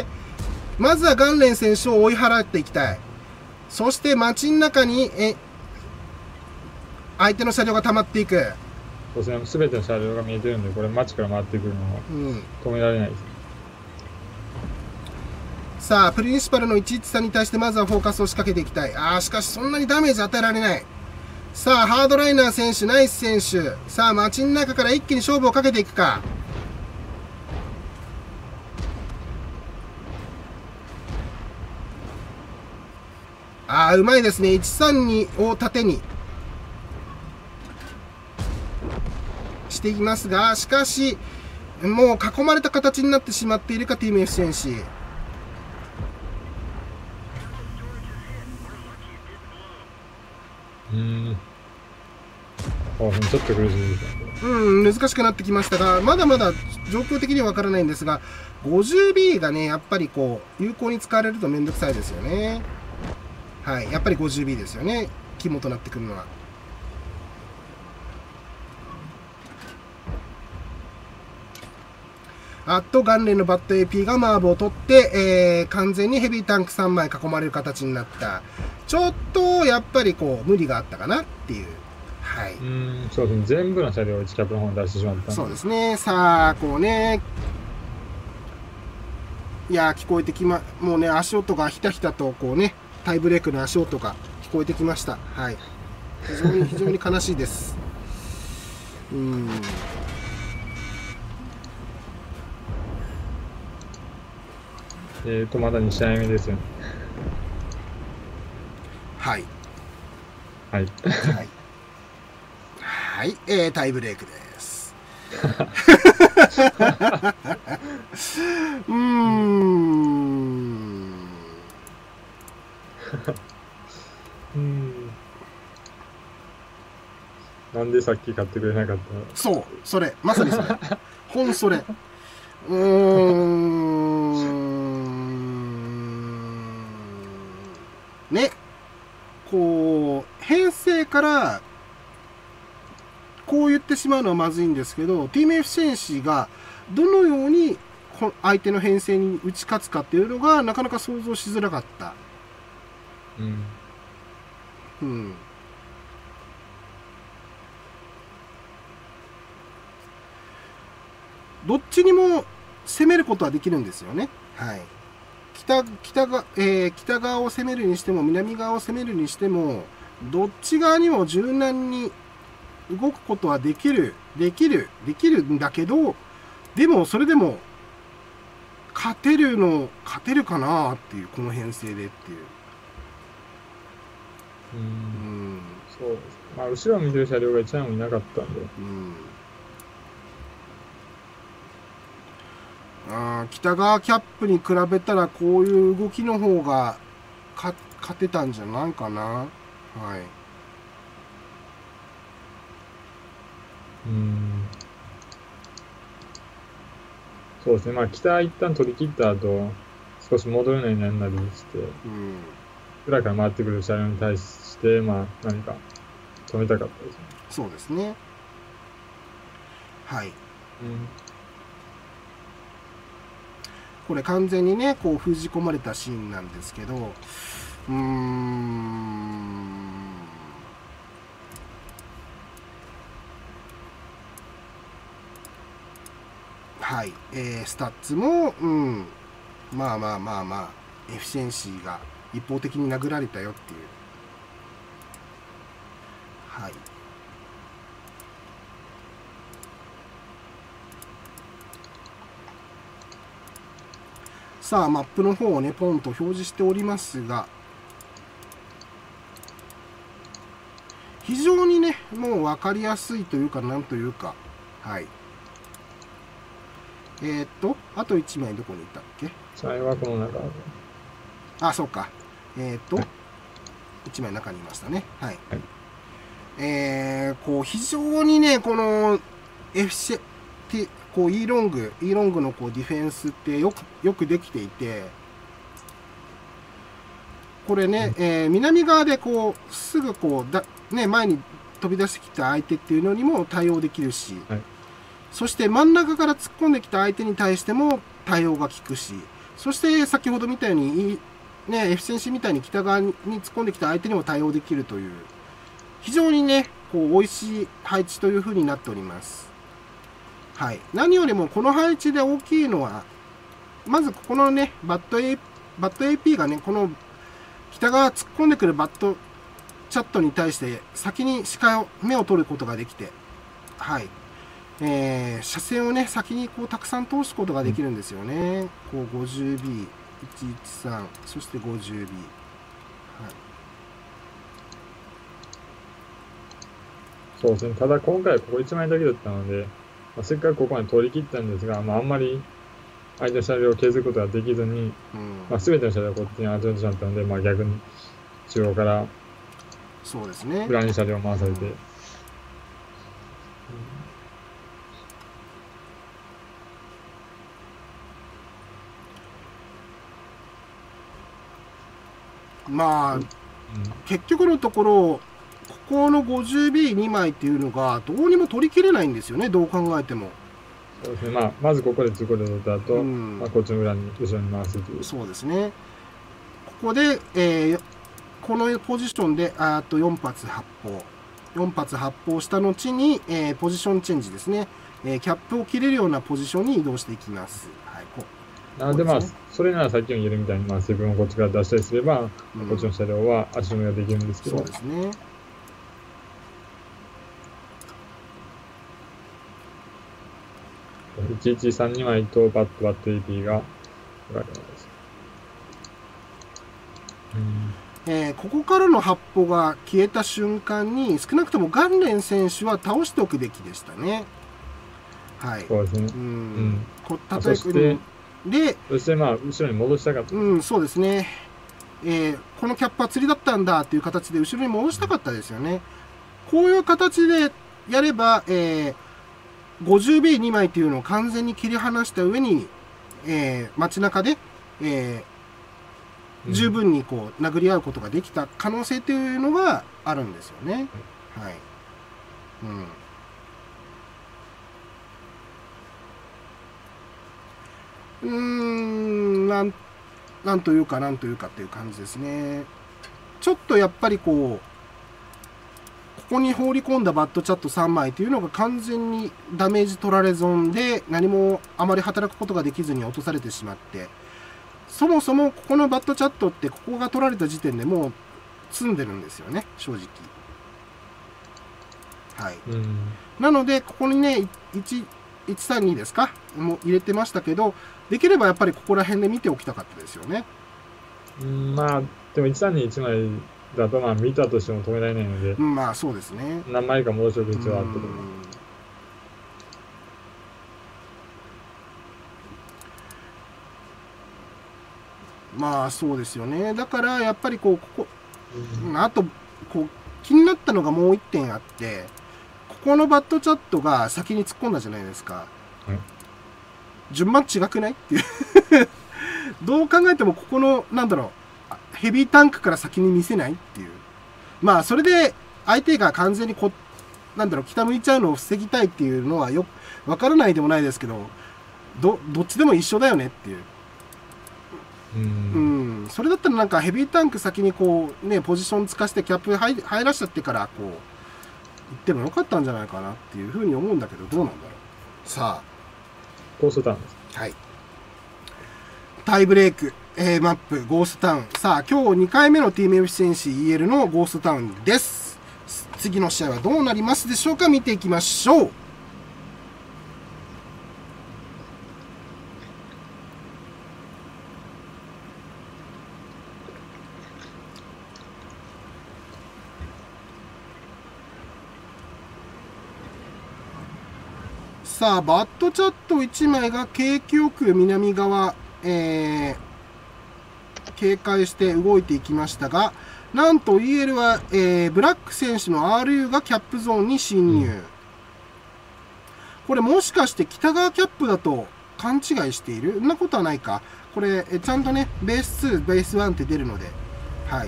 まずはガンレン選手を追い払っていきたい。そして街の中に、相手の車両が溜まっていく。 そうですね、すべての車両が見えてるんで、これ街から回ってくるのは止められないです。 さあ、プリンシパルの113に対してまずはフォーカスを仕掛けていきたい。しかしそんなにダメージ与えられない。 さあ、ハードライナー選手、ナイス選手。さあ、街の中から一気に勝負をかけていくか。ああ、うまいですね。132を縦にしていきますが、しかし、もう囲まれた形になってしまっているか、ティーム F 戦士。 ちょっと苦しいですね。 難しくなってきましたが、まだまだ状況的には分からないんですが、50B がね、やっぱりこう、有効に使われるとめんどくさいですよね。はい、やっぱり 50B ですよね。肝となってくるのは。あと、元年のバット AP がマーブを取って、完全にヘビータンク3枚囲まれる形になった。ちょっと、やっぱりこう、無理があったかなっていう。はい。 そうですね。全部の車両を1キャップの方に出してしまった。 そうですね。さあ、こうね。いや、聞こえてきもうね、足音がひたひたと、こうね、タイブレークの足音が聞こえてきました。はい。非常に悲しいです。 まだ2試合目ですよね。 はい。 はい。 はい。タイブレークです。 なんでさっき買ってくれなかったの？ そう、それ、まさにそれ。それ。ね。こう、編成から、こう言ってしまうのはまずいんですけど、ティーム F 戦士がどのように相手の編成に打ち勝つかっていうのがなかなか想像しづらかった。どっちにも攻めることはできるんですよね。はい。北側を攻めるにしても南側を攻めるにしてもどっち側にも柔軟に動くことはできるんだけど、でもそれでも勝てるかなっていう、この編成でっていう。 そうです。まあ後ろを見てる車両が1台もいなかったんで。 北側キャップに比べたらこういう動きの方が勝てたんじゃないかな。はい。 そうですね。まあ北一旦取り切った後、少し戻れないようになりして、裏から回ってくる車両に対して、まあ何か止めたかったですね。 そうですね。はい。これ完全にね、こう封じ込まれたシーンなんですけど、はい、スタッツも、まあ、エフィシェンシーが一方的に殴られたよっていう。はい。さあ、マップの方をね、ポンと表示しておりますが、非常にね、もう分かりやすいというか、なんというか、はい。あと1枚どこにいたっけ？ それはこの中。 あ、そうか。1枚中にいましたね。はい。こう、非常にね、この、こうイーロングのこうディフェンスってよくできていて、これね、南側でこうすぐこう前に飛び出してきた相手っていうのにも対応できるし、そして真ん中から突っ込んできた相手に対しても対応が効くし、そして先ほどみたいにね、エフィシェンシーみたいに北側に突っ込んできた相手にも対応できるという、非常にね、こう美味しい配置というふうになっております。はい、何よりもこの配置で大きいのは、まずここのね、バット AP がね、この北側突っ込んでくるバットチャットに対して先に目を取ることができて、はい。車線をね、先にこうたくさん通すことができるんですよね。こう 50B、113、そして 50B。はい。 そうですね。ただ今回ここ1枚だけだったので、せっかくここまで通り切ったんですが、あんまり相手の車両を削ることができずに、全ての車両がこっちに集めてしまったので、逆に中央からそうですね。 裏に車両を回されて。 結局のところ、ここの 50B2 枚っていうのがどうにも取りきれないんですよね、どう考えても。 そうですね。まずここで通行で取った後、こっちの裏に、後ろに回すという。 そうですね。ここで、このポジションで、4発発砲。4発発砲した後に、ポジションチェンジですね。キャップを切れるようなポジションに移動していきます。はい、 なので、それならさっきの言えるみたいに、セブンをこっちから出したりすれば、こっちの車両は足止めができるんですけど。 そうですね。 113、2枚とバット AP が分かれます。 ここからの発砲が消えた瞬間に、少なくともガンレン選手は倒しておくべきでしたね。はい。 そうですね。 そして後ろに戻したかった。 そうですね。このキャップは釣りだったんだっていう形で後ろに戻したかったですよね。こういう形でやれば、50B2 枚っていうのを完全に切り離した上に、街中で、十分にこう殴り合うことができた可能性というのがあるんですよね。はい。なんというかっていう感じですね。ちょっとやっぱりここに放り込んだバットチャット3枚というのが完全にダメージ取られ損で何もあまり働くことができずに落とされてしまって、そもそもここのバットチャットってここが取られた時点でもう詰んでるんですよね、正直。はい。なので、ここにね、132ですかもう入れてましたけど、できればやっぱりここら辺で見ておきたかったですよね。 でも132、1枚だと見たとしても止められないので、 そうですね。 何枚か戻しておく必要はあったと思います。そうですよね。だからやっぱりあと気になったのがもう1点あって、ここのバットチャットが先に突っ込んだじゃないですか。順番違くないっていうどう考えてもここのヘビータンクから先に見せないっていう。それで相手が完全に北向いちゃうのを防ぎたいっていうのはわからないでもないですけど、どっちでも一緒だよねっていう。それだったらヘビータンク先にポジションつかしてキャップ入らしちゃってから行ってもよかったんじゃないかなっていうふうに思うんだけど、どうなんだろう。さあ。 ゴーストタウンです。 はい。タイブレーク、マップ、ゴーストタウン。さあ、今日2回目の Team F 戦士 EL のゴーストタウンです。次の試合はどうなりますでしょうか。見ていきましょう。さあ、バットチャット1枚が景気よく南側、警戒して動いていきましたが、なんと EL は、ブラック選手の RU がキャップゾーンに侵入。これもしかして北側キャップだと勘違いしている？そんなことはないか。これ、ちゃんとね、ベース2、ベース1って出るので、はい。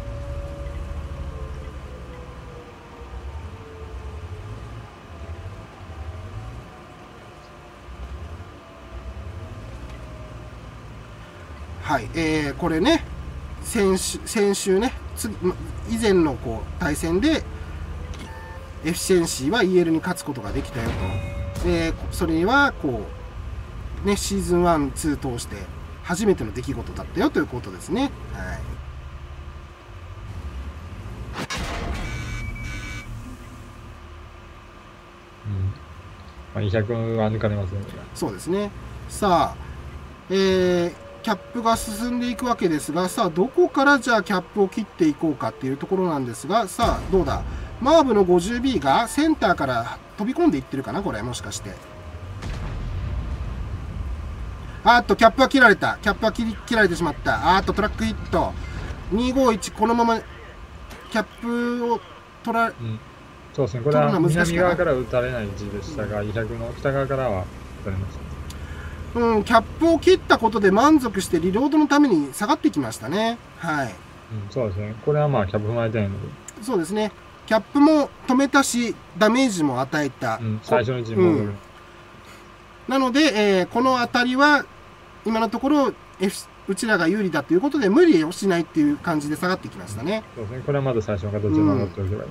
はい、これね、先週ね、以前の対戦で、エフィシェンシーは EL に勝つことができたよと。それは、シーズン1、2通して、初めての出来事だったよということですね。はい。 まあ、200は抜かれますね。 そうですね。さあ、キャップが進んでいくわけですが、さあ、どこからじゃあキャップを切っていこうかっていうところなんですが、さあ、どうだ。マーブの 50B がセンターから飛び込んでいってるかな、これ、もしかして。キャップは切られた。キャップは切られてしまった。トラックヒット。251、このままキャップを取られ、 そうですね、これは南側から撃たれない位置でしたが、200の北側からは撃たれました。 キャップを切ったことで満足してリロードのために下がってきましたね。はい。 そうですね。これはまあキャップ踏まれてないので。 そうですね。キャップも止めたし、ダメージも与えた。 最初の位置に戻る。 なので、この辺りは今のところ、うちらが有利だということで無理をしないっていう感じで下がってきましたね。 そうですね。これはまず最初の形で守っておけばいい。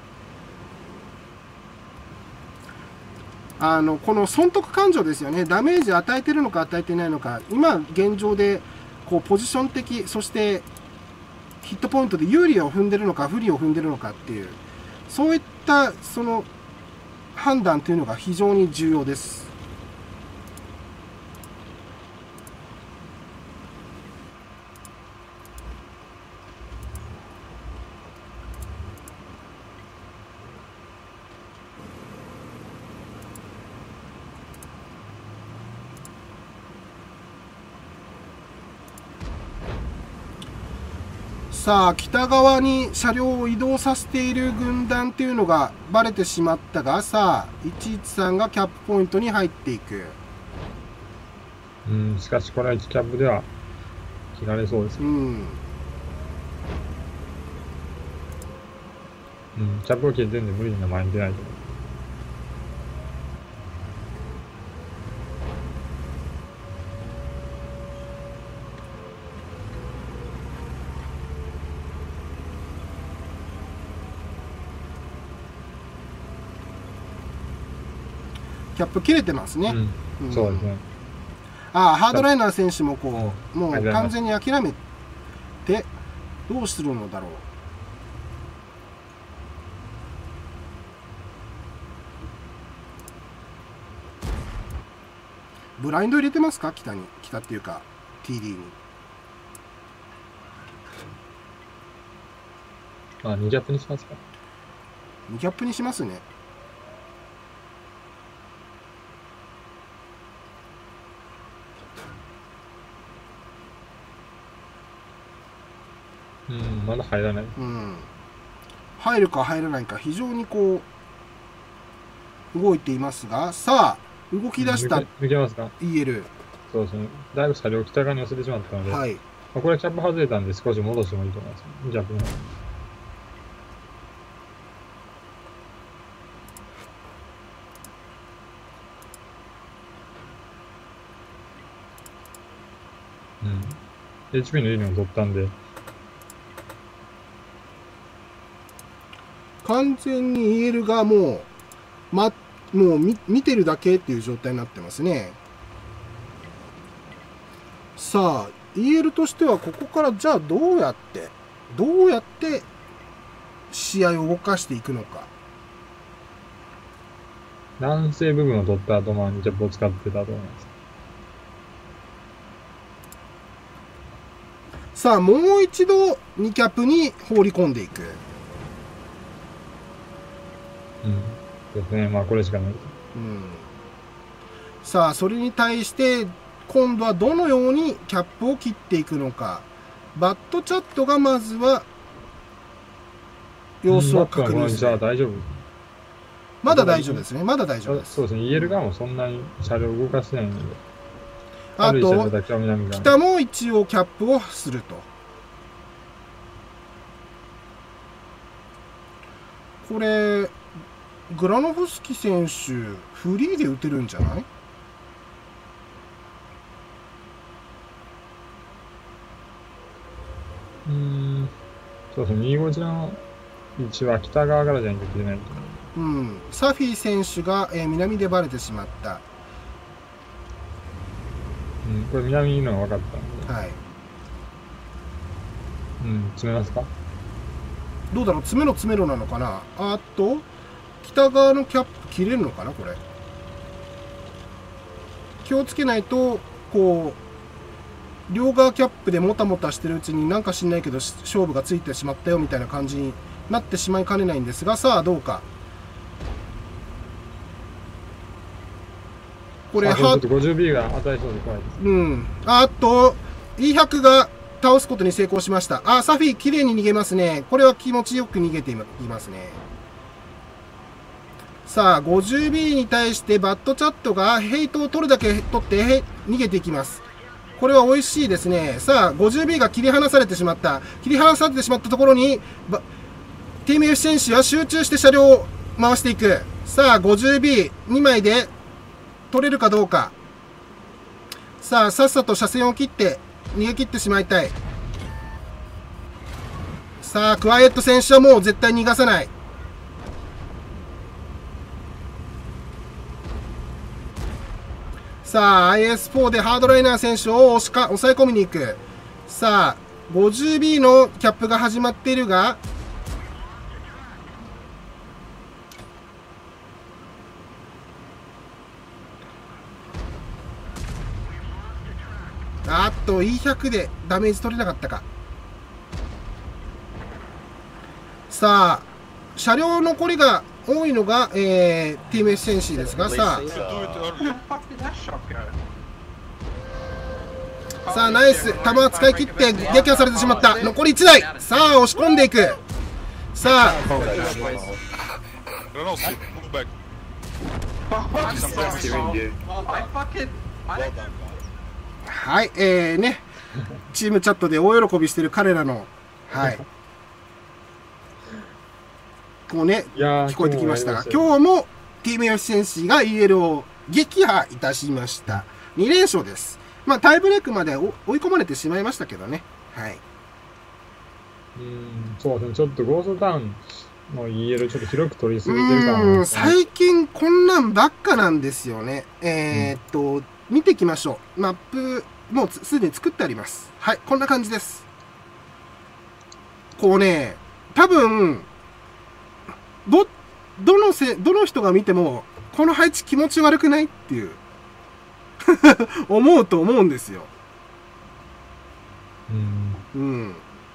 この損得感情ですよね。ダメージ与えてるのか与えてないのか。今現状でこうポジション的、そしてヒットポイントで有利を踏んでるのか不利を踏んでるのかっていう、そういったその判断というのが非常に重要です。さあ、北側に車両を移動させている軍団っていうのがバレてしまったが、さあ、113がキャップポイントに入っていく。 しかしこれは1キャップでは切られそうです。キャップを切れてるんで無理な前に出ないと思う。 キャップ切れてますね。 そうですね。 ハードライナー選手もこう、もう完全に諦めて、どうするのだろう。ブラインド入れてますか、北に。北っていうか、TD に。 2キャップにしますか。 2キャップにしますね。 まだ入らない。 入るか入らないか、非常にこう、動いていますが、さあ、動き出した。 抜けますか EL。 そうですね。だいぶ車両北側に寄せてしまったので、これキャップ外れたんで少し戻してもいいと思います。キャップの。HP のリードを取ったんで、 完全に EL がもう見てるだけっていう状態になってますね。さあ、EL としてはここからじゃあどうやって試合を動かしていくのか。 南西部分を取った後、2キャップを使ってたと思います。 さあ、もう一度2キャップに放り込んでいく。 ですね。これしかないです。 さあ、それに対して今度はどのようにキャップを切っていくのか。バットチャットがまずは様子を確認する。 大丈夫。 まだ大丈夫ですね。まだ大丈夫です。 そうですね。EL 側もそんなに車両を動かしてないので。 あと、北も一応キャップをすると。これ、グラノフスキ選手、フリーで打てるんじゃない？ そうですね。251の位置は北側からじゃないといけないと。 サフィー選手が、南でバレてしまった。 これ南にいるのが分かったんで。 はい。 詰めますか？ どうだろう、詰めろなのかな。北側のキャップ切れるのかな、これ。 気をつけないと、こう、両側キャップでもたもたしてるうちになんか知んないけど勝負がついてしまったよみたいな感じになってしまいかねないんですが、さあどうか。これ、 50B が当たりそうで怖いです。 うん。あと、E100 が倒すことに成功しました。あ、サフィー、綺麗に逃げますね。これは気持ちよく逃げていますね。さあ、50B に対してバッドチャットがヘイトを取るだけ取って逃げていきます。これは美味しいですね。さあ、50B が切り離されてしまった。切り離されてしまったところに、ティーム F 戦士は集中して車両を回していく。さあ、50B2 枚で取れるかどうか。さあ、さっさと車線を切って、逃げ切ってしまいたい。さあ、クワイエット選手はもう絶対逃がさない。さあ、IS4 でハードライナー選手を抑え込みに行く。さあ、50B のキャップが始まっているが、あっと E100 でダメージ取れなかったか。さあ、車両残りが多いのが、TMS 戦士ですが、さあ、ナイス、弾を使い切って撃破されてしまった。残り1台。さあ、押し込んでいく。さあ、はい、ね、チームチャットで大喜びしてる彼らの、はい、こうね、聞こえてきましたが、今日も TMF 戦士が EL を撃破いたしました。2連勝です。まあ、タイブレークまで追い込まれてしまいましたけどね。はい。 そうですね、ちょっとゴーストタウンの EL ちょっと広く取りすぎてるかな。 最近こんなんばっかなんですよね。見ていきましょう。マップ、もうすでに作ってあります。はい、こんな感じです。こうね、多分、どの人が見ても、この配置気持ち悪くないっていう、思うと思うんですよ。うん。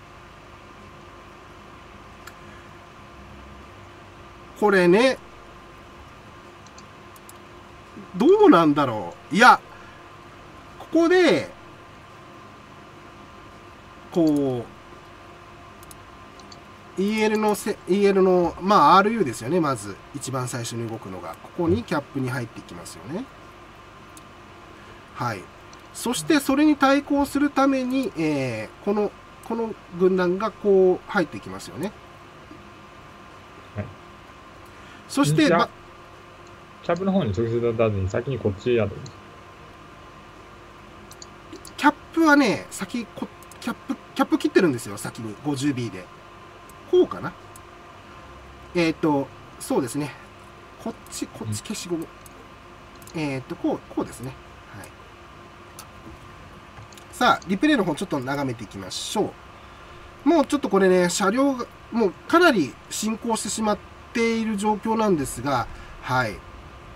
これね、どうなんだろう。いや、ここで、こう、EL の、まあ RU ですよね、まず。一番最初に動くのが。ここにキャップに入っていきますよね。はい。そして、それに対抗するために、この軍団がこう入っていきますよね。 はい、 そして、 キャップの方に直接出さずに先にこっちやるんです。 キャップはね、キャップ切ってるんですよ、先に 50B で。こうかな。そうですね。こっち消しゴム。こうですね。はい。さあ、リプレイの方ちょっと眺めていきましょう。もうちょっとこれね、車両が、もうかなり進行してしまっている状況なんですが、はい。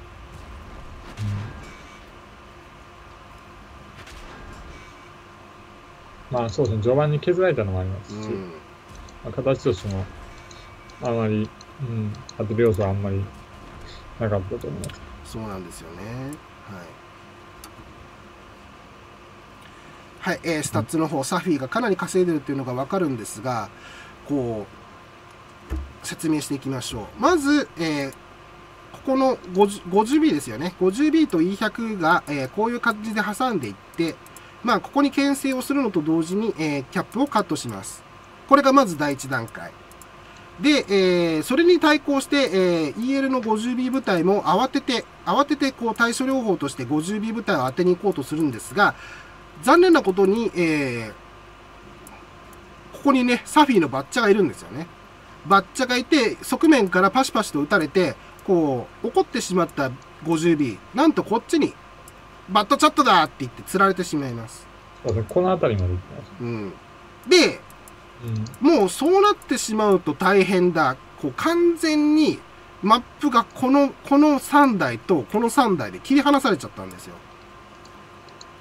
まあそうですね、序盤に削られたのもありますし、まあ、形としてもあまり、当てる要素はあんまりなかったと思います。 そうなんですよね。はい。はい、スタッツの方、サフィーがかなり稼いでるっていうのが分かるんですが、こう、説明していきましょう。まず、ここの 50B ですよね。50B と E100 が、こういう感じで挟んでいって、まあ、ここに牽制をするのと同時に、キャップをカットします。これがまず第一段階。で、それに対抗して、EL の 50B 部隊も慌てて、こう対処療法として 50B 部隊を当てに行こうとするんですが、残念なことに、ここにね、サフィーのバッチャがいるんですよね。バッチャがいて、側面からパシパシと撃たれて、こう、怒ってしまった 50B、なんとこっちに、バッドチャットだって言って釣られてしまいます。 そうですね、この辺りまで行ってます。で、もうそうなってしまうと大変だ。こう完全にマップがこの3台とこの3台で切り離されちゃったんですよ。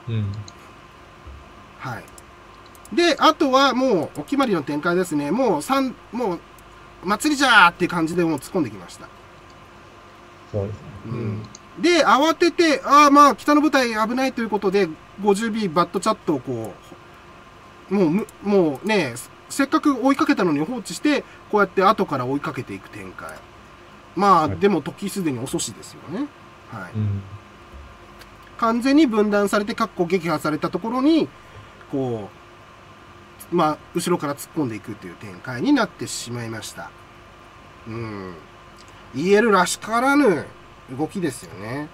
うん。 はい。で、あとはもうお決まりの展開ですね。もう祭りじゃーっていう感じでもう突っ込んできました。 そうですね。 うん。で、慌てて、まあ、北の部隊危ないということで、50B バットチャットをこう、もうね、せっかく追いかけたのに放置して、こうやって後から追いかけていく展開。まあ、でも時すでに遅しですよね。はい。完全に分断されて、撃破されたところに、こう、まあ、後ろから突っ込んでいくという展開になってしまいました。EL らしからぬ動きですよね。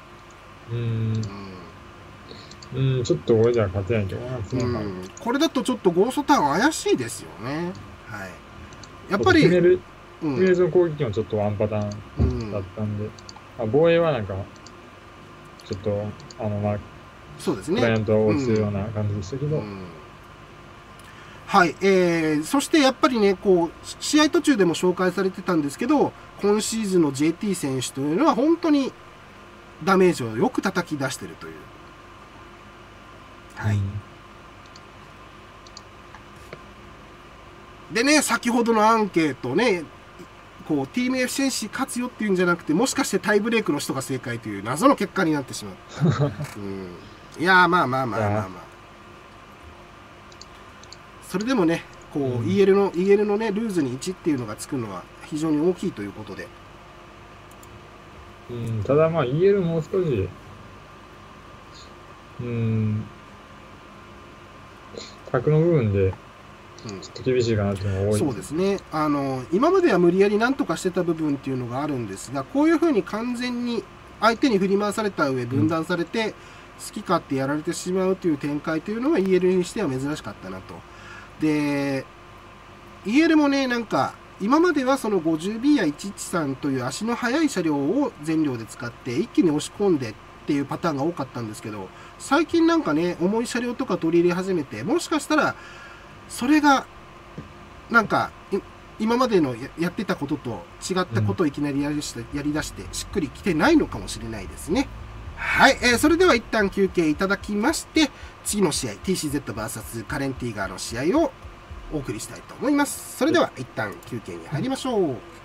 ちょっと俺じゃ勝てないけどな、 これだとちょっとゴーストタウン怪しいですよね。はい。やっぱり、 決めるの攻撃もちょっとワンパターンだったんで、防衛はなんか、ちょっと、まあ、 そうですね。 クライアントを落ちるような感じでしたけど。 はい。そしてやっぱりね、こう、試合途中でも紹介されてたんですけど、今シーズンの JT 選手というのは本当にダメージをよく叩き出しているという。はい。でね、先ほどのアンケートね、こう、チームエフシェンシー勝つよっていうんじゃなくて、もしかしてタイブレークの人が正解という謎の結果になってしまう。いやー、まあ。それでもね、こう、EL のね、ルーズに1っていうのがつくのは非常に大きいということで。 ただまあ EL もう少し、卓の部分で、ちょっと厳しいかなっていうのが多い。 そうですね。今までは無理やりなんとかしてた部分っていうのがあるんですが、こういうふうに完全に相手に振り回された上、分断されて、好き勝手やられてしまうという展開というのは EL にしては珍しかったなと。で、EL もね、なんか、今まではその 50B や113という足の速い車両を全量で使って一気に押し込んでっていうパターンが多かったんですけど、最近なんかね、重い車両とか取り入れ始めて、もしかしたら、それが、なんか、今までのやってたことと違ったことをいきなりやり出して、しっくりきてないのかもしれないですね。はい、それでは一旦休憩いただきまして、次の試合、TCZVS カレンティーガーの試合をお送りしたいと思います。それでは一旦休憩に入りましょう。